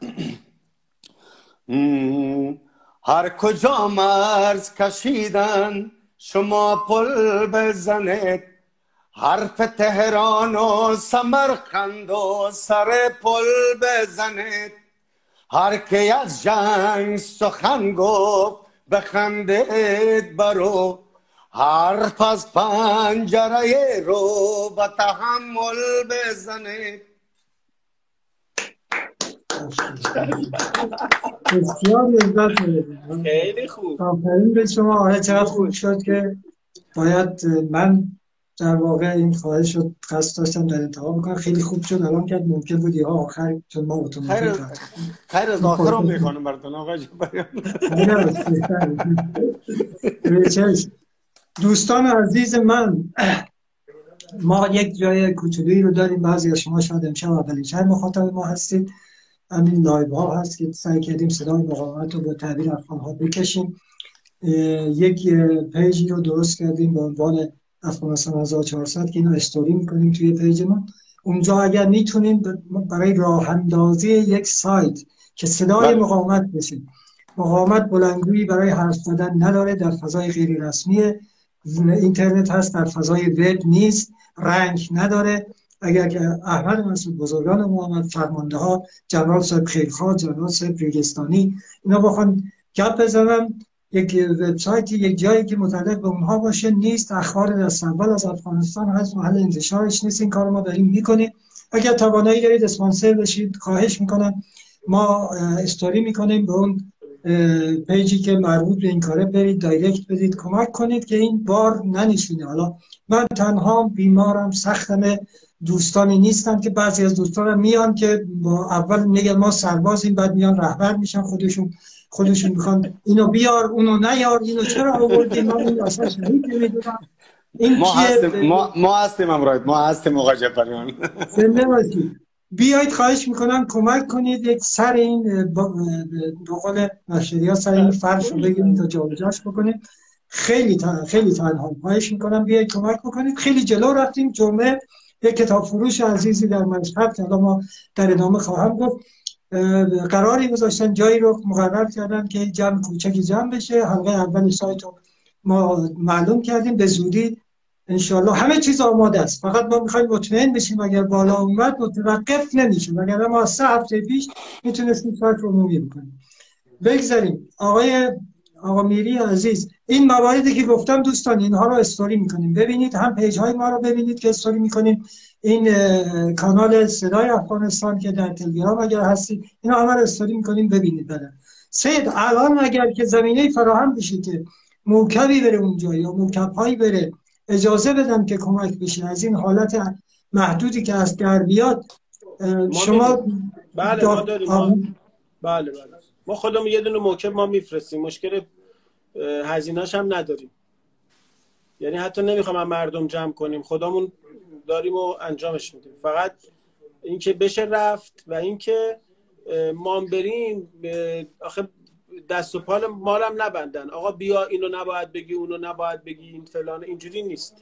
هر کجا مرز کشیدن شما پل بزنید، حرف تهران و سمرقند و سر پل بزنید. هر کی از جنگ سخن گفت بخندید برو، حرف از پنجره رو به تحمل بزنید. بسیار لذت می‌برم. خیلی خوب. آفرین به شما. آره چقدر خوب شد که باید من در واقع این خواهش رو قصد داشتم در انتها بکنم. خیلی خوب شد الان که ممکن بود ها آخر چون ما اتوماتیک خیر خیر از آخر رو میخوانم براتون آقا جبریان. دوستان عزیز من، ما یک جای کوچولی رو داریم، بعضی از شما شاید امشب اولین شب مخاطب ما هستید. همین لایو ها هست که سعی کردیم صدای مقاومت رو با تعبیر افغان ها بکشیم. یک پیجی رو درست کردیم با عنوان افغانستان هزار و چهارصد که اینو استوری میکنیم توی پیج ما. اونجا اگر میتونیم برای راه اندازی یک سایت که صدای مقاومت بشه، مقاومت بلندگویی برای حرف زدن نداره، در فضای غیر رسمی اینترنت هست، در فضای وب نیست، رنگ نداره. اگر که احمد مسعود، بزرگان محمد، فرمانده ها، جنرال صاحب خیرخواه، جنرال صاحب ریگستانی، اینا بخوان گپ بزنن، یک وبسایتی، یک جایی که متعلق به اونها باشه نیست. اخبار دست اول از افغانستان هست، محل انتشارش نیست. این کارو ما داریم میکنیم. اگر توانایی دارید اسپانسر بشید، خواهش میکنم، ما استوری میکنیم به اون پیجی که مربوط به این کاره، برید دایرکت بدید، کمک کنید که این بار ننشونه. حالا من تنها بیمارم، سختمه، دوستانی نیستن که بعضی از دوستانم میان که با اول میگن ما سربازیم، بعد میان رهبر میشن، خودشون خودشون میخوان اینو بیار اونو نیار، اینو چرا آوردی، من اینو اصلا شهید نمیدونم. این ما هستیم ما ما هستیم امروز ما هستیم آقا جعفریان. زنده باشید. بیایید خواهش میکنم کمک کنید یک سر این به قول نشریات سر این فرش رو بگیرید تا جابجاش بکنید. خیلی تا... خیلی تنها خواهش میکنم بیایید کمک بکنید. خیلی جلو رفتیم. جمعه یک کتاب فروش عزیزی در مشهد که الان ما در ادامه خواهم گفت، قراری گذاشتن، جایی رو مقرر کردن که جمع کوچکی جمع بشه. حلقه اول سایت رو ما معلوم کردیم، به زودی انشالله همه چیز آماده است. فقط ما میخوایم مطمئن بشیم اگر بالا اومد متوقف نمیشیم، وگرنه ما سه هفته پیش میتونستیم سایت رو عمومی بکنیم. بگذاریم آقای آقا میری عزیز، این مواردی که گفتم دوستان اینها رو استوری میکنیم، ببینید هم پیج های ما رو ببینید که استوری میکنیم، این کانال صدای افغانستان که در تلگرام اگر هستید اینا همه رو استوری میکنیم، ببینید. بله سید، الان اگر که زمینه فراهم بشه که موکبی بره اونجا یا موکب هایی بره، اجازه بدم که کمک بشه از این حالت محدودی که از در بیاد. شما بله ما داریم ما... بله بله ما خودمون یه دونه موکب ما میفرستیم، مشکل هزینه‌اش هم نداریم. یعنی حتی نمیخوام من مردم جمع کنیم، خودمون داریم و انجامش میدیم. فقط اینکه بشه رفت و اینکه ما بریم آخه دست و پال مالم نبندن، آقا بیا اینو نباید بگی اونو نباید بگی این فلان، اینجوری نیست.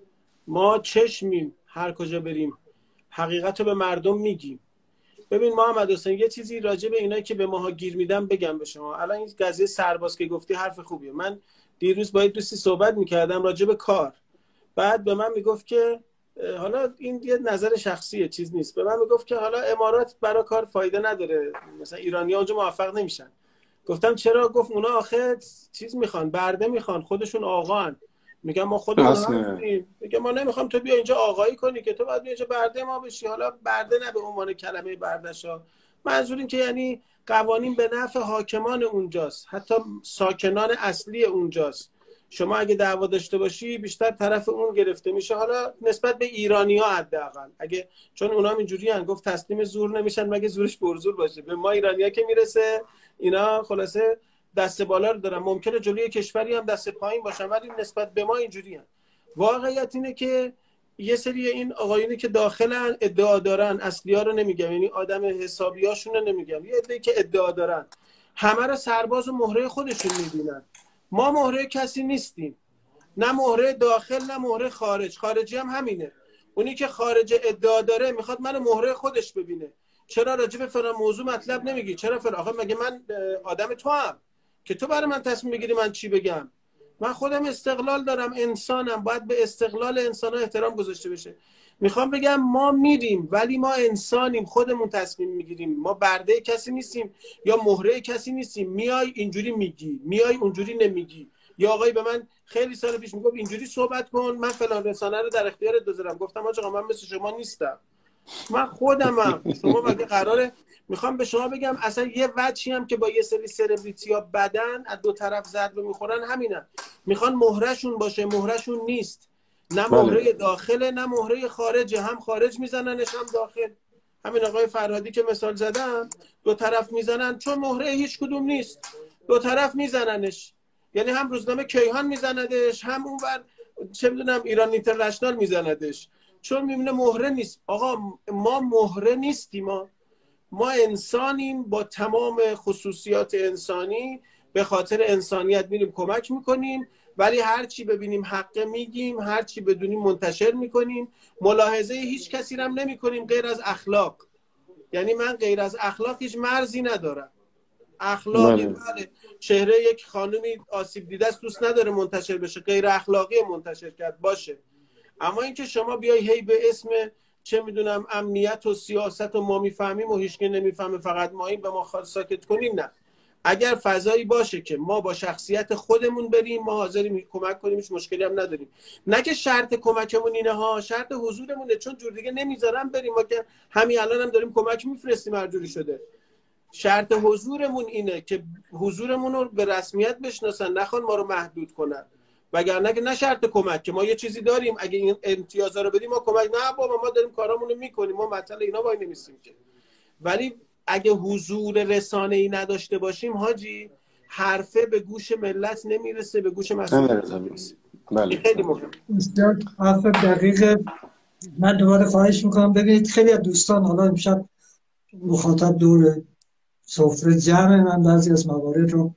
ما چشمیم، هر کجا بریم حقیقت رو به مردم میگیم. ببین محمد حسین یه چیزی راجع به اینایی که به ماها گیر میدن بگم به شما. الان این قضیه سرباز که گفتی حرف خوبیه. من دیروز با دوستی صحبت میکردم راجع به کار، بعد به من میگفت که حالا این یه نظر شخصیه چیز نیست، به من میگفت که حالا امارات برای کار فایده نداره، مثلا ایرانی‌ها اونجا موفق نمیشن. گفتم چرا؟ گفت اونا آخه چیز میخوان، برده میخوان، خودشون آقان. میگم ما خودمون هستیم. میگم ما نمیخوام تو بیا اینجا آقایی کنی که تو باید بیا اینجا برده ما بشی. حالا برده نه به عنوان کلمه برده‌شا، منظور این که یعنی قوانین به نفع حاکمان اونجاست، حتی ساکنان اصلی اونجاست. شما اگه دعوا داشته باشی بیشتر طرف اون گرفته میشه، حالا نسبت به ایرانی‌ها حداقل، اگه چون اونا اینجوری ان، گفت تسلیم زور نمیشن مگه زورش پرزور باشه. به ما ایرانی‌ها که میرسه اینا خلاصه دست بالا رو دارن، ممکنه جلوی کشوری هم دست پایین باشن ولی نسبت به ما اینجوری ان. واقعیت اینه که یه سری این آقایونی که داخلن ادعا دارن، اصلی‌ها رو نمیگم، یعنی آدم حسابیاشون رو نمیگم، یه عده‌ای که ادعا دارن همه رو سرباز و مهره خودشون میبینن. ما مهره کسی نیستیم، نه مهره داخل نه مهره خارج. خارجی هم همینه، اونی که خارج ادعا داره میخواد منو مهره خودش ببینه. چرا راجع به فلان موضوع مطلب نمیگی؟ چرا فلان؟ آخه مگه من آدم تو هم که تو برای من تصمیم بگیری من چی بگم؟ من خودم استقلال دارم، انسانم، باید به استقلال انسان‌ها احترام گذاشته بشه. میخوام بگم ما میریم ولی ما انسانیم، خودمون تصمیم میگیریم، ما برده کسی نیستیم یا مهره کسی نیستیم. میای اینجوری میگی، میای اونجوری نمیگی. یا آقای به من خیلی سال پیش میگفت اینجوری صحبت کن، من فلان رسانه رو در اختیارت بذارم. گفتم آقا من مثل شما نیستم، من خودمم. شما مگه قراره؟ میخوام به شما بگم اصلا یه وجهی هم که با یه سری سلبریتی‌ها بدن از دو طرف ضربه میخورن همینن، میخوان مهرهشون باشه، مهرهشون نیست. نه مهره داخله نه مهره خارجه، هم خارج میزننش هم داخل. همین آقای فرهادی که مثال زدم دو طرف میزنن، چون مهره هیچ کدوم نیست دو طرف میزننش. یعنی هم روزنامه کیهان میزندش، هم اون بر چه میدونم ایران اینترنشنال میزندش، چون میبینه مهره نیست. آقا ما مهره نیستیم، ما ما انسانیم با تمام خصوصیات انسانی، به خاطر انسانیت میریم کمک میکنیم، ولی هر چی ببینیم حقه میگیم، هر چی بدونیم منتشر میکنیم، ملاحظه هیچ کسی هم نمیکنیم غیر از اخلاق. یعنی من غیر از اخلاق هیچ مرزی ندارم. اخلاقی بله، چهره یک خانومی آسیب دیده است دوست نداره منتشر بشه، غیر اخلاقی منتشر کرد باشه. اما اینکه شما بیای هی به اسم چه میدونم امنیت و سیاست و ما میفهمیم و هیچ کی نمیفهمه فقط ما این به ما خواست ساکت کنیم، نه. اگر فضایی باشه که ما با شخصیت خودمون بریم، ما حاضریم کمک کنیم، هیچ مشکلی هم نداریم. نه که شرط کمکمون اینه ها، شرط حضورمونه، چون جور دیگه نمیذارم بریم. ما که همین الان هم داریم کمک میفرستیم هر جوری شده. شرط حضورمون اینه که حضورمون رو به رسمیت بشناسن، نخوان ما رو محدود کنن. وگرنه که نه شرط کمک که ما یه چیزی داریم، اگه این امتیازا رو بدیم ما کمک، نه بابا ما داریم کارامون رو میکنیم، ما مثلا اینا وای نمیستیم که. ولی اگه حضور رسانه‌ای نداشته باشیم حاجی، حرفه به گوش ملت نمیرسه، به گوش مسئولین نمیرسه. بله خیلی مهم. بسیار حرف دقیق. من دوباره خواهش میکنم، ببینید خیلی از دوستان حالا امشب مخاطب دور سفره جمع من بعضی از موارد رو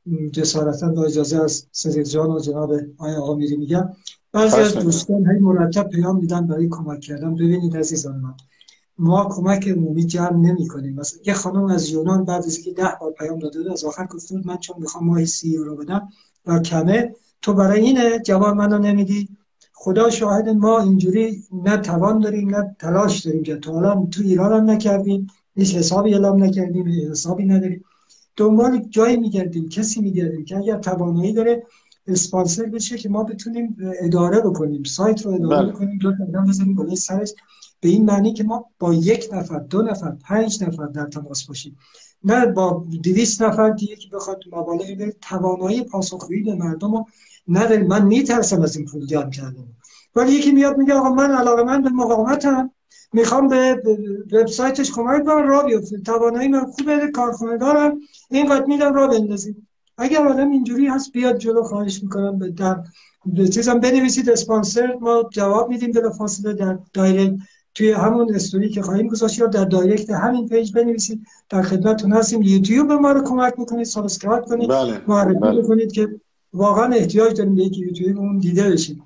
جسارتا با اجازه از صدیق جان و جناب آقای آقامیری میگم. بعضی از دوستان هی مرتب پیام میدن برای کمک کردن. ببینید عزیزان من، ما کمک عمومی جمع نمی کنیم. مثلا یه خانم از یونان بعد از اینکه ده بار پیام داده بود، از آخر گفت من چون میخوام ماهی سی یورو بدم و کمه، تو برای اینه جواب منو نمیدی. خدا شاهد ما اینجوری نه توان داریم نه تلاش داریم که تا حالا تو ایران هم نکردیم، هیچ حسابی اعلام نکردیم، حسابی نداریم، دنبال جایی میگردیم، کسی میگردیم که اگر توانایی داره اسپانسر بشه که ما بتونیم اداره بکنیم، سایت رو اداره بله. بکنیم، دو تا بزنیم بالای سرش، به این معنی که ما با یک نفر، دو نفر، پنج نفر در تماس باشیم، نه با دویست نفر که یکی بخواد مبالغه بره. توانایی پاسخگویی به مردم رو نداریم. من میترسم از این پول جمع کردن. ولی یکی میاد میگه آقا من علاقه‌مند به مقاومتم، میخوام به وبسایتش کمک کنم راه بیفته، توانایی من خوبه، کارخونه دارم، اینقدر میدم راه بندازیم. اگر آدم اینجوری هست بیاد جلو، خواهش میکنم به در چیزام بنویسید اسپانسر، ما جواب میدیم بلافاصله در دایرکت، توی همون استوری که خواهیم گذاشت یا در دایرکت همین پیج بنویسید، در خدمتتون هستیم. یوتیوب ما رو کمک میکنید، سابسکرایب کنید، بله. معرفی بله. کنید که واقعا احتیاج داریم به یک یوتیوبمون دیده بشیم.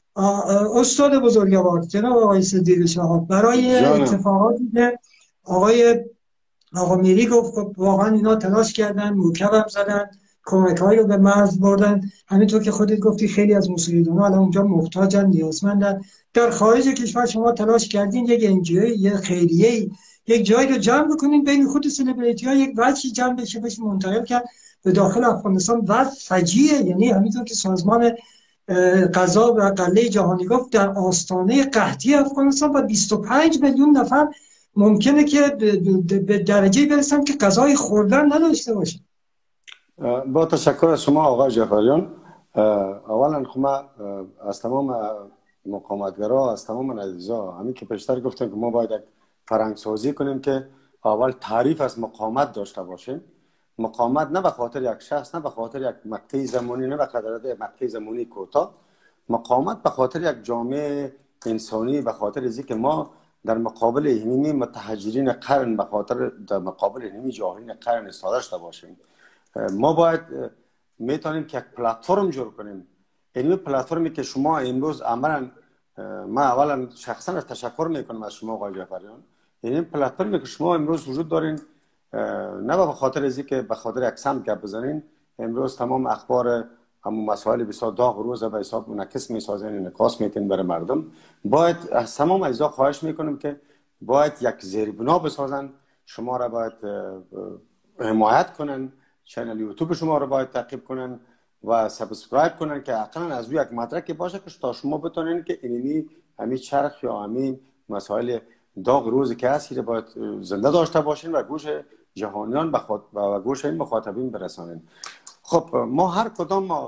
استاد بزرگوار جناب آقای صدیق شهاب، برای اتفاقاتی که آقای آقا میری گفت واقعا اینا تلاش کردن، موکب زدن، کمک‌هایی رو به مرز بردن، همینطور که خودت گفتی خیلی از مسئولین‌ها الان اونجا محتاجن، نیازمندن. در خارج کشور شما تلاش کردین یک انجیو، یک خیریه، یک جایی رو جمع بکنین بین خود سلبریتی‌ها، یک وجهی جمع بشه بشه منتقل کرد به داخل افغانستان. وضع فجیعه، یعنی همینطور که سازمان غذا و غله جهانی گفت در آستانه قحطی افغانستان و بیست و پنج میلیون نفر ممکنه که به درجه برسن که غذای خوردن نداشته باشه. با تشکر از شما آقای جعفریان. اولا خب ما از تمام مقاومتگرا، از تمام عزیزا، همین که پیشتر گفتم که ما باید یک فرهنگ سازی کنیم که اول تعریف از مقاومت داشته باشیم. مقاومت نه به خاطر یک شخص، نه به خاطر یک مقطع زمانی، نه به خاطر یک مقطع زمانی کوتاه. مقاومت به خاطر یک جامعه انسانی، به خاطر از اینکه ما در مقابل اینمی متحجرین قرن، به خاطر در مقابل اینمی جاهلین قرن ایستاده داشته باشیم. ما باید میتونیم که یک پلتفرم جور کنیم. این پلتفرمی که شما امروز عملاً، ما اولا شخصا تشکر میکنم از شما آقای جعفریان، این پلتفرمی که شما امروز وجود دارین، نه به خاطر از اینکه به خاطر یک سمت گپ بزنین، امروز تمام اخبار همون مسائل بسیار داغ روز به حساب منعکس میسازین، انعکاس میتین برای مردم. باید از تمام اجزا خواهش میکنم که باید یک زیربنا بسازن، شما را باید حمایت کنن، چنل یوتیوب شما رو باید تعقیب کنن و سابسکرایب کنن که حتما از روی یک مدرک باشه که تا شما بتونین که اینی همین چرخ یا همین مسائل داغ روزی که هست باید زنده داشته باشین و گوش جهانیان و گوش این مخاطبین برسانین. خب ما هر کدام ما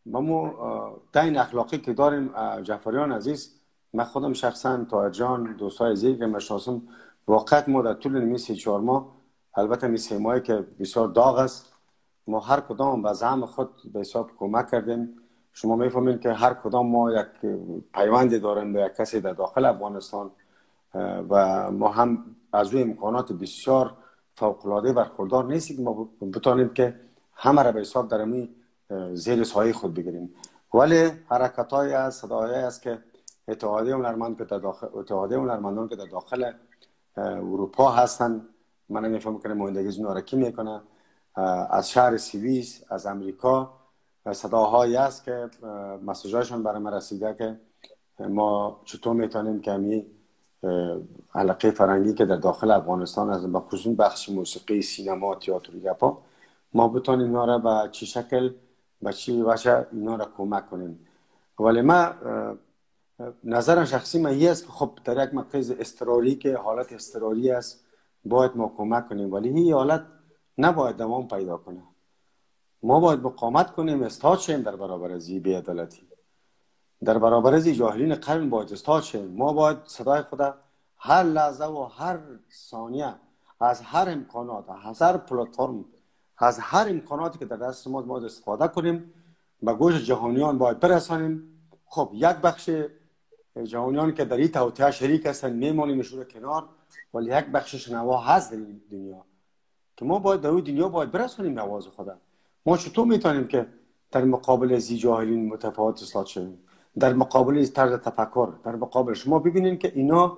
ما دین اخلاقی که داریم جعفریان عزیز، من خودم شخصا طاهر جان دوستای عزیزی که مشناسم، واقعا ما در طول این سه چهار ماه، البته این سه ماهی که بسیار داغ است، ما هر کدام به زعم خود به حساب کمک کردیم. شما میفهمید که هر کدام ما یک پیوندی داریم به یک کسی در داخل افغانستان و ما هم از روی امکانات بسیار فوق‌العاده برخوردار نیستیم که ما بتونیم که همه را به حساب در امی زیر سایه خود بگیریم. ولی حرکت‌های از صداهای است که اتحادیه هنرمند که در داخل اتحادیه هنرمندان که در داخل اروپا هستن، من نمی‌فهمم که نمایندگی اونا را کی میکنه، از شهر سوئیس، از امریکا صداهایی است که مسیجاشون برای ما رسیده که ما چطور میتونیم که می حلقه فرنگی که در داخل افغانستان هست، به خصوص بخش موسیقی، سینما، تئاتر و گپا، ما بتونیم اینا را به چه شکل به چه وجه اینا را کمک کنیم. ولی ما نظر شخصی من این است که خب در یک مقطع اضطراری که حالت اضطراری است باید ما کمک کنیم، ولی این حالت نباید دوام پیدا کنه. ما باید مقاومت کنیم، استاد شیم در برابر از این بی‌عدالتی، در برابر از جاهلین قرن باید استاد شیم. ما باید صدای خدا هر لحظه و هر ثانیه از هر امکانات، از هر پلتفرم، از هر امکاناتی که در دست ما باید استفاده کنیم، به گوش جهانیان باید برسانیم. خب یک بخش جهانیان که در این توطئه شریک هستن میمونیم شور کنار، ولی یک بخش شنوا هست در این دنیا که ما باید در اون دنیا باید برسانیم آواز خدا. ما چطور میتونیم که در مقابل از جاهلین متفاوت اصلاح شویم، در مقابل از طرز تفکر، در مقابل شما ببینید که اینا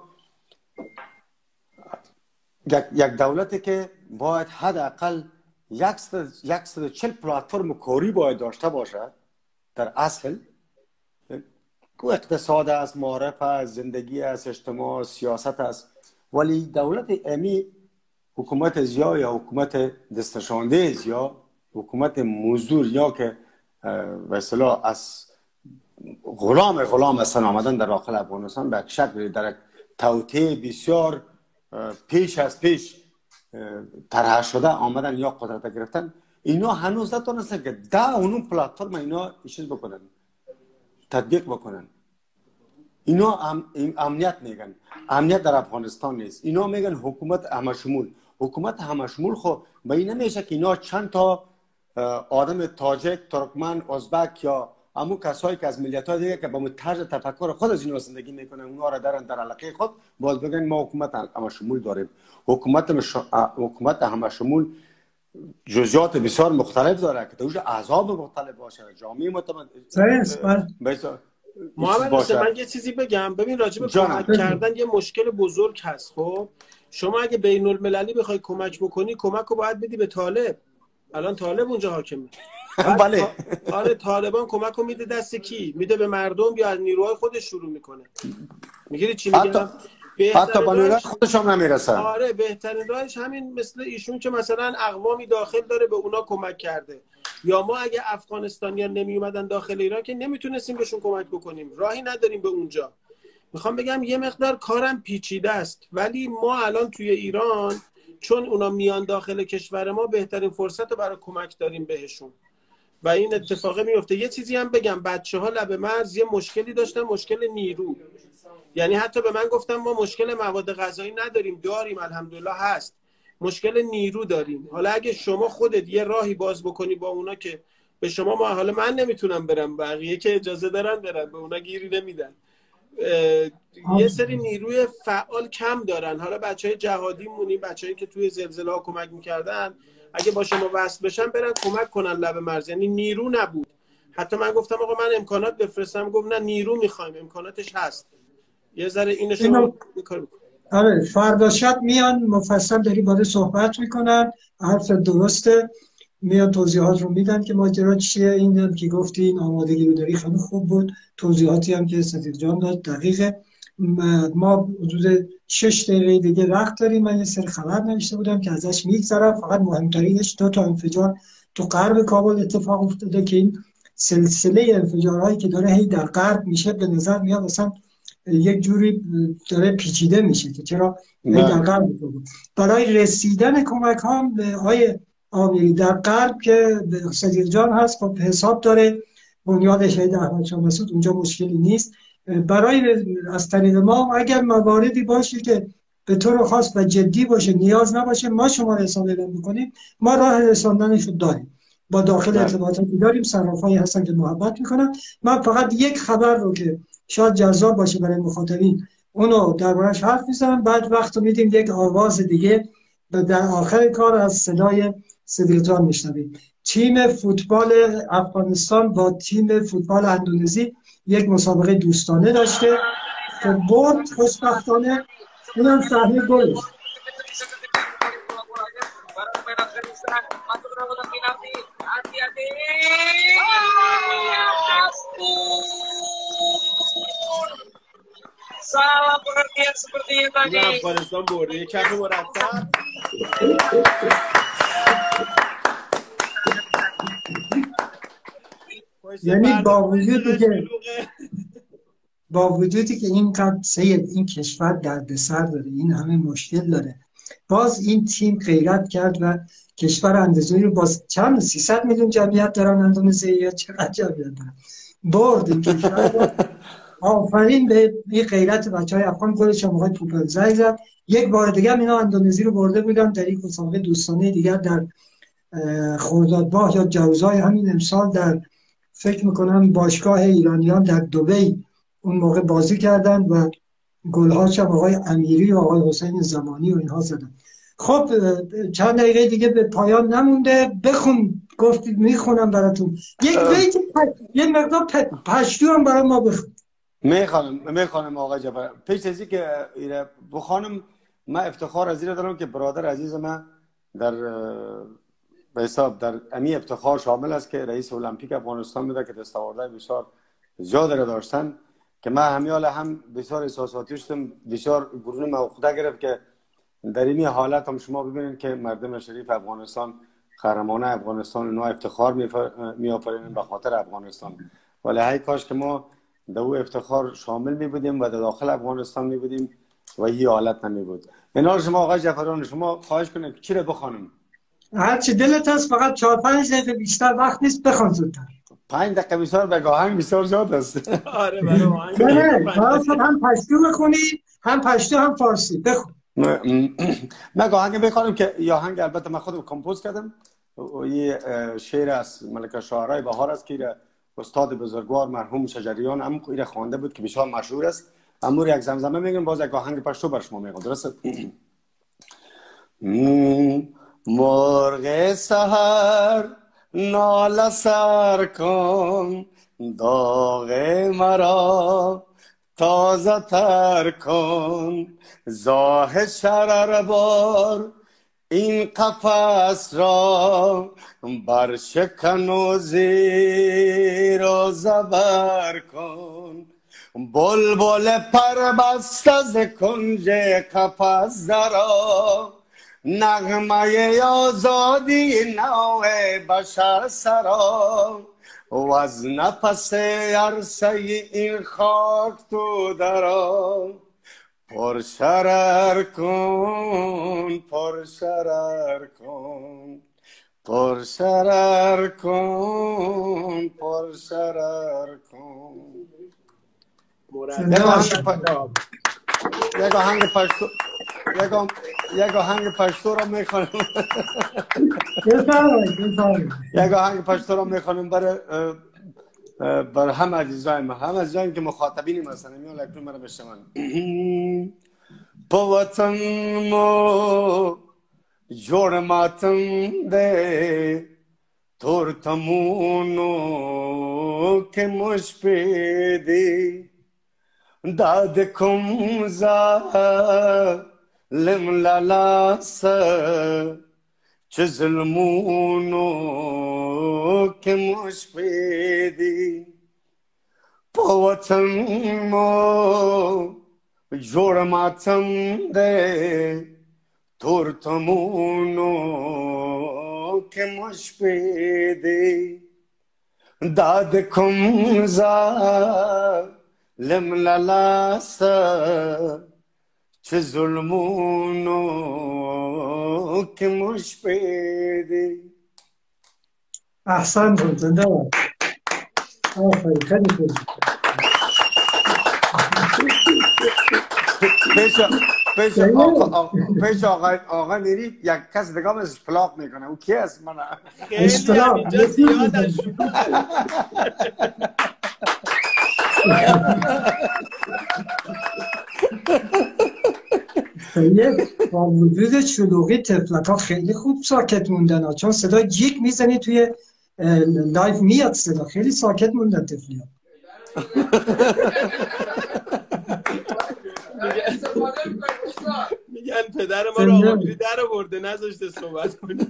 یک دولتی که باید حداقل صد و چهل پلتفرم کاری باید داشته باشد در اصل، که اقتصاد است، معارف است، زندگی است، اجتماع، سیاست است، ولی دولت امی حکومت زیا یا حکومت دستشانده زیا، حکومت مزدور یا که به اصطلاح از غلام غلام هستن آمدن در داخل افغانستان، به شکل در توطئه بسیار پیش از پیش طرح شده آمدن یا قدرت گرفتن. اینا هنوز نتونستن که ده اونون پلتفرم اینا چیز بکنن، تطبیق بکنن. اینا ام، امنیت میگن، امنیت در افغانستان نیست. اینا میگن حکومت همشمول. حکومت همشمول خو به این نمیشه که اینا چند تا آدم تاجک، ترکمن، ازبک یا همون کسایی که از ملیت‌های دیگه که با طرز تفکر خود از اینا زندگی میکنن اونا را دارن در علاقه خود، باز بگن ما حکومت همشمول داریم. حکومت مش... حکومت همشمول جزئیات بسیار مختلف داره که توش احزاب مختلف باشه، جامعه متمد محمد حسین من یه چیزی بگم. ببین راجع به کمک کردن یه مشکل بزرگ هست. خب شما اگه بین المللی بخوای کمک بکنی، کمک رو باید بدی به طالب. الان طالب اونجا حاکمه. بله. آره طالبان کمک رو میده دست کی؟ میده به مردم یا از نیروهای خودش شروع میکنه؟ میگیری چی میگم؟ حتی با خودش هم نمیرسه. آره بهترین راهش همین مثل ایشون که مثلا اقوامی داخل داره به اونا کمک کرده. یا ما اگه افغانستانیان نمی اومدن داخل ایران که نمیتونستیم بهشون کمک بکنیم، راهی نداریم به اونجا. میخوام بگم یه مقدار کارم پیچیده است، ولی ما الان توی ایران چون اونا میان داخل کشور ما بهترین فرصت رو برای کمک داریم بهشون و این اتفاقه میفته. یه چیزی هم بگم، بچه ها لب مرز یه مشکلی داشتن، مشکل نیرو. یعنی حتی به من گفتم ما مشکل مواد غذایی نداریم، داریم الحمدلله هست، مشکل نیرو داریم. حالا اگه شما خودت یه راهی باز بکنی با اونا که به شما، ما حالا من نمیتونم برم، بقیه که اجازه دارن برن، به اونا گیری نمیدن. یه سری نیروی فعال کم دارن. حالا بچهای جهادی مونیم، بچه‌ای که توی زلزله ها کمک میکردن، اگه با شما وصل بشن برن کمک کنن لب مرز. یعنی نیرو نبود. حتی من گفتم آقا من امکانات بفرستم، گفت نه نیرو میخوایم، امکاناتش هست. یه ذره اینو شما کار بکن. آره فردا شب میان مفصل داری باید صحبت میکنن، حرف درسته، میان توضیحات رو میدن که ماجرا چیه. این که گفتی این آمادگی رو داری خیلی خوب بود، توضیحاتی هم که سفید جان داد دقیقه. ما حدود شش دقیقه دیگه وقت داریم. من یه سری خبر نوشته بودم که ازش میگذرم، فقط مهمترینش دو تا انفجار تو غرب کابل اتفاق افتاده که این سلسله انفجارهایی که داره هی در غرب میشه به نظر میاد مثلا یک جوری داره پیچیده میشه که چرا هی در غرب بود. برای رسیدن کمک ها به های آمیری در غرب که سدیر جان هست خب حساب داره بنیاد شهید احمد شاه مسعود اونجا مشکلی نیست. برای از طریق ما اگر مواردی باشه که به طور خاص و جدی باشه نیاز نباشه ما شما رو حساب اعلام میکنیم، ما راه رساندنش رو داریم، با داخل ارتباطاتی داریم، صرافایی هستن که محبت میکنن. من فقط یک خبر رو که شاید جذاب باشه برای مخاطبین اونو دربارش حرف میزنم، بعد وقت رو میدیم یک آواز دیگه در آخر کار از صدای صدیق جان میشنویم. تیم فوتبال افغانستان با تیم فوتبال اندونزی یک مسابقه دوستانه داشته که برد خوشبختانه. اینم صحنه گلش. Salah pengertian seperti itu tadi. Afghanistan bordi kaki merata. یعنی با وجودی که با وجودی که این قد سید این کشور دردسر داره، این همه مشکل داره، باز این تیم غیرت کرد و کشور اندونزی رو باز چند سیصد میلیون جمعیت دارن اندونزی یا چقدر جمعیت دارن برد این کشور. آفرین به این غیرت بچهای افغان. گلش هم آقای پوپل زنگ زد. یک بار دیگه هم اینا اندونزی رو برده بودن در یک مسابقه دوستانه دیگر در خردادماه یا جوزای همین امسال در فکر میکنم باشگاه ایرانیان در دبی اون موقع بازی کردن و گلهاش هم آقای امیری و آقای حسین زمانی و اینها زدن. خب چند دقیقه دیگه به پایان نمونده. بخون، گفتید میخونم براتون یک بیت یک مقدار پشتو هم برای ما بخون. میخوانم میخوانم آقای جعفر. پیش از اینکه بخوانم من افتخار از این دارم که برادر عزیز من در به حساب در امی افتخار شامل است که رئیس المپیک افغانستان بوده که دستاوردهای بسیار زیاد را داشتن که من همیال هم بسیار احساساتی شدم، بسیار گرون موقوده گرفت که در این حالت هم شما ببینید که مردم شریف افغانستان، قهرمانان افغانستان نو افتخار می آفرینند به خاطر افغانستان. ولی هی کاش که ما در او افتخار شامل می بودیم و در داخل افغانستان می بودیم و این حالت نمی بود. اینا شما آقای جعفران شما خواهش کنید چی را بخوانم؟ هر چی دلت هست، فقط چهار پنج دقیقه بیشتر وقت نیست، بخوان زودتر. پنج دقیقه بیشتر به آهنگ بسیار زیاد است. آره برای آهنگ. نه نه هم پشتو بخونی، هم پشتو هم فارسی بخون. من آهنگ بخوانم که آهنگ البته من خودم کمپوز کردم. یه شعر از ملکه شاعرای بهار است که استاد بزرگوار مرحوم شجریان هم اینو خوانده بود که بسیار مشهور است. امور یک زمزمه میگم، باز یک آهنگ پشتو بر شما میگم. درسته؟ مرغ سحر ناله سر کن، داغ مرا تازه تر کن، زاه شرر بار این قفس را بر شکن و زیر و زبر کن، بلبل پربسته ز کنج قفس درآ، نغمه آزادی نو بشر سرا، و از نفس عرصه این خاک تو درآ، پر شرر کن پر شرر کن پر شرر کن پر شرر کن. یک آهنگ پشتو یک آهنگ پشتو را میخوانم. یک آهنگ پشتو را میخوانم برای بر همه عزیزای ما، همه عزیزایی که مخاطبین مثلا میان اکنون مرا بشنون. په وطن مو جوړ ماتم دې تور تمونو کې مشپې دي، دا د کوم ظالم لاس چې ظلمونو کې مشپې دي، په وطن مو جوړ ماتم دې تور تمونو کې مشپې دي، دا د کوم ظالم لاس چې ظلمونو کې مشپې دي. احسن بود. زنده باد. آفرین، خیلی خوب. پیش پیش آقا پیش آقا آقا میری یک کس دیگه هم اسپلاق میکنه. او کی است؟ من خیلی اینجا زیادش با وجود شلوغی طفلک ها خیلی خوب ساکت موندن ها، چون صدا جیک میزنی توی لایف میاد صدا، خیلی ساکت موندن طفلی ها. میگن پدر ما رو آقا در آورده نذاشته صحبت کنیم.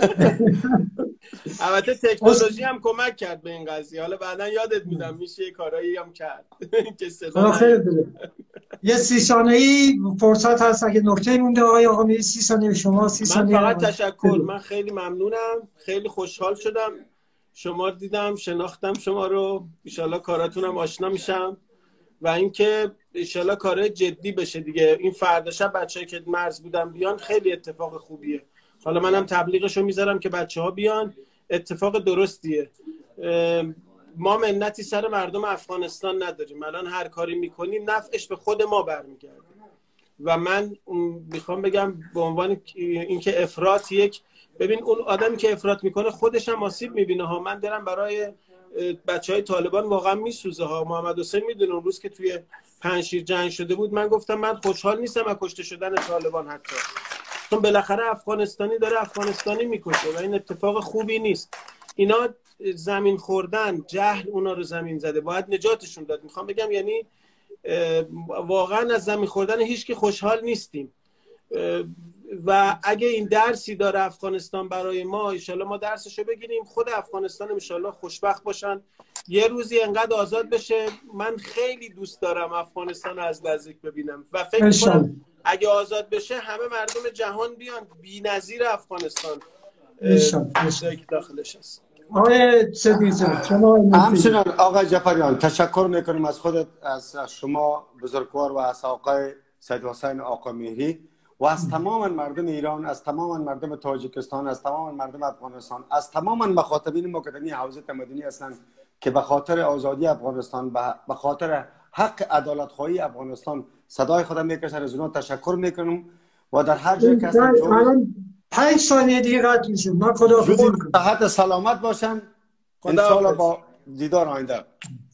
البته تکنولوژی هم کمک کرد به این قضیه. حالا بعدا یادت میدم میشه یه کارایی هم کرد که صدا خیلی بده. یه سی ثانیه‌ای فرصت هست اگه نکته مونده آقای آقا میری سی ثانیه شما سی ثانیه. من فقط تشکر. من خیلی ممنونم، خیلی خوشحال شدم شما رو دیدم، شناختم شما رو. ان شاءالله کاراتونم آشنا میشم و اینکه ان شاءالله کارهای جدی بشه دیگه. این فردا شب بچه‌ای که مرز بودن بیان خیلی اتفاق خوبیه. حالا منم تبلیغشو میذارم که بچه‌ها بیان، اتفاق درستیه. ما منتی سر مردم افغانستان نداریم. الان هر کاری میکنیم نفعش به خود ما برمیگرده و من میخوام بگم به عنوان اینکه افراط یک ببین اون آدمی که افراط میکنه خودش هم آسیب میبینه ها. من دارم برای بچهای طالبان واقعا میسوزه ها. محمد حسین میدونه اون روز که توی پنجشیر جنگ شده بود من گفتم من خوشحال نیستم از کشته شدن طالبان، حتی چون بالاخره افغانستانی داره افغانستانی میکشه و این اتفاق خوبی نیست. اینا زمین خوردن، جهل اونا رو زمین زده، باید نجاتشون داد. میخوام بگم یعنی واقعا از زمین خوردن هیچ کی خوشحال نیستیم و اگه این درسی داره افغانستان برای ما، ان شاءالله ما درسشو بگیریم، خود افغانستان ان شاءالله خوشبخت باشن، یه روزی انقدر آزاد بشه. من خیلی دوست دارم افغانستان رو از نزدیک ببینم و فکر می‌کنم اگه آزاد بشه همه مردم جهان بیان. بی‌نظیر افغانستان داخلش هست. آقای سدیزه شما همچنان آقای جعفریان تشکر میکنیم از خودت، از شما بزرگوار و از آقای سید حسین آقا مهری و از تمام مردم ایران، از تمام مردم تاجیکستان، از تمام مردم افغانستان، از تمام مخاطبین ما که در این حوزه تمدنی هستند که به خاطر آزادی افغانستان، به خاطر حق عدالت خواهی افغانستان صدای خودم میکشن. از اونها تشکر میکنم و در هر جای که هستن پنج ثانیه دیگه قطع میشه. من خداحافظی میکنم. صحت سلامت باشن. ان شاء الله با دیدار آینده.